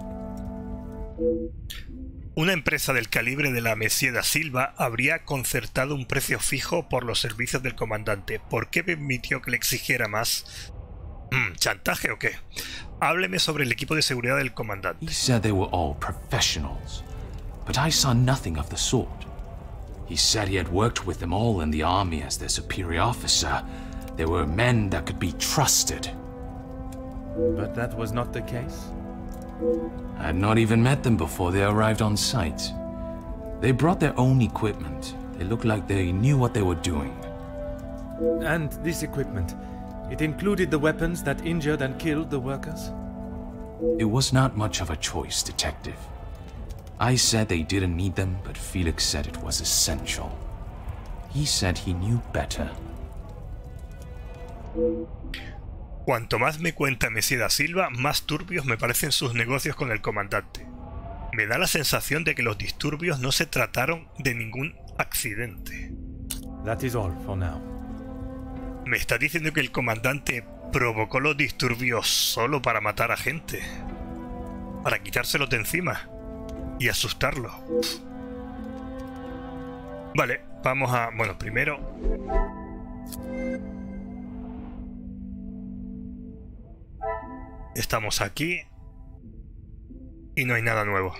Una empresa del calibre de la Mesía da Silva habría concertado un precio fijo por los servicios del comandante. ¿Por qué permitió que le exigiera más? Mm, ¿Chantaje o qué? Hábleme sobre el equipo de seguridad del comandante. He said they were all professionals, but I saw nothing of the sort. He said he had worked with them all in the army as their superior officer. They were men that could be trusted. But that was not the case? I had not even met them before they arrived on site. They brought their own equipment. They looked like they knew what they were doing. And this equipment, it included the weapons that injured and killed the workers? It was not much of a choice, detective. I said they didn't need them, but Felix said it was essential. He said he knew better. Cuanto más me cuenta Monsieur da Silva, más turbios me parecen sus negocios con el comandante. Me da la sensación de que los disturbios no se trataron de ningún accidente. That is all for now. ¿Me está diciendo que el comandante provocó los disturbios solo para matar a gente? Para quitárselos de encima y asustarlos. Vale, vamos a... Bueno, primero... Estamos aquí y no hay nada nuevo.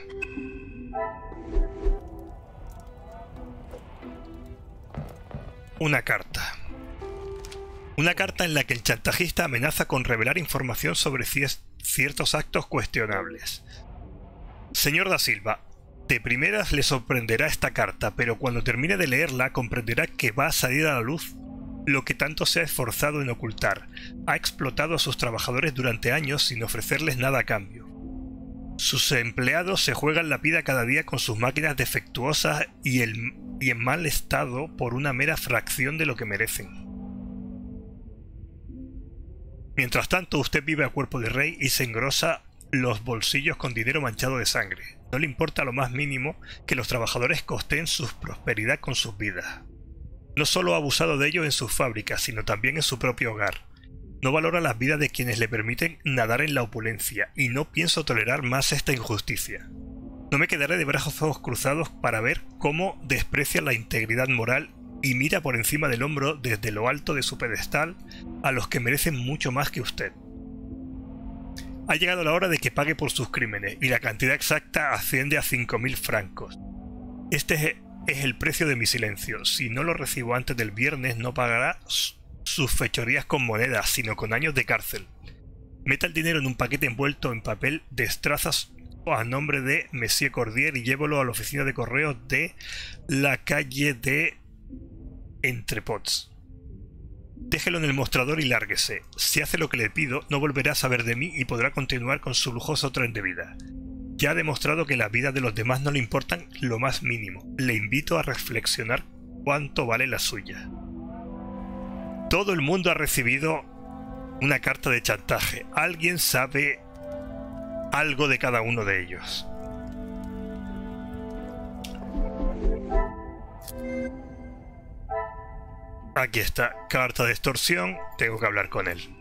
Una carta. Una carta en la que el chantajista amenaza con revelar información sobre ciertos actos cuestionables. Señor da Silva, de primeras le sorprenderá esta carta, pero cuando termine de leerla comprenderá que va a salir a la luz lo que tanto se ha esforzado en ocultar. Ha explotado a sus trabajadores durante años sin ofrecerles nada a cambio. Sus empleados se juegan la vida cada día con sus máquinas defectuosas y, el, y en mal estado por una mera fracción de lo que merecen. Mientras tanto, usted vive a cuerpo de rey y se engrosa los bolsillos con dinero manchado de sangre. No le importa lo más mínimo que los trabajadores costeen su prosperidad con sus vidas. No solo ha abusado de ellos en sus fábricas, sino también en su propio hogar. No valora las vidas de quienes le permiten nadar en la opulencia, y no pienso tolerar más esta injusticia. No me quedaré de brazos cruzados para ver cómo desprecia la integridad moral y mira por encima del hombro desde lo alto de su pedestal a los que merecen mucho más que usted. Ha llegado la hora de que pague por sus crímenes, y la cantidad exacta asciende a cinco mil francos. Este es Es el precio de mi silencio. Si no lo recibo antes del viernes, no pagará sus fechorías con monedas, sino con años de cárcel. Meta el dinero en un paquete envuelto en papel de estrazas a nombre de Monsieur Cordier y llévelo a la oficina de correos de la calle de Entrepots. Déjelo en el mostrador y lárguese. Si hace lo que le pido, no volverá a saber de mí y podrá continuar con su lujoso tren de vida. Ya ha demostrado que las vidas de los demás no le importan lo más mínimo. Le invito a reflexionar cuánto vale la suya. Todo el mundo ha recibido una carta de chantaje. Alguien sabe algo de cada uno de ellos. Aquí está, carta de extorsión. Tengo que hablar con él.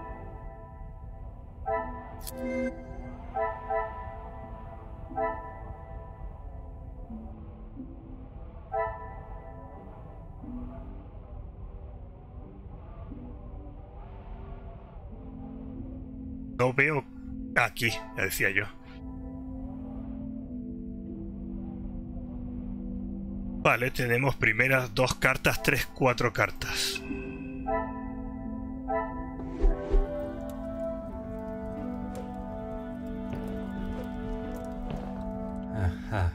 No veo... Aquí, ya decía yo. Vale, tenemos primeras dos cartas, tres, cuatro cartas. Ajá.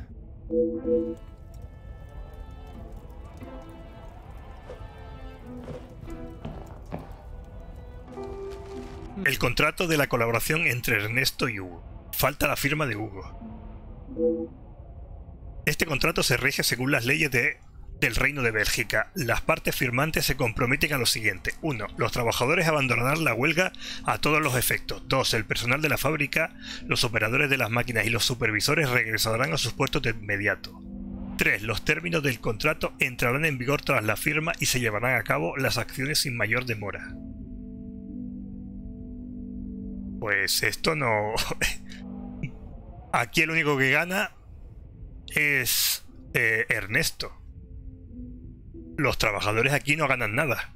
El contrato de la colaboración entre Ernesto y Hugo. Falta la firma de Hugo. Este contrato se rige según las leyes de, del Reino de Bélgica. Las partes firmantes se comprometen a lo siguiente. uno. Los trabajadores abandonarán la huelga a todos los efectos. dos. El personal de la fábrica, los operadores de las máquinas y los supervisores regresarán a sus puestos de inmediato. tres. Los términos del contrato entrarán en vigor tras la firma y se llevarán a cabo las acciones sin mayor demora. Pues esto no... Aquí el único que gana es eh, Ernesto. Los trabajadores aquí no ganan nada.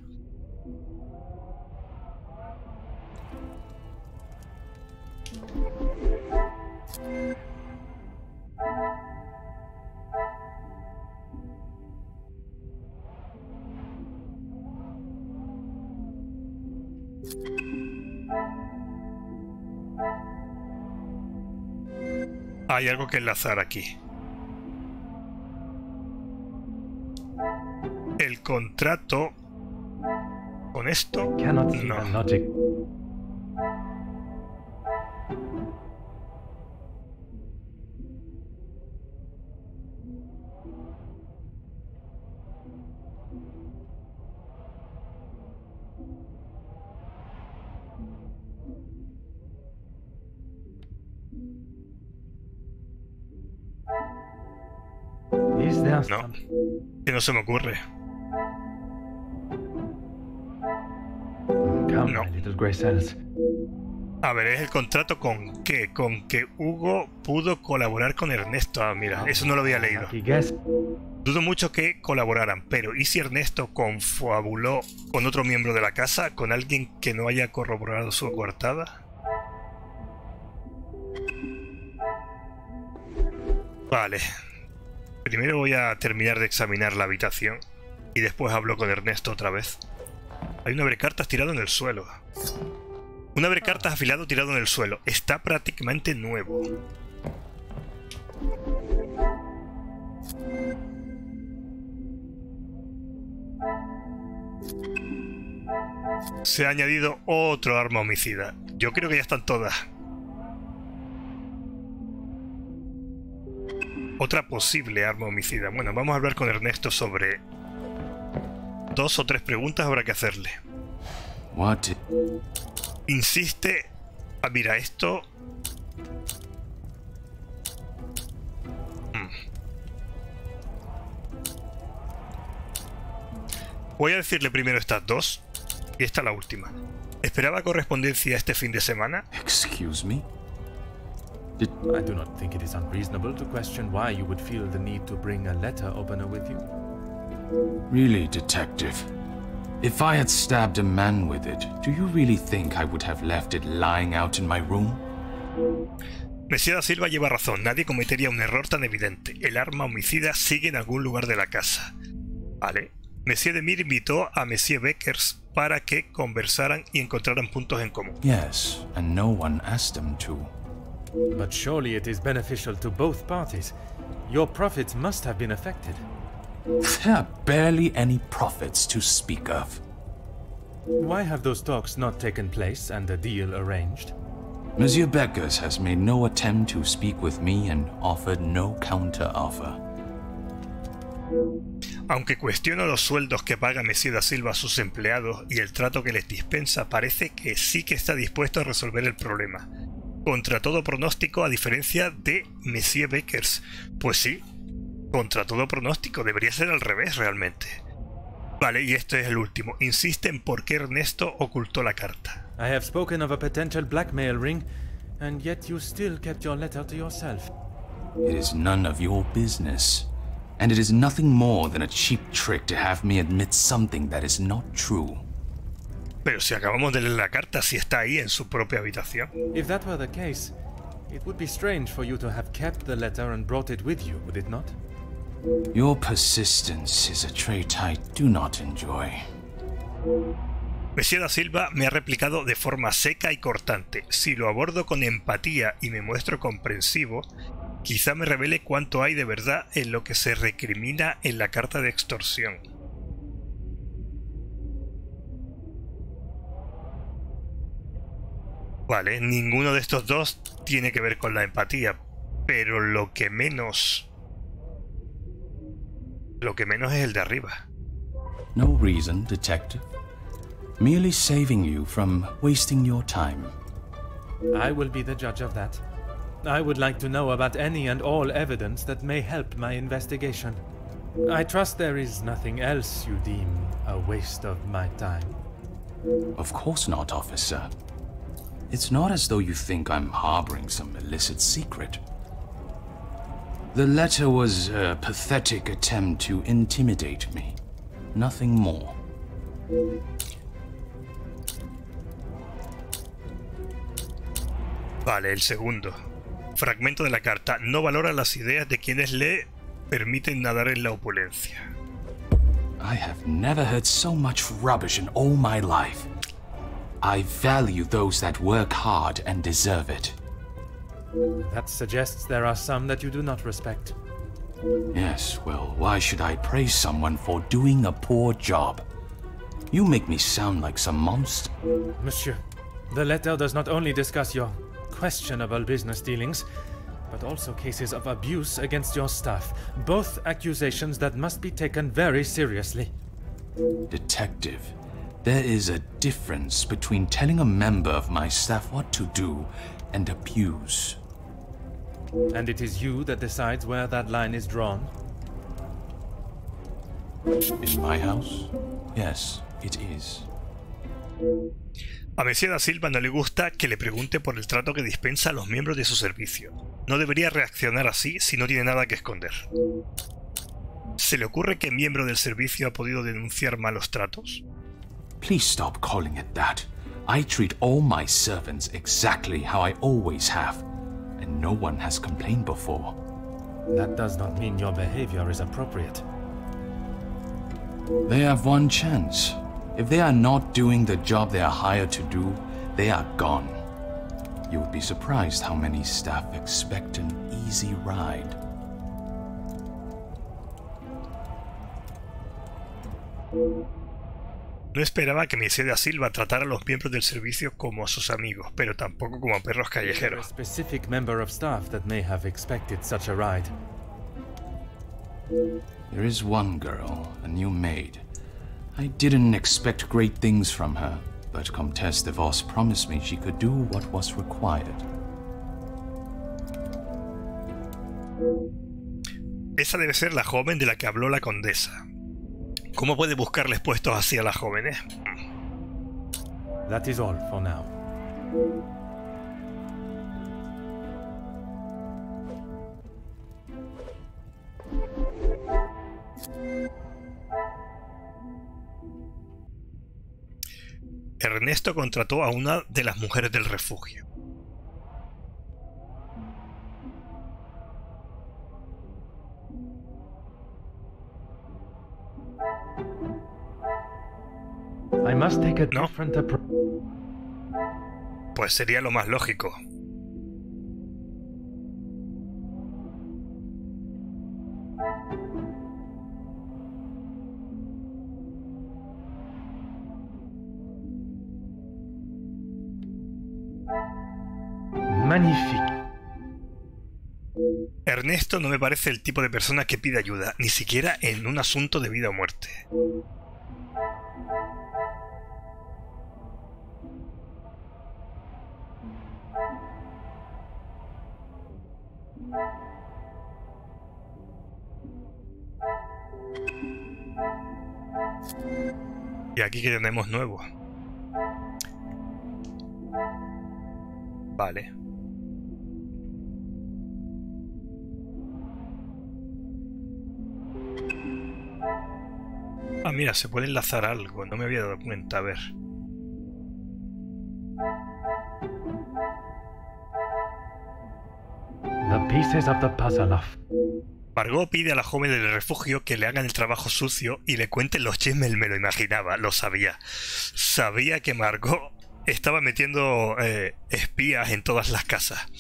Hay algo que enlazar aquí. El contrato con esto Cannot see no. the logic. No, que no se me ocurre. Come, No. my little grey cells. A ver, ¿es el contrato con qué? Con que Hugo pudo colaborar con Ernesto. Ah, mira, eso no lo había leído. Lucky guess. Dudo mucho que colaboraran, pero ¿y si Ernesto confabuló con otro miembro de la casa? ¿Con alguien que no haya corroborado su coartada? Vale. Primero voy a terminar de examinar la habitación y después hablo con Ernesto otra vez. Hay un abrecartas tirado en el suelo. Un abrecartas afilado tirado en el suelo. Está prácticamente nuevo. Se ha añadido otro arma homicida. Yo creo que ya están todas. Otra posible arma homicida. Bueno, vamos a hablar con Ernesto sobre... Dos o tres preguntas habrá que hacerle. What? Insiste... Ah, mira, esto... Hmm. Voy a decirle primero estas dos. Y esta la última. ¿Esperaba correspondencia este fin de semana? Excuse me? Did... I do not think it is unreasonable to question why you would feel the need to bring a letter opener with you. Really, detective? If I had stabbed a man with it, do you really think I would have left it lying out in my room? Monsieur da Silva lleva razón. Nadie cometería un error tan evidente. El arma homicida sigue en algún lugar de la casa. Vale. Monsieur Demir invitó a Monsieur Beckers para que conversaran y encontraran puntos en común. Yes, and no one asked them to. But surely it is beneficial to both parties. Your profits must have been affected. There are barely any profits to speak of. Why have those talks not taken place and a deal arranged? Monsieur Beckers has made no attempt to speak with me and offered no counter-offer. Aunque cuestiono los sueldos que paga Monsieur da Silva a sus empleados y el trato que les dispensa, parece que sí que está dispuesto a resolver el problema. Contra todo pronóstico, a diferencia de Monsieur Beckers. Pues sí, contra todo pronóstico, debería ser al revés realmente. Vale, y este es el último. Insiste en por qué Ernesto ocultó la carta. I have spoken of a potential blackmail ring, and yet you still kept your letter to yourself. It is none of your business. And it is nothing more than a cheap trick to have me admit something that is not true. Pero si acabamos de leer la carta, si está ahí en su propia habitación. If that were the case, it would be strange for you to have kept the letter and brought it with you, would it not? Your persistence is a trait I do not enjoy. Monsieur da Silva me ha replicado de forma seca y cortante. Si lo abordo con empatía y me muestro comprensivo, quizá me revele cuánto hay de verdad en lo que se recrimina en la carta de extorsión. Vale, ninguno de estos dos tiene que ver con la empatía, pero lo que menos... Lo que menos es el de arriba. No reason, detective. Merely saving you from wasting your time. I will be the judge of that. I would like to know about any and all evidence that may help my investigation. I trust there is nothing else you deem a waste of my time. Of course not, officer. It's not as though you think I'm harboring some illicit secret. The letter was a pathetic attempt to intimidate me. Nothing more. Vale, el segundo. Fragmento de la carta. No valora las ideas de quienes le permiten nadar en la opulencia. I have never heard so much rubbish in all my life. I value those that work hard and deserve it. That suggests there are some that you do not respect. Yes, well, why should I praise someone for doing a poor job? You make me sound like some monster. Monsieur, the letter does not only discuss your questionable business dealings, but also cases of abuse against your staff. Both accusations that must be taken very seriously. Detective, there is a difference between telling a member of my staff what to do and abuse. And it is you that decides where that line is drawn? In my house? Yes, it is. A Monsieur da Silva no le gusta que le pregunte por el trato que dispensa a los miembros de su servicio. No debería reaccionar así si no tiene nada que esconder. ¿Se le ocurre que miembro del servicio ha podido denunciar malos tratos? Please stop calling it that. I treat all my servants exactly how I always have, and no one has complained before. That does not mean your behavior is appropriate. They have one chance. If they are not doing the job they are hired to do, they are gone. You would be surprised how many staff expect an easy ride. No esperaba que Monsieur da Silva tratara a los miembros del servicio como a sus amigos, pero tampoco como a perros callejeros. A specific member of staff that may have expected such a ride. There is one girl, a new maid. I didn't expect great things from her, but Comtesse de Vos promised me she could do what was required. Esa debe ser la joven de la que habló la condesa. ¿Cómo puede buscarles puestos así a las jóvenes? That is all for now. Ernesto contrató a una de las mujeres del refugio. I must take a ¿No? different approach. Pues sería lo más lógico. Magnifique. Ernesto no me parece el tipo de persona que pide ayuda, ni siquiera en un asunto de vida o muerte. Y aquí que tenemos nuevo. Vale. Ah, mira, se puede enlazar algo. No me había dado cuenta. A ver. The pieces of the puzzle of... Margot pide a la joven del refugio que le hagan el trabajo sucio y le cuenten los chismes. Me lo imaginaba, lo sabía. Sabía que Margot estaba metiendo eh, espías en todas las casas.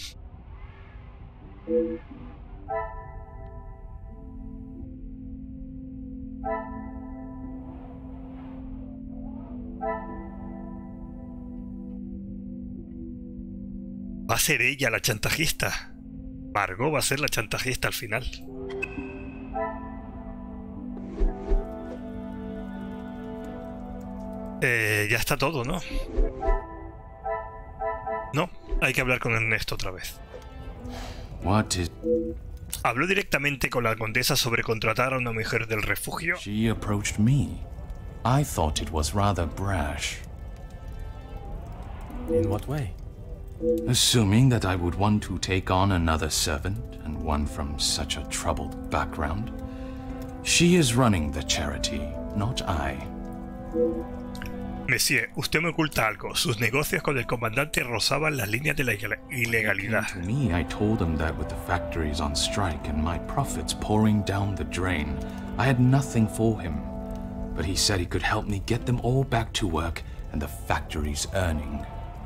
Va a ser ella la chantajista. Margot va a ser la chantajista al final. Eh, ya está todo, ¿no? No, hay que hablar con Ernesto otra vez. What is... Habló directamente con la condesa sobre contratar a una mujer del refugio. She approached me. I thought it was rather brash. In what way? Assuming that I would want to take on another servant, and one from such a troubled background. She is running the charity, not I. Monsieur, usted me oculta algo. Sus negocios con el comandante rozaban las líneas de la ilegalidad. To me, I told him that with the factories on strike and my profits pouring down the drain, I had nothing for him. But he said he could help me get them all back to work and the factories earning.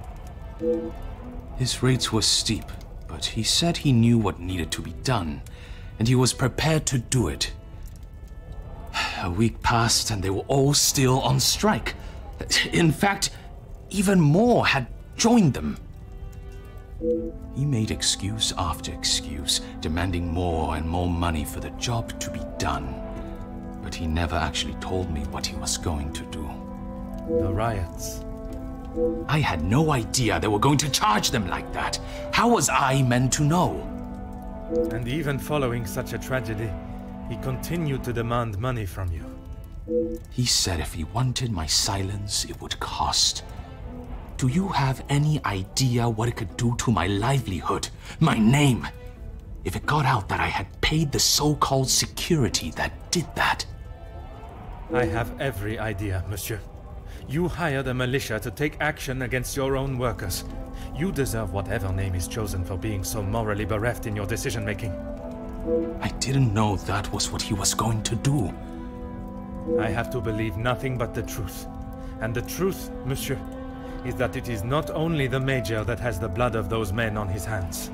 His rates were steep, but he said he knew what needed to be done, and he was prepared to do it. A week passed and they were all still on strike. In fact, even more had joined them. He made excuse after excuse, demanding more and more money for the job to be done. But he never actually told me what he was going to do. The riots. I had no idea they were going to charge them like that. How was I meant to know? And even following such a tragedy, he continued to demand money from you. He said if he wanted my silence, it would cost. Do you have any idea what it could do to my livelihood, my name? If it got out that I had paid the so-called security that did that. I have every idea, monsieur. You hired a militia to take action against your own workers. You deserve whatever name is chosen for being so morally bereft in your decision-making. I didn't know that was what he was going to do. I have to believe nothing but the truth. And the truth, monsieur, is that it is not only the Major that has the blood of those men on his hands.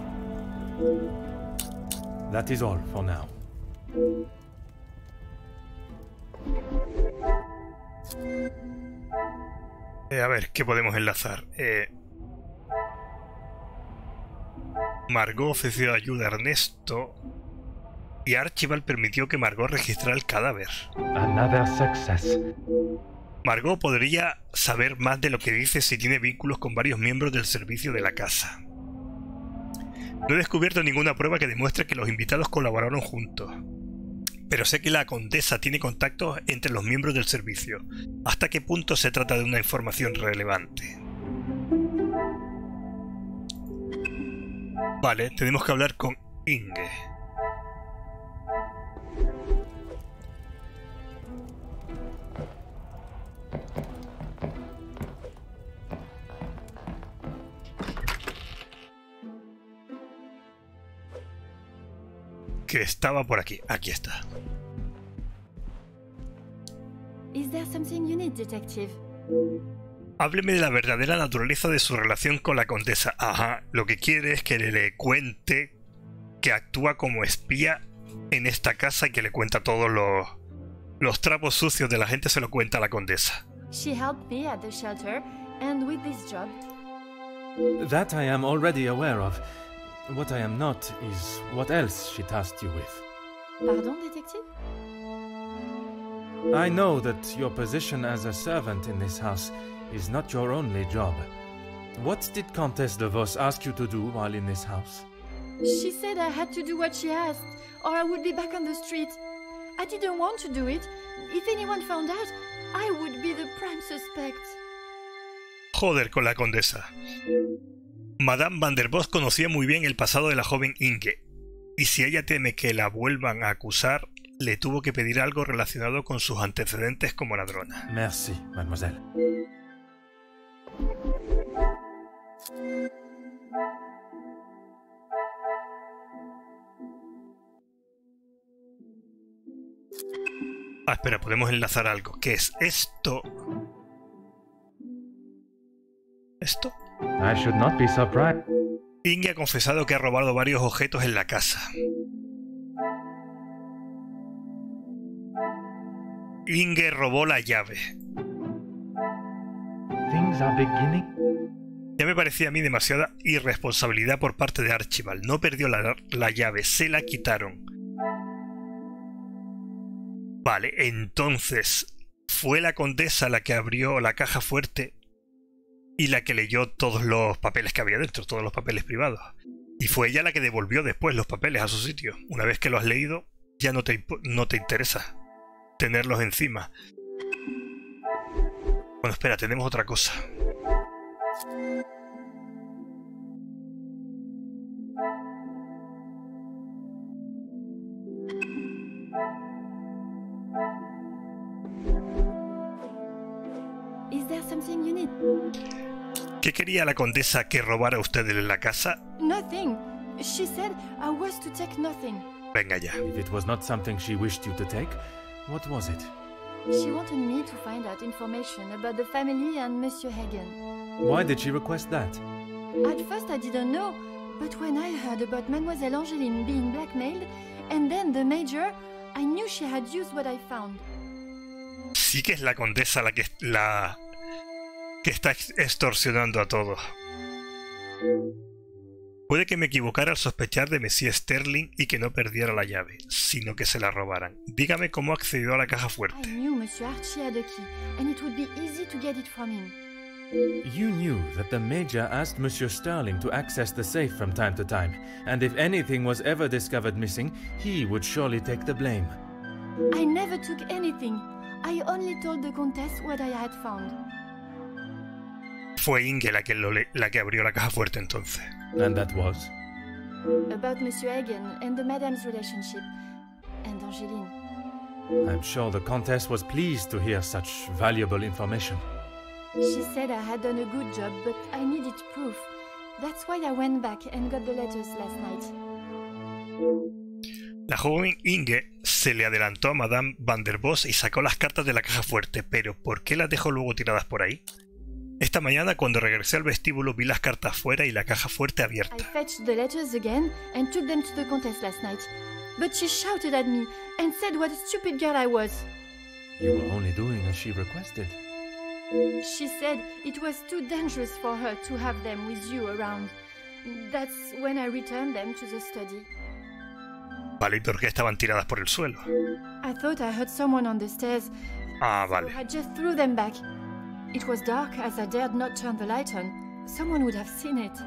That is all for now. Eh, a ver, ¿qué podemos enlazar? Eh, Margot ofreció ayuda a Ernesto y Archibald permitió que Margot registrara el cadáver. Another success. Margot podría saber más de lo que dice si tiene vínculos con varios miembros del servicio de la casa. No he descubierto ninguna prueba que demuestre que los invitados colaboraron juntos, pero sé que la condesa tiene contactos entre los miembros del servicio. ¿Hasta qué punto se trata de una información relevante? Vale, tenemos que hablar con Inge. Que estaba por aquí. Aquí está. Is there something you need, detective? Hábleme de la verdadera naturaleza de su relación con la condesa. Ajá, lo que quiere es que le cuente que actúa como espía en esta casa y que le cuenta todos los, los trapos sucios de la gente, se lo cuenta a la condesa. She helped me at the shelter, and with this job. That I am already aware of. What I am not is what else she tasked you with. Pardon, detective? I know that your position as a servant in this house is not your only job. What did Countess de Vos ask you to do while in this house? She said I had to do what she asked, or I would be back on the street. I didn't want to do it. If anyone found out, I would be the prime suspect. Joder con la condesa. Madame Van der Bos conocía muy bien el pasado de la joven Inge, y si ella teme que la vuelvan a acusar, le tuvo que pedir algo relacionado con sus antecedentes como ladrona. Merci, mademoiselle. Ah, espera, podemos enlazar algo. ¿Qué es esto? ¿Esto? I should not be surprised. Inge ha confesado que ha robado varios objetos en la casa. Inge robó la llave. Things are beginning. Ya me parecía a mí demasiada irresponsabilidad por parte de Archibald. No perdió la, la llave, se la quitaron. Vale, entonces fue la condesa la que abrió la caja fuerte y la que leyó todos los papeles que había dentro, todos los papeles privados. Y fue ella la que devolvió después los papeles a su sitio. Una vez que los has leído, ya no te, no te interesa tenerlos encima. Bueno, espera, tenemos otra cosa. Is there something you need? ¿Qué quería la condesa que robara usted en la casa? Nothing. She said I was to take nothing. Venga ya. If it was not something she wished you to take, what was it? She wanted me to find out information about the family and Monsieur Hagen. Why did she request that? At first I didn't know, but when I heard about Mademoiselle Angeline being blackmailed, and then the Major, I knew she had used what I found. Sí que es la condesa la que, la que está extorsionando a todos. Puede que me equivocara al sospechar de Monsieur Sterling y que no perdiera la llave, sino que se la robaran. Dígame cómo accedió a la caja fuerte. I knew Monsieur Archie had a key, and it would be easy to get it from him. You knew that the Major asked Monsieur Sterling to access the safe from time to time, and if anything was ever discovered missing, he would surely take the blame. I never took anything. I only told the Countess what I had found. Fue Inge la que, lo le la que abrió la caja fuerte entonces. And that was? About Monsieur Hagen and the Madame's relationship. And Angeline. I'm sure the Countess was pleased to hear such valuable information. She said I had done a good job, but I needed proof. That's why I went back and got the letters last night. La joven Inge se le adelantó a Madame Van der Bos y sacó las cartas de la caja fuerte, pero ¿por qué las dejó luego tiradas por ahí? Esta mañana, cuando regresé al vestíbulo, vi las cartas fuera y la caja fuerte abierta. I fetched the letters again and took them to the Countess last night. But she shouted at me and said what a stupid girl I was. You were only doing as she requested. She said it was too dangerous for her to have them with you around. That's when I returned them to the study. Vale, ¿y por qué estaban tiradas por el suelo? I thought I heard someone on the stairs. Ah, vale. So I just threw them back. It was dark as I dared not turn the light on. Someone would have seen it.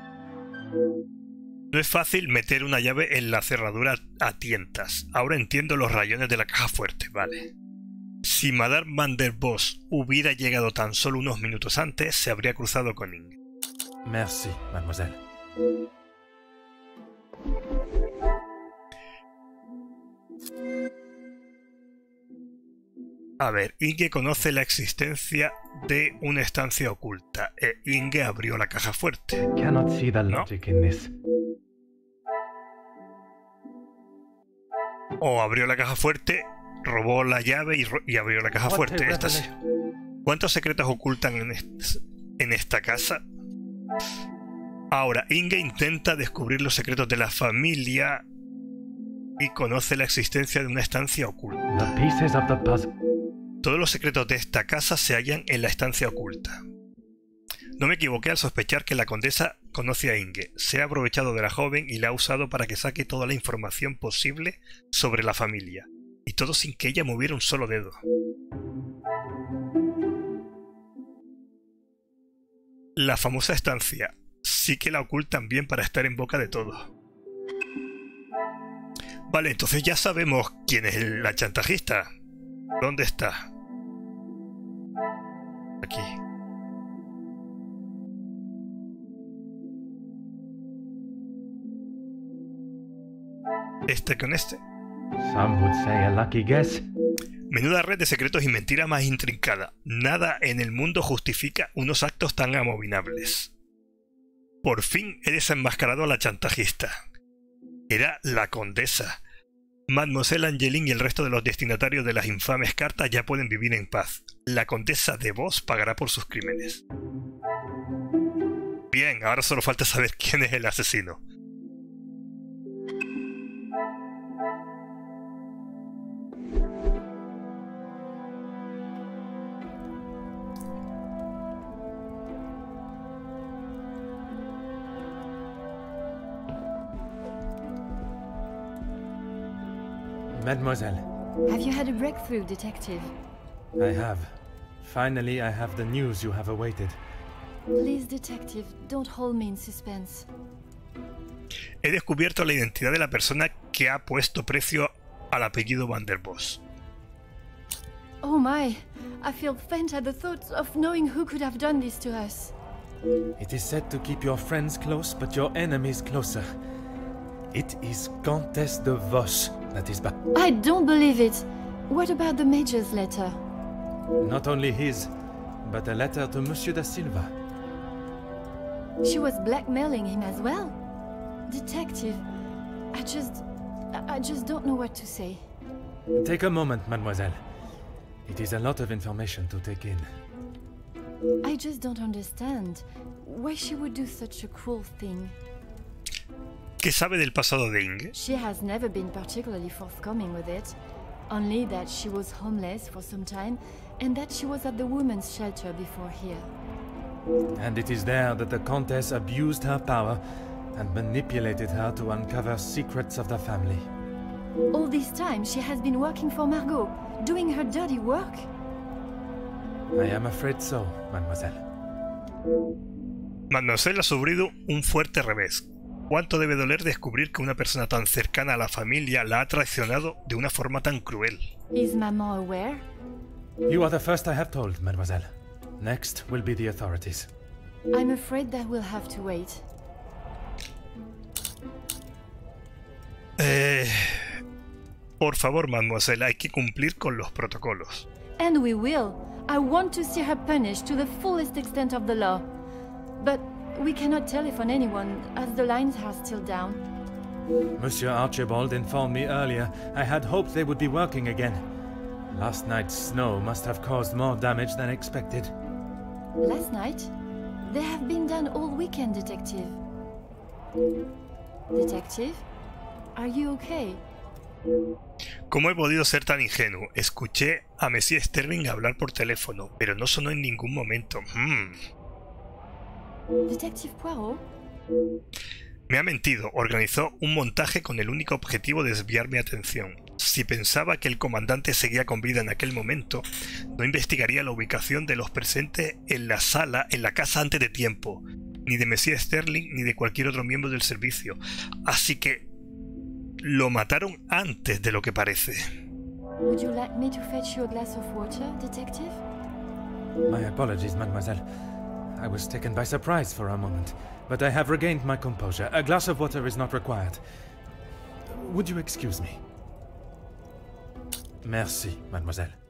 No es fácil meter una llave en la cerradura a tientas. Ahora entiendo los rayones de la caja fuerte, vale. Si Madame Van der Bos hubiera llegado tan solo unos minutos antes, se habría cruzado con Inge. Merci, mademoiselle. A ver, Inge conoce la existencia de una estancia oculta. E Inge abrió la caja fuerte. Cannot see the logic in this. O abrió la caja fuerte, robó la llave y, y abrió la caja fuerte. Esta sí. ¿Cuántos secretos ocultan en, est en esta casa? Ahora, Inge intenta descubrir los secretos de la familia y conoce la existencia de una estancia oculta. The pieces of the puzzle. Todos los secretos de esta casa se hallan en la estancia oculta. No me equivoqué al sospechar que la condesa conoce a Inge. Se ha aprovechado de la joven y la ha usado para que saque toda la información posible sobre la familia. Y todo sin que ella moviera un solo dedo. La famosa estancia. Sí que la ocultan bien para estar en boca de todos. Vale, entonces ya sabemos quién es la chantajista. ¿Dónde está? Aquí. Este con este. Some would say a lucky guess. Menuda red de secretos y mentiras más intrincada. Nada en el mundo justifica unos actos tan abominables. Por fin he desenmascarado a la chantajista. Era la condesa. Mademoiselle Angeline y el resto de los destinatarios de las infames cartas ya pueden vivir en paz. La condesa de Vos pagará por sus crímenes. Bien, ahora solo falta saber quién es el asesino. Mademoiselle. Have you had a breakthrough, detective? I have. Finally, I have the news you have awaited. Please, detective, don't hold me in suspense. He descubierto la identidad de la persona que ha puesto precio al apellido Van der Bos. Oh my, I feel faint at the thought of knowing who could have done this to us. It is said to keep your friends close, but your enemies closer. It is Countess de Vos that is back. I don't believe it. What about the Major's letter? Not only his, but a letter to Monsieur da Silva. She was blackmailing him as well? Detective, I just... I just don't know what to say. Take a moment, mademoiselle. It is a lot of information to take in. I just don't understand why she would do such a cruel thing. ¿Qué sabe del pasado de Inge? She has never been particularly forthcoming with it. Only that she was homeless for some time and that she was at the women's shelter before here. And it is there that the Countess abused her power and manipulated her to uncover secrets of the family. All this time she has been working for Margot, doing her dirty work? I am afraid so, mademoiselle. Mademoiselle ha sufrido un fuerte revés. ¿Cuánto debe doler descubrir que una persona tan cercana a la familia la ha traicionado de una forma tan cruel? Is Maman aware? You are the first I have told, mademoiselle. Next will be the authorities. I'm afraid that we'll have to wait. Eh, por favor, mademoiselle, hay que cumplir con los protocolos. And we will. I want to see her punished to the fullest extent of the law. But we cannot telephone anyone, as the lines are still down. Monsieur Archibald informed me earlier. I had hoped they would be working again. Last night's snow must have caused more damage than expected. Last night? They have been done all weekend, Detective. Detective? Are you okay? ¿Cómo he podido ser tan ingenuo? Escuché a Monsieur Sterling hablar por teléfono, pero no sonó en ningún momento. Hmm. Detective Poirot? Me ha mentido. Organizó un montaje con el único objetivo de desviar mi atención. Si pensaba que el comandante seguía con vida en aquel momento, no investigaría la ubicación de los presentes en la sala, en la casa antes de tiempo, ni de Monsieur Sterling ni de cualquier otro miembro del servicio. Así que lo mataron antes de lo que parece. Would you like me to fetch you a glass of water, Detective? My apologies, mademoiselle. I was taken by surprise for a moment, but I have regained my composure. A glass of water is not required. Would you excuse me? Merci, mademoiselle.